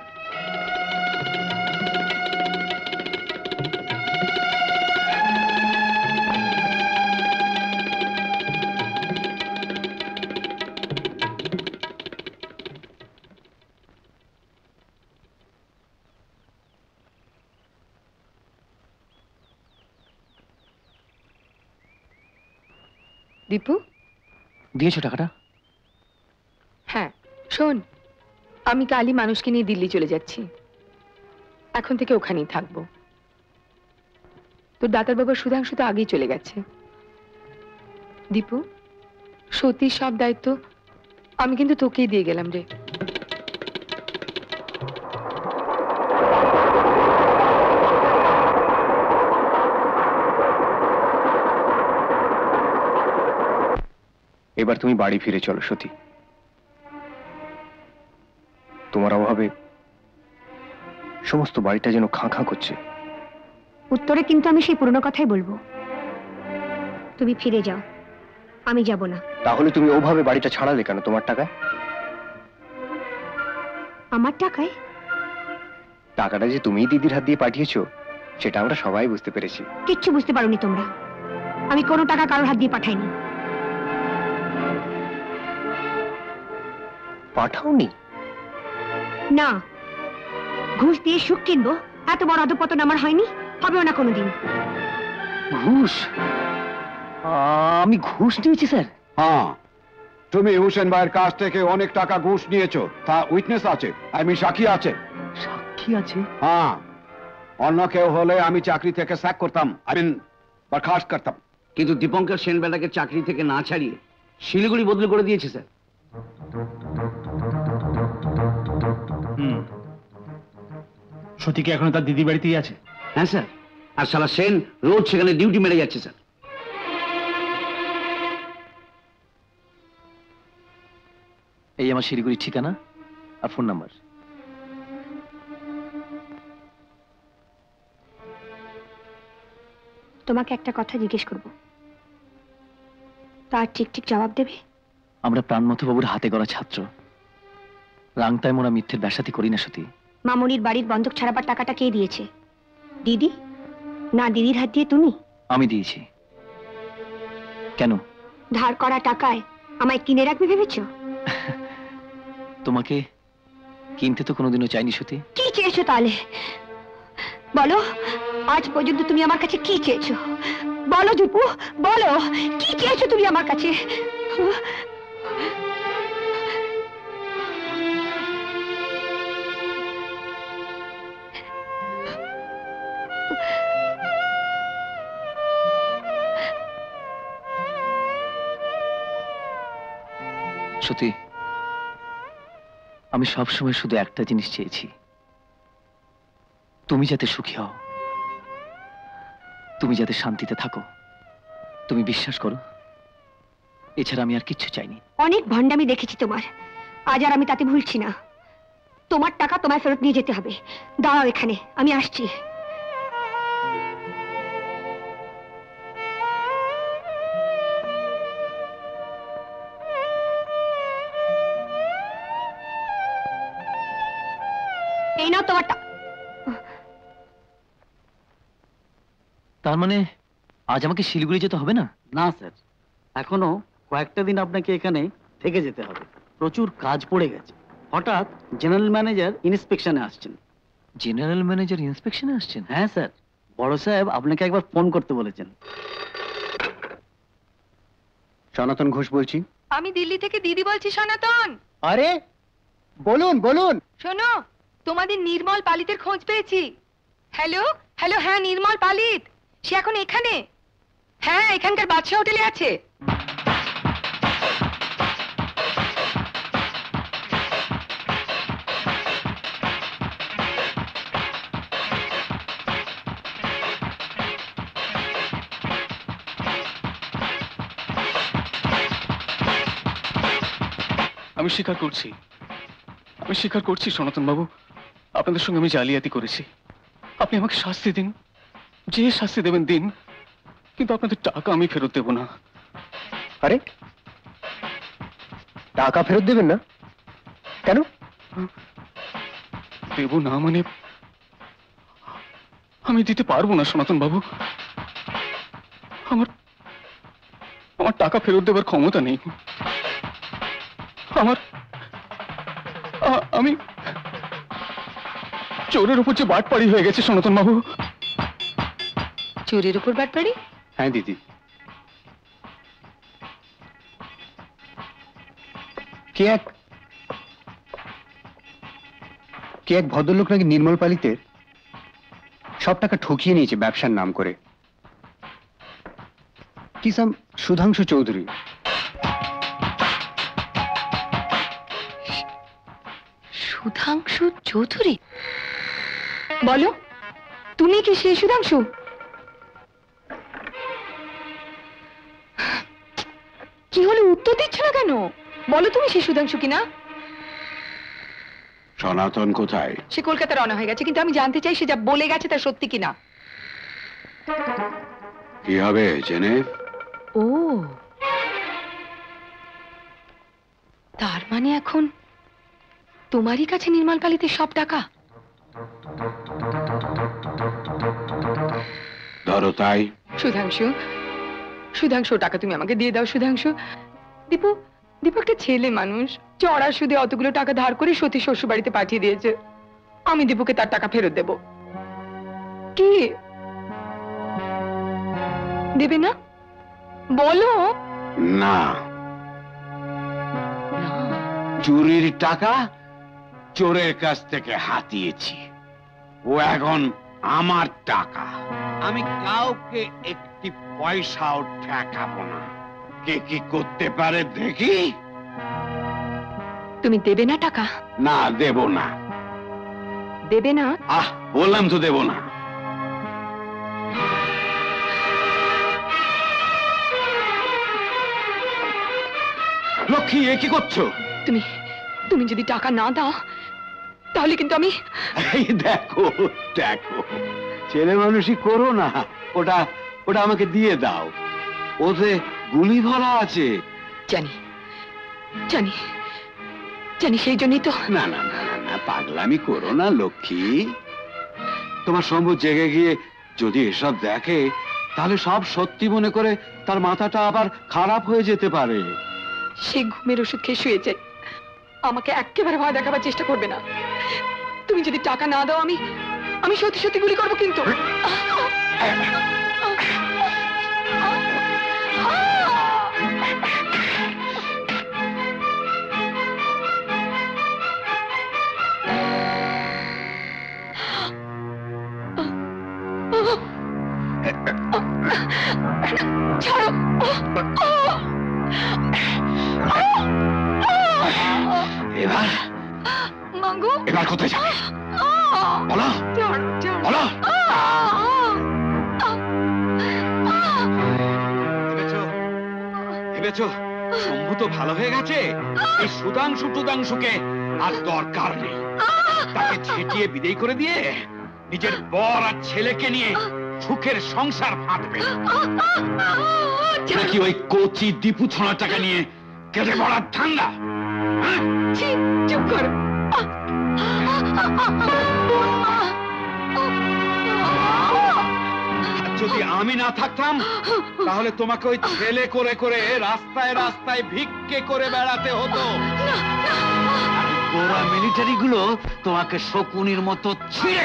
দীপু, দিয়েছো টাকাটা? হ্যাঁ শোন, আমি কালই মানুষকে নিয়ে দিল্লি চলে যাচ্ছি, এখন থেকে ওখানেই থাকবো। তোর দাতার বাবা সুধাংশু তো আগেই চলে গেছে। দীপু, সতীর সব দায়িত্ব আমি কিন্তু তোকেই দিয়ে গেলাম রে। এবার তুমি বাড়ি ফিরে চলো সতী। তোমার অভাবে সমস্ত বাড়িটা যেন খাঁ খাঁ করছে। উত্তরে কিন্তু আমি সেই পুরনো কথাই বলবো, তুমি ফিরে যাও, আমি যাব না। তাহলে তুমি ওভাবে বাড়িটা ছাড়ালে কেন তোমার টাকায়? আমার টাকায়? টাকাটা যে তুমি দিদির হাত দিয়ে পাঠিয়েছো সেটা আমরা সবাই বুঝতে পেরেছি। কিচ্ছু বুঝতে পারোনি তোমরা। আমি কোনো টাকা কারোর হাত দিয়ে পাঠাইনি। পাঠাওনি? না, ঘুষ দিয়ে সুখ কিনবো এত বড় অধপতন আমার হয়নি, হবেও না কোনোদিন। ঘুষ? আমি ঘুষ নিয়েছি স্যার? হ্যাঁ, তুমি হোসেন ভাইয়ের কাছ থেকে অনেক টাকা ঘুষ নিয়েছো, তা উইটনেস আছে, আমি সাক্ষী আছে। সাক্ষী আছে? হ্যাঁ, অন্য কেউ হলে আমি চাকরি থেকে স্যাক করতাম, আই মিন বরখাস্ত করতাম। কিন্তু দীপঙ্কর সেন বেটাকে চাকরি থেকে না ছাড়িয়ে শিলিগুড়ি বদলি করে দিয়েছে স্যার। হুম, সত্যি কি এখনো তার দিদি বাড়িতেই আছে? হ্যাঁ স্যার, আর শালা সেন রোজ সেখানে ডিউটি মেরে যাচ্ছে স্যার। এই আমার শিলিগুড়ির ঠিকানা আর ফোন নাম্বার। তোমাকে একটা কথা জিজ্ঞেস করব, তার ঠিক ঠিক জবাব দেবে? আমরা প্রাণমথ বাবুর হাতে গড়া ছাত্র, রাংতায় মোরা মিথ্যের ব্যাসাতি করি না সতী। মামনির বাড়ির বন্ধক ছাড়াবার টাকাটা কে দিয়েছে? দিদি? না, দিদির হাত দিয়ে তুমি? আমি দিয়েছি। কেন? ধার করা টাকায় আমায় কিনে রাখবে ভেবেছো? তোমাকে কিনতে তো কোনোদিনও চাইনি সতী। কি চেয়েছো তাহলে? বলো, আজ পর্যন্ত তুমি আমার কাছে কি চেয়েছো? বলো দীপু, বলো কি চেয়েছো তুমি আমার কাছে? সত্যি আমি সবসময় শুধু একটা জিনিস চেয়েছি, তুমি যাতে সুখী হও, তুমি যাতে শান্তিতে থাকো। তুমি বিশ্বাস করো, এছাড়া আমি আর কিচ্ছু চাইনি। অনেক ভণ্ডামি দেখেছি তোমার, আজ আর আমি তাতে ভুলছি না। তোমার টাকা তোমায় ফেরত নিয়ে যেতে হবে। দাঁড়াও এখানে, আমি আসছি। এই নাও তোমার টাকা। তার মানে আজ আমাকে শিলিগুড়ি যেতে হবে না? না স্যার, এখনো কয়েকটা দিন আপনাকে এখানে থেকে যেতে হবে। প্রচুর কাজ পড়ে গেছে। হঠাৎ জেনারেল ম্যানেজার ইন্সপেকশনে আসছেন। জেনারেল ম্যানেজার ইন্সপেকশনে আসছেন? হ্যাঁ স্যার, বড় সাহেব আপনাকে একবার ফোন করতে বলেছেন। সনাতন ঘোষ বলছি। আমি দিল্লি থেকে দিদি বলছি সনাতন। আরে বলুন বলুন। শোনো, তোমাদের নির্মল পালিতের খোঁজ পেয়েছি। হ্যালো হ্যালো, হ্যাঁ নির্মল পালিত, সে এখন এখানে। হ্যাঁ, এখানকার বাদশা হোটেলে আছে। আমি স্বীকার করছি, আমি স্বীকার করছি সনাতন বাবু, আপনাদের সঙ্গে আমি জালিয়াতি করেছি। আপনি আমাকে শাস্তি দিন, যে শাস্তি দেবেন দিন, কিন্তু আপনাদের টাকা আমি ফেরত দেব না। আরে টাকা ফেরত দেবেন না কেন? দেব না মানে আমি দিতে পারবো না সনাতন বাবু। আমার আমার টাকা ফেরত দেবার ক্ষমতা নেই। আমার আমি চোরের উপর যে বাটপাড়ি হয়ে গেছে সনাতন বাবু। চোরের উপর বাটপাড়ি? হ্যাঁ দিদি। কে এক কে এক ভদ্রলোক নাকি নির্মল পালিতে সব টাকা ঠকিয়ে নিয়েছে ব্যবসার নাম করে। কি সাম সুধাংশু চৌধুরী। সুধাংশু চৌধুরী? বলো, তুমি কি সেই সুধাংশু? কি হলো, উত্তর দিচ্ছ না কেন? বলো তুমি সেই সুধাংশু কিনা। সনাতন কোথায়? সে কলকাতা রওনা হয়ে গেছে, কিন্তু আমি জানতে চাই সে যা বলে গেছে তা সত্যি কিনা। কি হবে জেনে? ও, তার মানে এখন তোমারই কাছে নির্মল পালিতের সব টাকা? ধরো তাই। সুধাংশু, সুধাংশু টাকা তুমি আমাকে দিয়ে দাও। সুধাংশু, দীপু, দীপু একটা ছেলে মানুষ, চড়া সুদে অতগুলো টাকা ধার করে সতী শ্বশুর বাড়িতে পাঠিয়ে দিয়েছে। আমি দীপুকে তার টাকা ফেরত দেব। কি দেবে না? বলো না। চুরির টাকা চোরের কাছ থেকে হাতিয়েছি, ও এখন আমার টাকা। আমি কাউকে একটি পয়সাও ঠেকাবো না। কে কি করতে পারে দেখি। তুমি দেবে না টাকা? না, দেব না। দেবে না? আহ, বললাম তো দেব না। লক্ষ্মী, এ কি করছো? তুমি তুমি যদি টাকা না দাও তাহলে কিন্তু আমি। এই দেখো দেখো, ছেলে মানুষই করো না। ওটা ওটা আমাকে দিয়ে দাও। ওতে গুলি ভরা আছে। জানি জানি জানি, সেই জন্যই তো। না না না না না, পাগলামি করো না লক্ষ্মী। তোমার শম্ভু জেগে গিয়ে যদি এসব দেখে তাহলে সব সত্যি মনে করে তার মাথাটা আবার খারাপ হয়ে যেতে পারে। সে ঘুমের ওষুধ খেয়ে শুয়ে যায়, আমাকে একেবারে ভয় দেখাবার চেষ্টা করবে না। তুমি যদি টাকা না দাও আমি আমি সত্যি সত্যি গুলি করবো কিন্তু। ছাড়ো। এবার মাগো, এবার কোথায় যাবে বলো বলো। ভেবেছো ভেবেছো শম্ভু তো ভালো হয়ে গেছে। এই সুধাংশু টুধাংশুকে আর দরকার নেই। তাকে ছেটিয়ে বিদেয় করে দিয়ে নিজের বর আর ছেলেকে নিয়ে সুখের সংসার ফাঁদবে নাকি ওই কচি দীপু ছড়া টাকা নিয়ে কেটে পড়ার ঠান্ডা? চুপ কর। যদি আমি না থাকতাম তাহলে তোমাকে ওই ছেলে করে করে রাস্তায় রাস্তায় ভিক্ষে করে বেড়াতে হতো। গোরা মিলিটারি গুলো তোমাকে শকুনির মতো ছিঁড়ে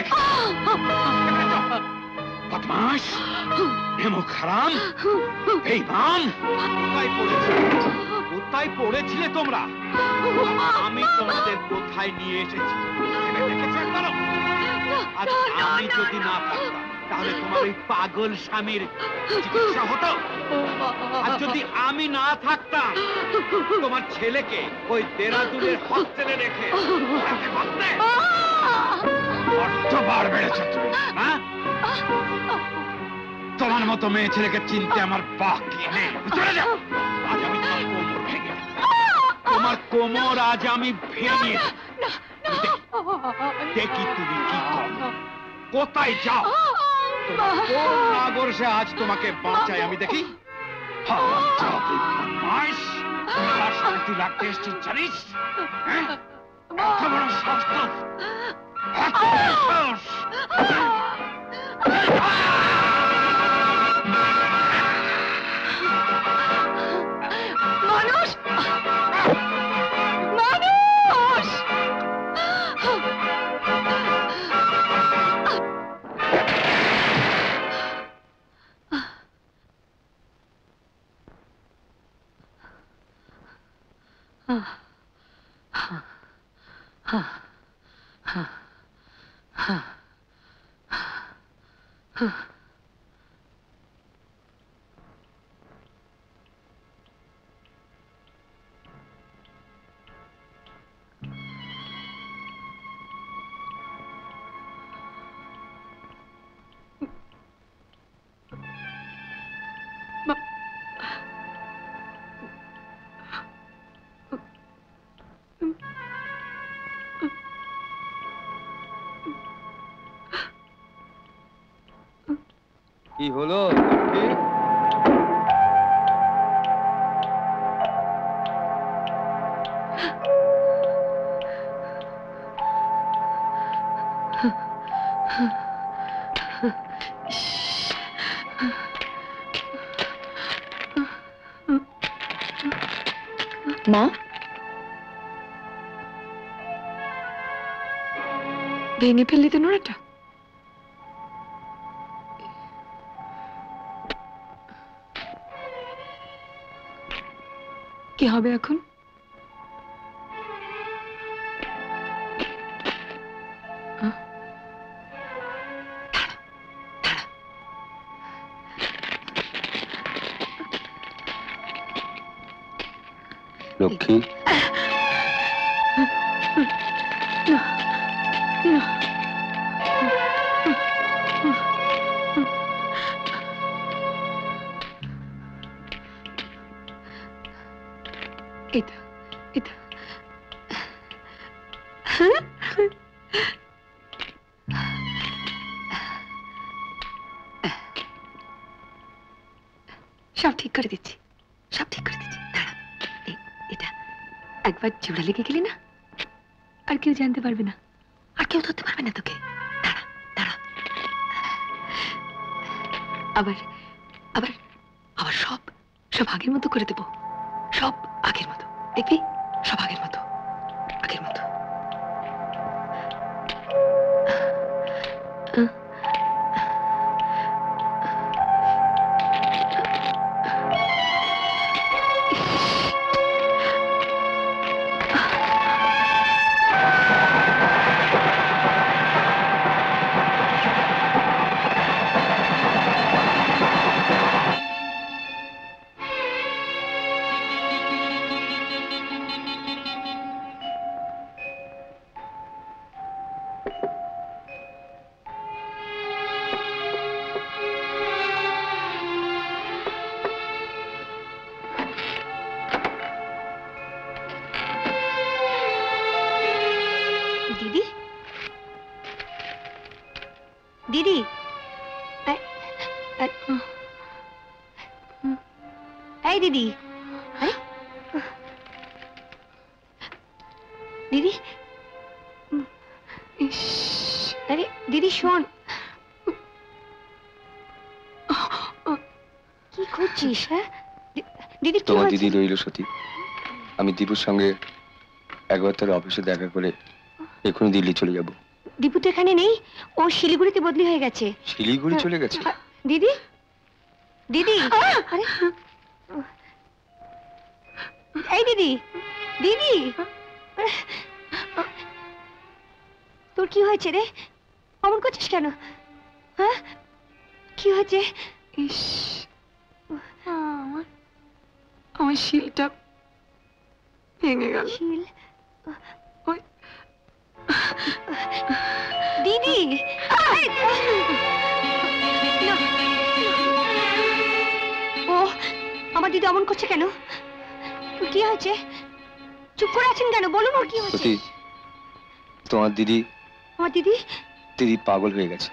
বদমাশ, হেমুখ হারাম, বেঈমান। কোথায় পড়েছিলে কোথায় পড়েছিলে তোমরা? আমি তোমাদের কোথায় নিয়ে এসেছি দেখেছো একবারও? আজ আমি যদি না থাকতাম তাহলে তোমার ওই পাগল স্বামীর চিকিৎসা হতো। আর যদি আমি না থাকতাম তোমার ছেলেকে ওই দেরাদুনের হস্টেলে রেখে কতবার বেড়েছে তুমি, হ্যাঁ? তোমার মতো মেয়ে ছেলেকে চিনতে আমার বাকি নেই। চলে যাও। আজ আমি তোমার কোমর ভেঙে তোমার কোমর আজ আমি ভেঙে দেখি তুমি কি করো, কোথায় যাও। তোমার কোন নাগর সে আজ তোমাকে বাঁচায় আমি দেখি। শান্তি লাগতে এসছি জানিস? এত বড় সাহস, এত বড় সাহস। মানুষ মানুষ কি হলো? মা, ভেঙে ফেললি তো নোড়াটা? কি হবে এখন? লক্ষ্মী, এটা এটা সব ঠিক করে দিচ্ছি, সব ঠিক করে দিচ্ছি। দাঁড়া, এই এটা একবার জোড়া লেগে গেলি না, আর কেউ জানতে পারবে না, আর কেউ ধরতে পারবে না তোকে। দাঁড়া দাঁড়া, আবার আবার আবার সব সব আগের মতো করে দেবো, সব আগের মতো, দেখবি? সব আগের মতো, আগের মতো। দিদি, দিদি, এ- এ- এই দিদি, আরে, দিদি, আরে দিদি শোন, কি করছিস? হ্যাঁ দিদি, কি তোমার হয়েছে? দিদি রইল সতী। আমি দীপুর সঙ্গে একবার তার অফিসে দেখা করে এখনই দিল্লি চলে যাব। দীপু তো এখানে নেই, ও শিলিগুড়িতে বদলি হয়ে গেছে। শিলিগুড়ি চলে গেছে? দিদি, দিদি, আরে, এই দিদি, দিদি, তোর কি হয়েছে রে? অমন করছিস কেন? হ্যাঁ, কি হয়েছে? ইস, আমার আমার শিলটা ভেঙে গেল। শিল? দিদি, না। ও আমার দিদি অমন করছে কেন? কি হয়েছে? চুপ করে আছেন কেন? বলুন ওর কি হয়েছে? সতী, তোমার দিদি আমার দিদি দিদি পাগল হয়ে গেছে।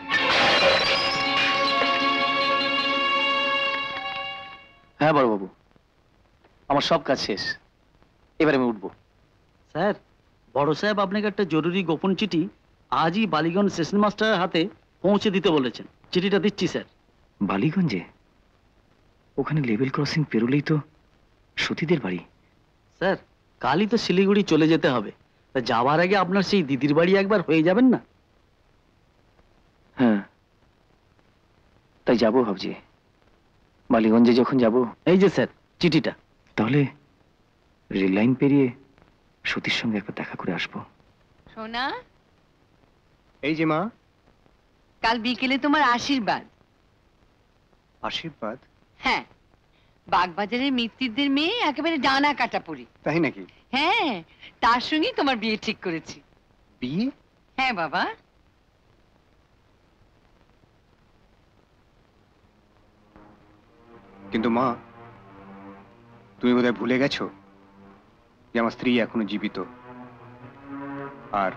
হ্যাঁ বড়বাবু, আমার সব কাজ শেষ, এবার আমি উঠবো। স্যার, বড় সাহেব আপনাকে একটা জরুরি গোপন চিঠি আজই বালিগঞ্জ স্টেশন মাস্টারের হাতে পৌঁছে দিতে বলেছেন। চিঠিটা দিচ্ছি স্যার। বালিগঞ্জে? ওখানে লেভেল ক্রসিং পেরোলেই তো সতীদের বাড়ি। স্যার, কালই তো শিলিগুড়ি চলে যেতে হবে, তা যাওয়ার আগে আপনার সেই দিদির বাড়ি একবার হয়ে যাবেন না? হ্যাঁ, তাই যাবো ভাবছি। বালিগঞ্জে যখন যাব, এই যে স্যার চিঠিটা। তাহলে রেল লাইন পেরিয়ে সতীর সঙ্গে একবার দেখা করে আসবো। সোনা, এই যে মা। কাল বিকেলে তোমার আশীর্বাদ। আশীর্বাদ? হ্যাঁ, বাগবাজারের মিত্তিরদের মেয়ে একেবারে ডানা কাটা পড়ি। তাই নাকি? হ্যাঁ, তার সঙ্গেই তোমার বিয়ে ঠিক করেছি। বিয়ে? হ্যাঁ বাবা। কিন্তু মা, তুমি বোধহয় ভুলে গেছো যে আমার স্ত্রী এখনো জীবিত, আর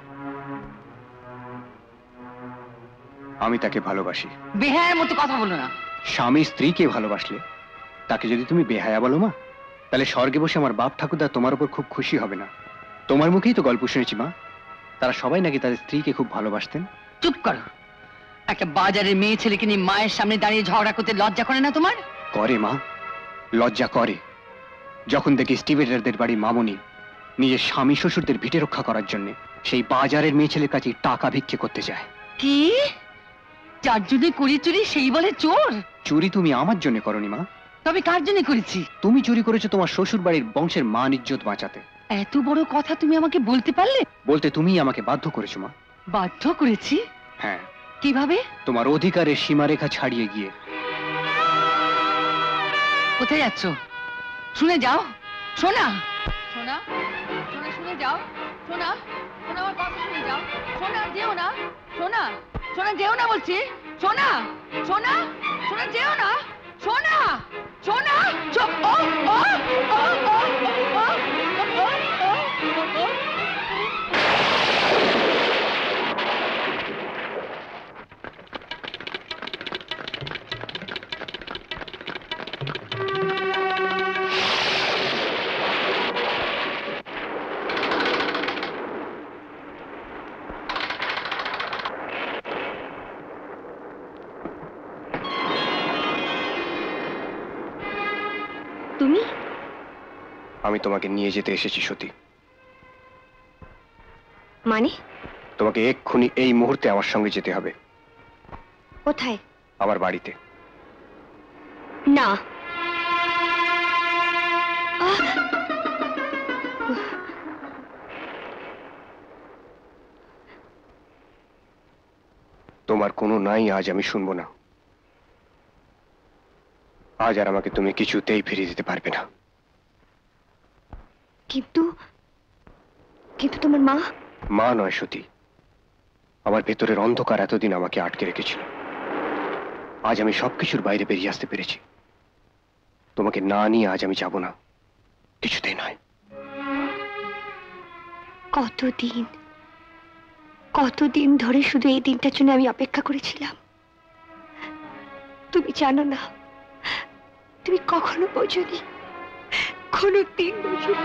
আমি তাকে ভালোবাসি। বেহায়ার মতো কথা বলো না। স্বামী স্ত্রীকে ভালোবাসলে তাকে যদি তুমি বেহায়া বলো মা, তাহলে স্বর্গে বসে আমার বাপ ঠাকুরদা তোমার উপর খুব খুশি হবে না? তোমার মুখেই তো গল্প শুনেছি মা, তারা সবাই নাকি তাদের স্ত্রীকে খুব ভালোবাসতেন। চুপ করো। একটা বাজারের মেয়ে ছেলেকে নিয়ে মায়ের সামনে দাঁড়িয়ে ঝগড়া করতে লজ্জা করে না তোমার? করে মা, লজ্জা করে। যখন দেখি স্টিভেটারদের বাড়ি মামনি নিজের স্বামী শ্বশুরদের ভিটে রক্ষা করার জন্য সেই বাজারের মেয়ে ছেলের কাছে টাকা ভিক্ষে করতে যায়। কি যার জন্য করি চুরি সেই বলে চোর? চুরি তুমি আমার জন্য করনি মা। তবে কার জন্য করেছি? তুমি চুরি করেছো তোমার শ্বশুর বাড়ির বংশের মান ইজ্জত বাঁচাতে। এত বড় কথা তুমি আমাকে বলতে পারলে? বলতে তুমি আমাকে বাধ্য করেছো মা। বাধ্য করেছি? হ্যাঁ। কিভাবে? তোমার অধিকারের সীমারেখা ছাড়িয়ে গিয়ে। কোথায় যাচ্ছ? শুনে যাও। শোনা শোনা শোনা শুনে যাও। শোনা শোনা আমার কথা শুনে যাও। শোনা যেও না। শোনা শোনা যেও না বলছি। শোনা শোনা শোনা যেও না। শোনা শোনা ও ও ও ও ও তুমি? আমি তোমাকে নিয়ে যেতে এসেছি সতী। মানে? তোমাকে এক্ষুনি এই মুহূর্তে আমার সঙ্গে যেতে হবে। কোথায়? আমার বাড়িতে। না। তোমার কোনো নাই আজ আমি শুনবো না। আজ আর আমাকে তুমি কিছুতেই ফিরিয়ে দিতে পারবে না। কিন্তু কিন্তু তোমার মা? মা নয় সতী, আমার ভেতরের অন্ধকার এতদিন আমাকে আটকে রেখেছিল। আজ আমি সবকিছুর বাইরে বেরিয়ে আসতে পেরেছি। তোমাকে না নিয়ে আজ আমি যাব না, কিছুতেই নয়। কতদিন কতদিন ধরে শুধু এই দিনটার জন্য আমি অপেক্ষা করেছিলাম। তুমি জানো না, তুমি কখনো বোঝোনি, কোনো দিন বোঝোনি।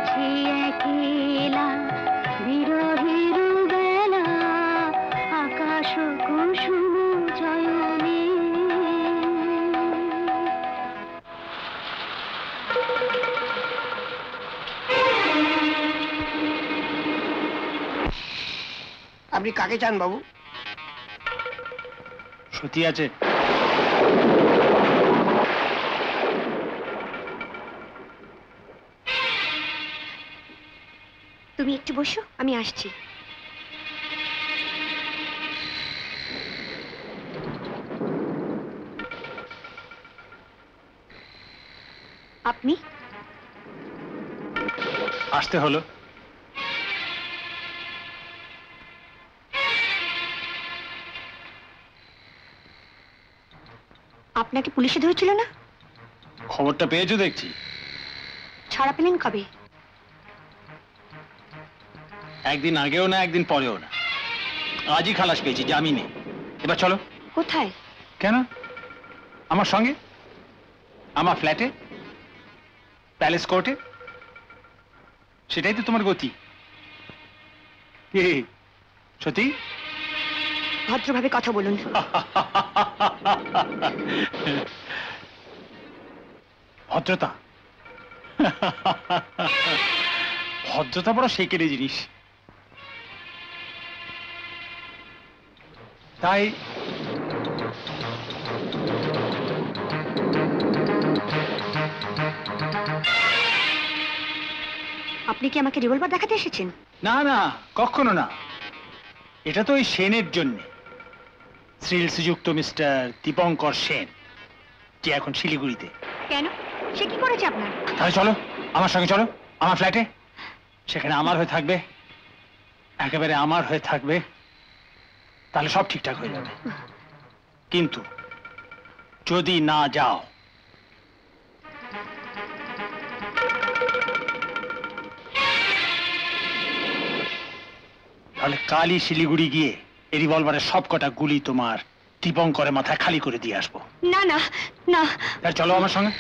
আছি একলা বিরহের বেলা আকাশ কুসুম চয়নে। আপনি কাকে চান বাবু? সত্যি আছে? তুমি একটু বসো, আমি আসছি। আপনি আসতে হলো। আপনাকে পুলিশে ধরেছিল না? খবরটা পেয়েছো দেখছি। ছাড়া পেলেন কবে? একদিন আগেও না, একদিন পরেও না, আজই খালাস পেয়েছি জামিনে। এবার চলো। কোথায়? কেন? আমার সঙ্গে, আমার ফ্ল্যাটে, প্যালেস কোর্টে। সেটাই তো তোমার গতি। কি সত্যি? ভদ্রভাবে কথা বলুন। ভদ্রতা? ভদ্রতা বড় সেকেলে জিনিস। তাই আপনি কি আমাকে রিভলভার দেখাতে এসেছেন? না না, কখনো না। এটা তো ওই সেনের জন্য, শ্রীলসযুক্ত মিস্টার দীপঙ্কর সেন, যে এখন শিলিগুড়িতে। কেন? সে কি করেছে আপনার? তাহলে চলো আমার সঙ্গে, চলো আমার ফ্ল্যাটে। সেখানে আমার হয়ে থাকবে, একেবারে আমার হয়ে থাকবে। তাহলে সব ঠিকঠাক হয়ে যাবে। কিন্তু যদি না যাও, তাহলে কালই শিলিগুড়ি গিয়ে এই রিভলভারের সব কটা গুলি তোমার দীপঙ্করের মাথায় খালি করে দিয়ে আসবো। না না না। তাহলে চলো আমার সঙ্গে।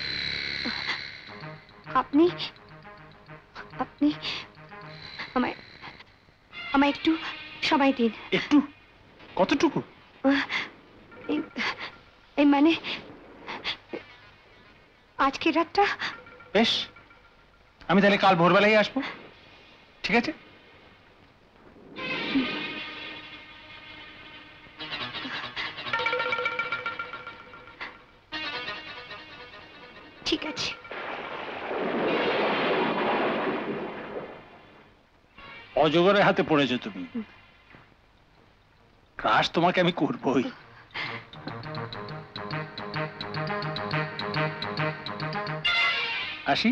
আপনি আপনি আমায় আমায় একটু সময় দিন। একটু? কতটুকু? এই- এই মানে আজকের রাতটা। বেশ, আমি তাহলে কাল ভোরবেলায় আসবো, ঠিক আছে? ঠিক আছে। অজগরের হাতে পড়েছো তুমি। ক্রাশ তোমাকে আমি করবই। আসি।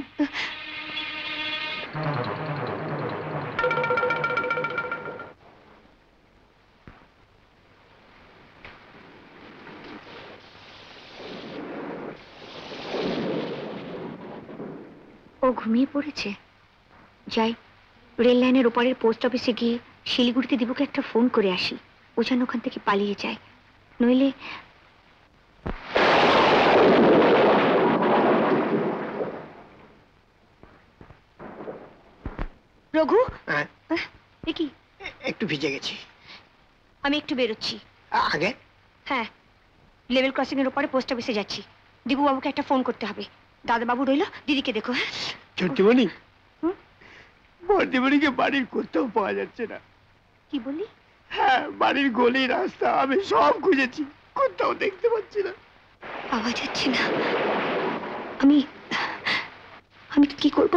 ও ঘুমিয়ে পড়েছে। যাই, রেল লাইনের ওপারের পোস্ট অফিসে গিয়ে শিলিগুড়িতে দীপুকে একটা ফোন করে আসি। ও যেন ওখান থেকে পালিয়ে যায়, নইলে রঘু। এ কি? একটু ভিজে গেছি। আমি একটু বেরোচ্ছি। আগে? হ্যাঁ, লেভেল ক্রসিং এর ওপারে পোস্ট অফিসে যাচ্ছি। দীপু বাবুকে একটা ফোন করতে হবে। দাদা বাবু রইল, দিদিকে দেখো। হ্যাঁ ছোট্টমণি, বর্দিমণিকে বাড়ির কোথাও পাওয়া যাচ্ছে না। কি বলি? হ্যাঁ, বাড়ির গলি রাস্তা আমি সব খুঁজেছি, কোথাও দেখতে পাচ্ছি না। পাওয়া যাচ্ছে না। আমি আমি কি করব?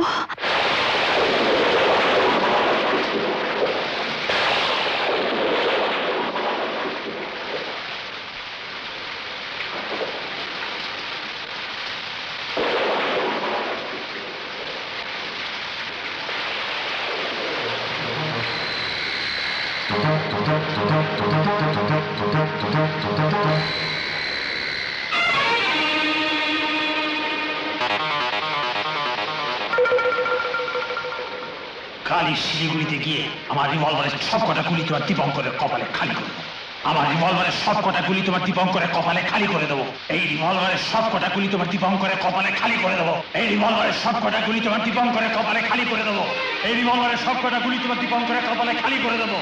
কালই শিলিগুড়িতে গিয়ে আমার রিভলভারের সব কটা গুলি তোমার দীপঙ্করের কপালে খালি করবো। আমার রিভলভারের সব কটা গুলি তোমার দীপঙ্করের কপালে খালি করে দেবো। এই রিভলভারের সব কটা গুলি তোমার দীপঙ্করের কপালে খালি করে দেবো। এই রিভলভারের সব কটা গুলি তোমার দীপঙ্করের কপালে খালি করে দেবো। এই রিভলভারের সব কটা গুলি তোমার দীপঙ্করের কপালে খালি করে দেবো।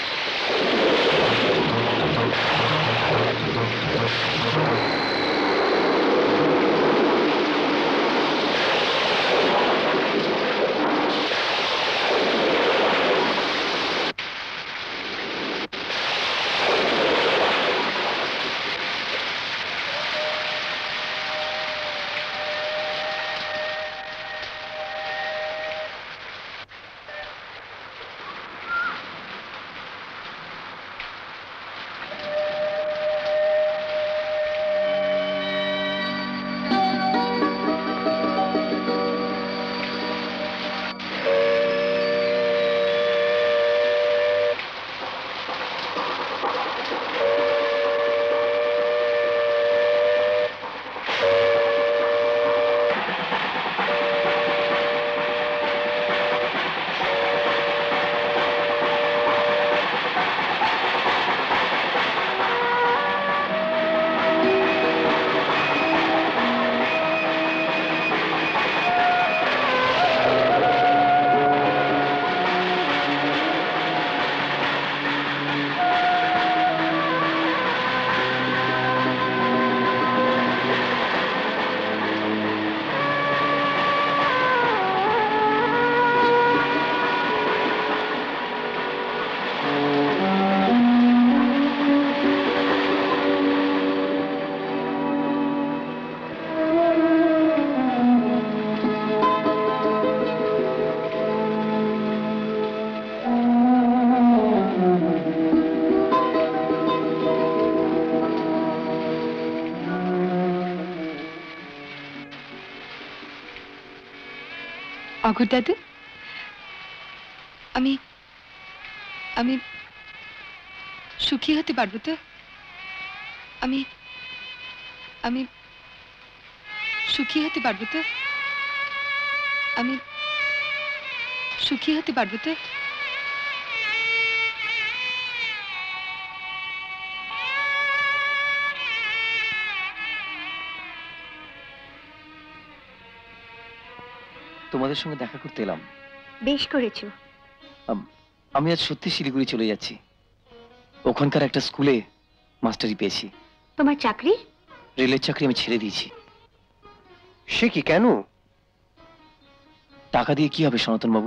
অঘর দাদু, আমি আমি সুখী হতে পারবো তো? আমি আমি সুখী হতে পারবো তো? আমি সুখী হতে পারবো তো? তোমাদের সঙ্গে দেখা করতে এলাম। বেশ করেছো। আম- আমি আজ সত্যি শিলিগুড়ি চলে যাচ্ছি। ওখানকার একটা স্কুলে মাস্টারি পেয়েছি। তোমার চাকরি? রেলের চাকরি আমি ছেড়ে দিয়েছি। সে কি, কেন? টাকা দিয়ে কি হবে সনাতন বাবু?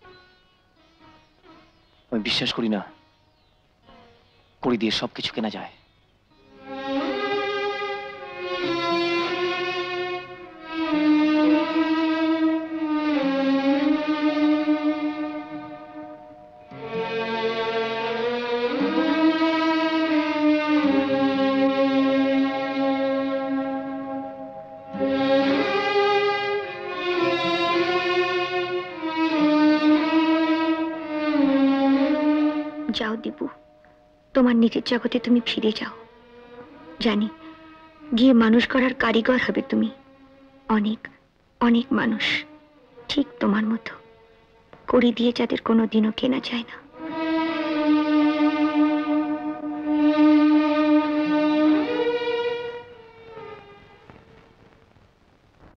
আমি বিশ্বাস করি না কড়ি দিয়ে সবকিছু কেনা যায়। যাও দীপু, তোমার নিজের জগতে তুমি ফিরে যাও। জানি গিয়ে মানুষ করার কারিগর হবে তুমি। অনেক অনেক মানুষ ঠিক তোমার মতো কড়ি দিয়ে যাদের কোনো দিনও কেনা যায় না।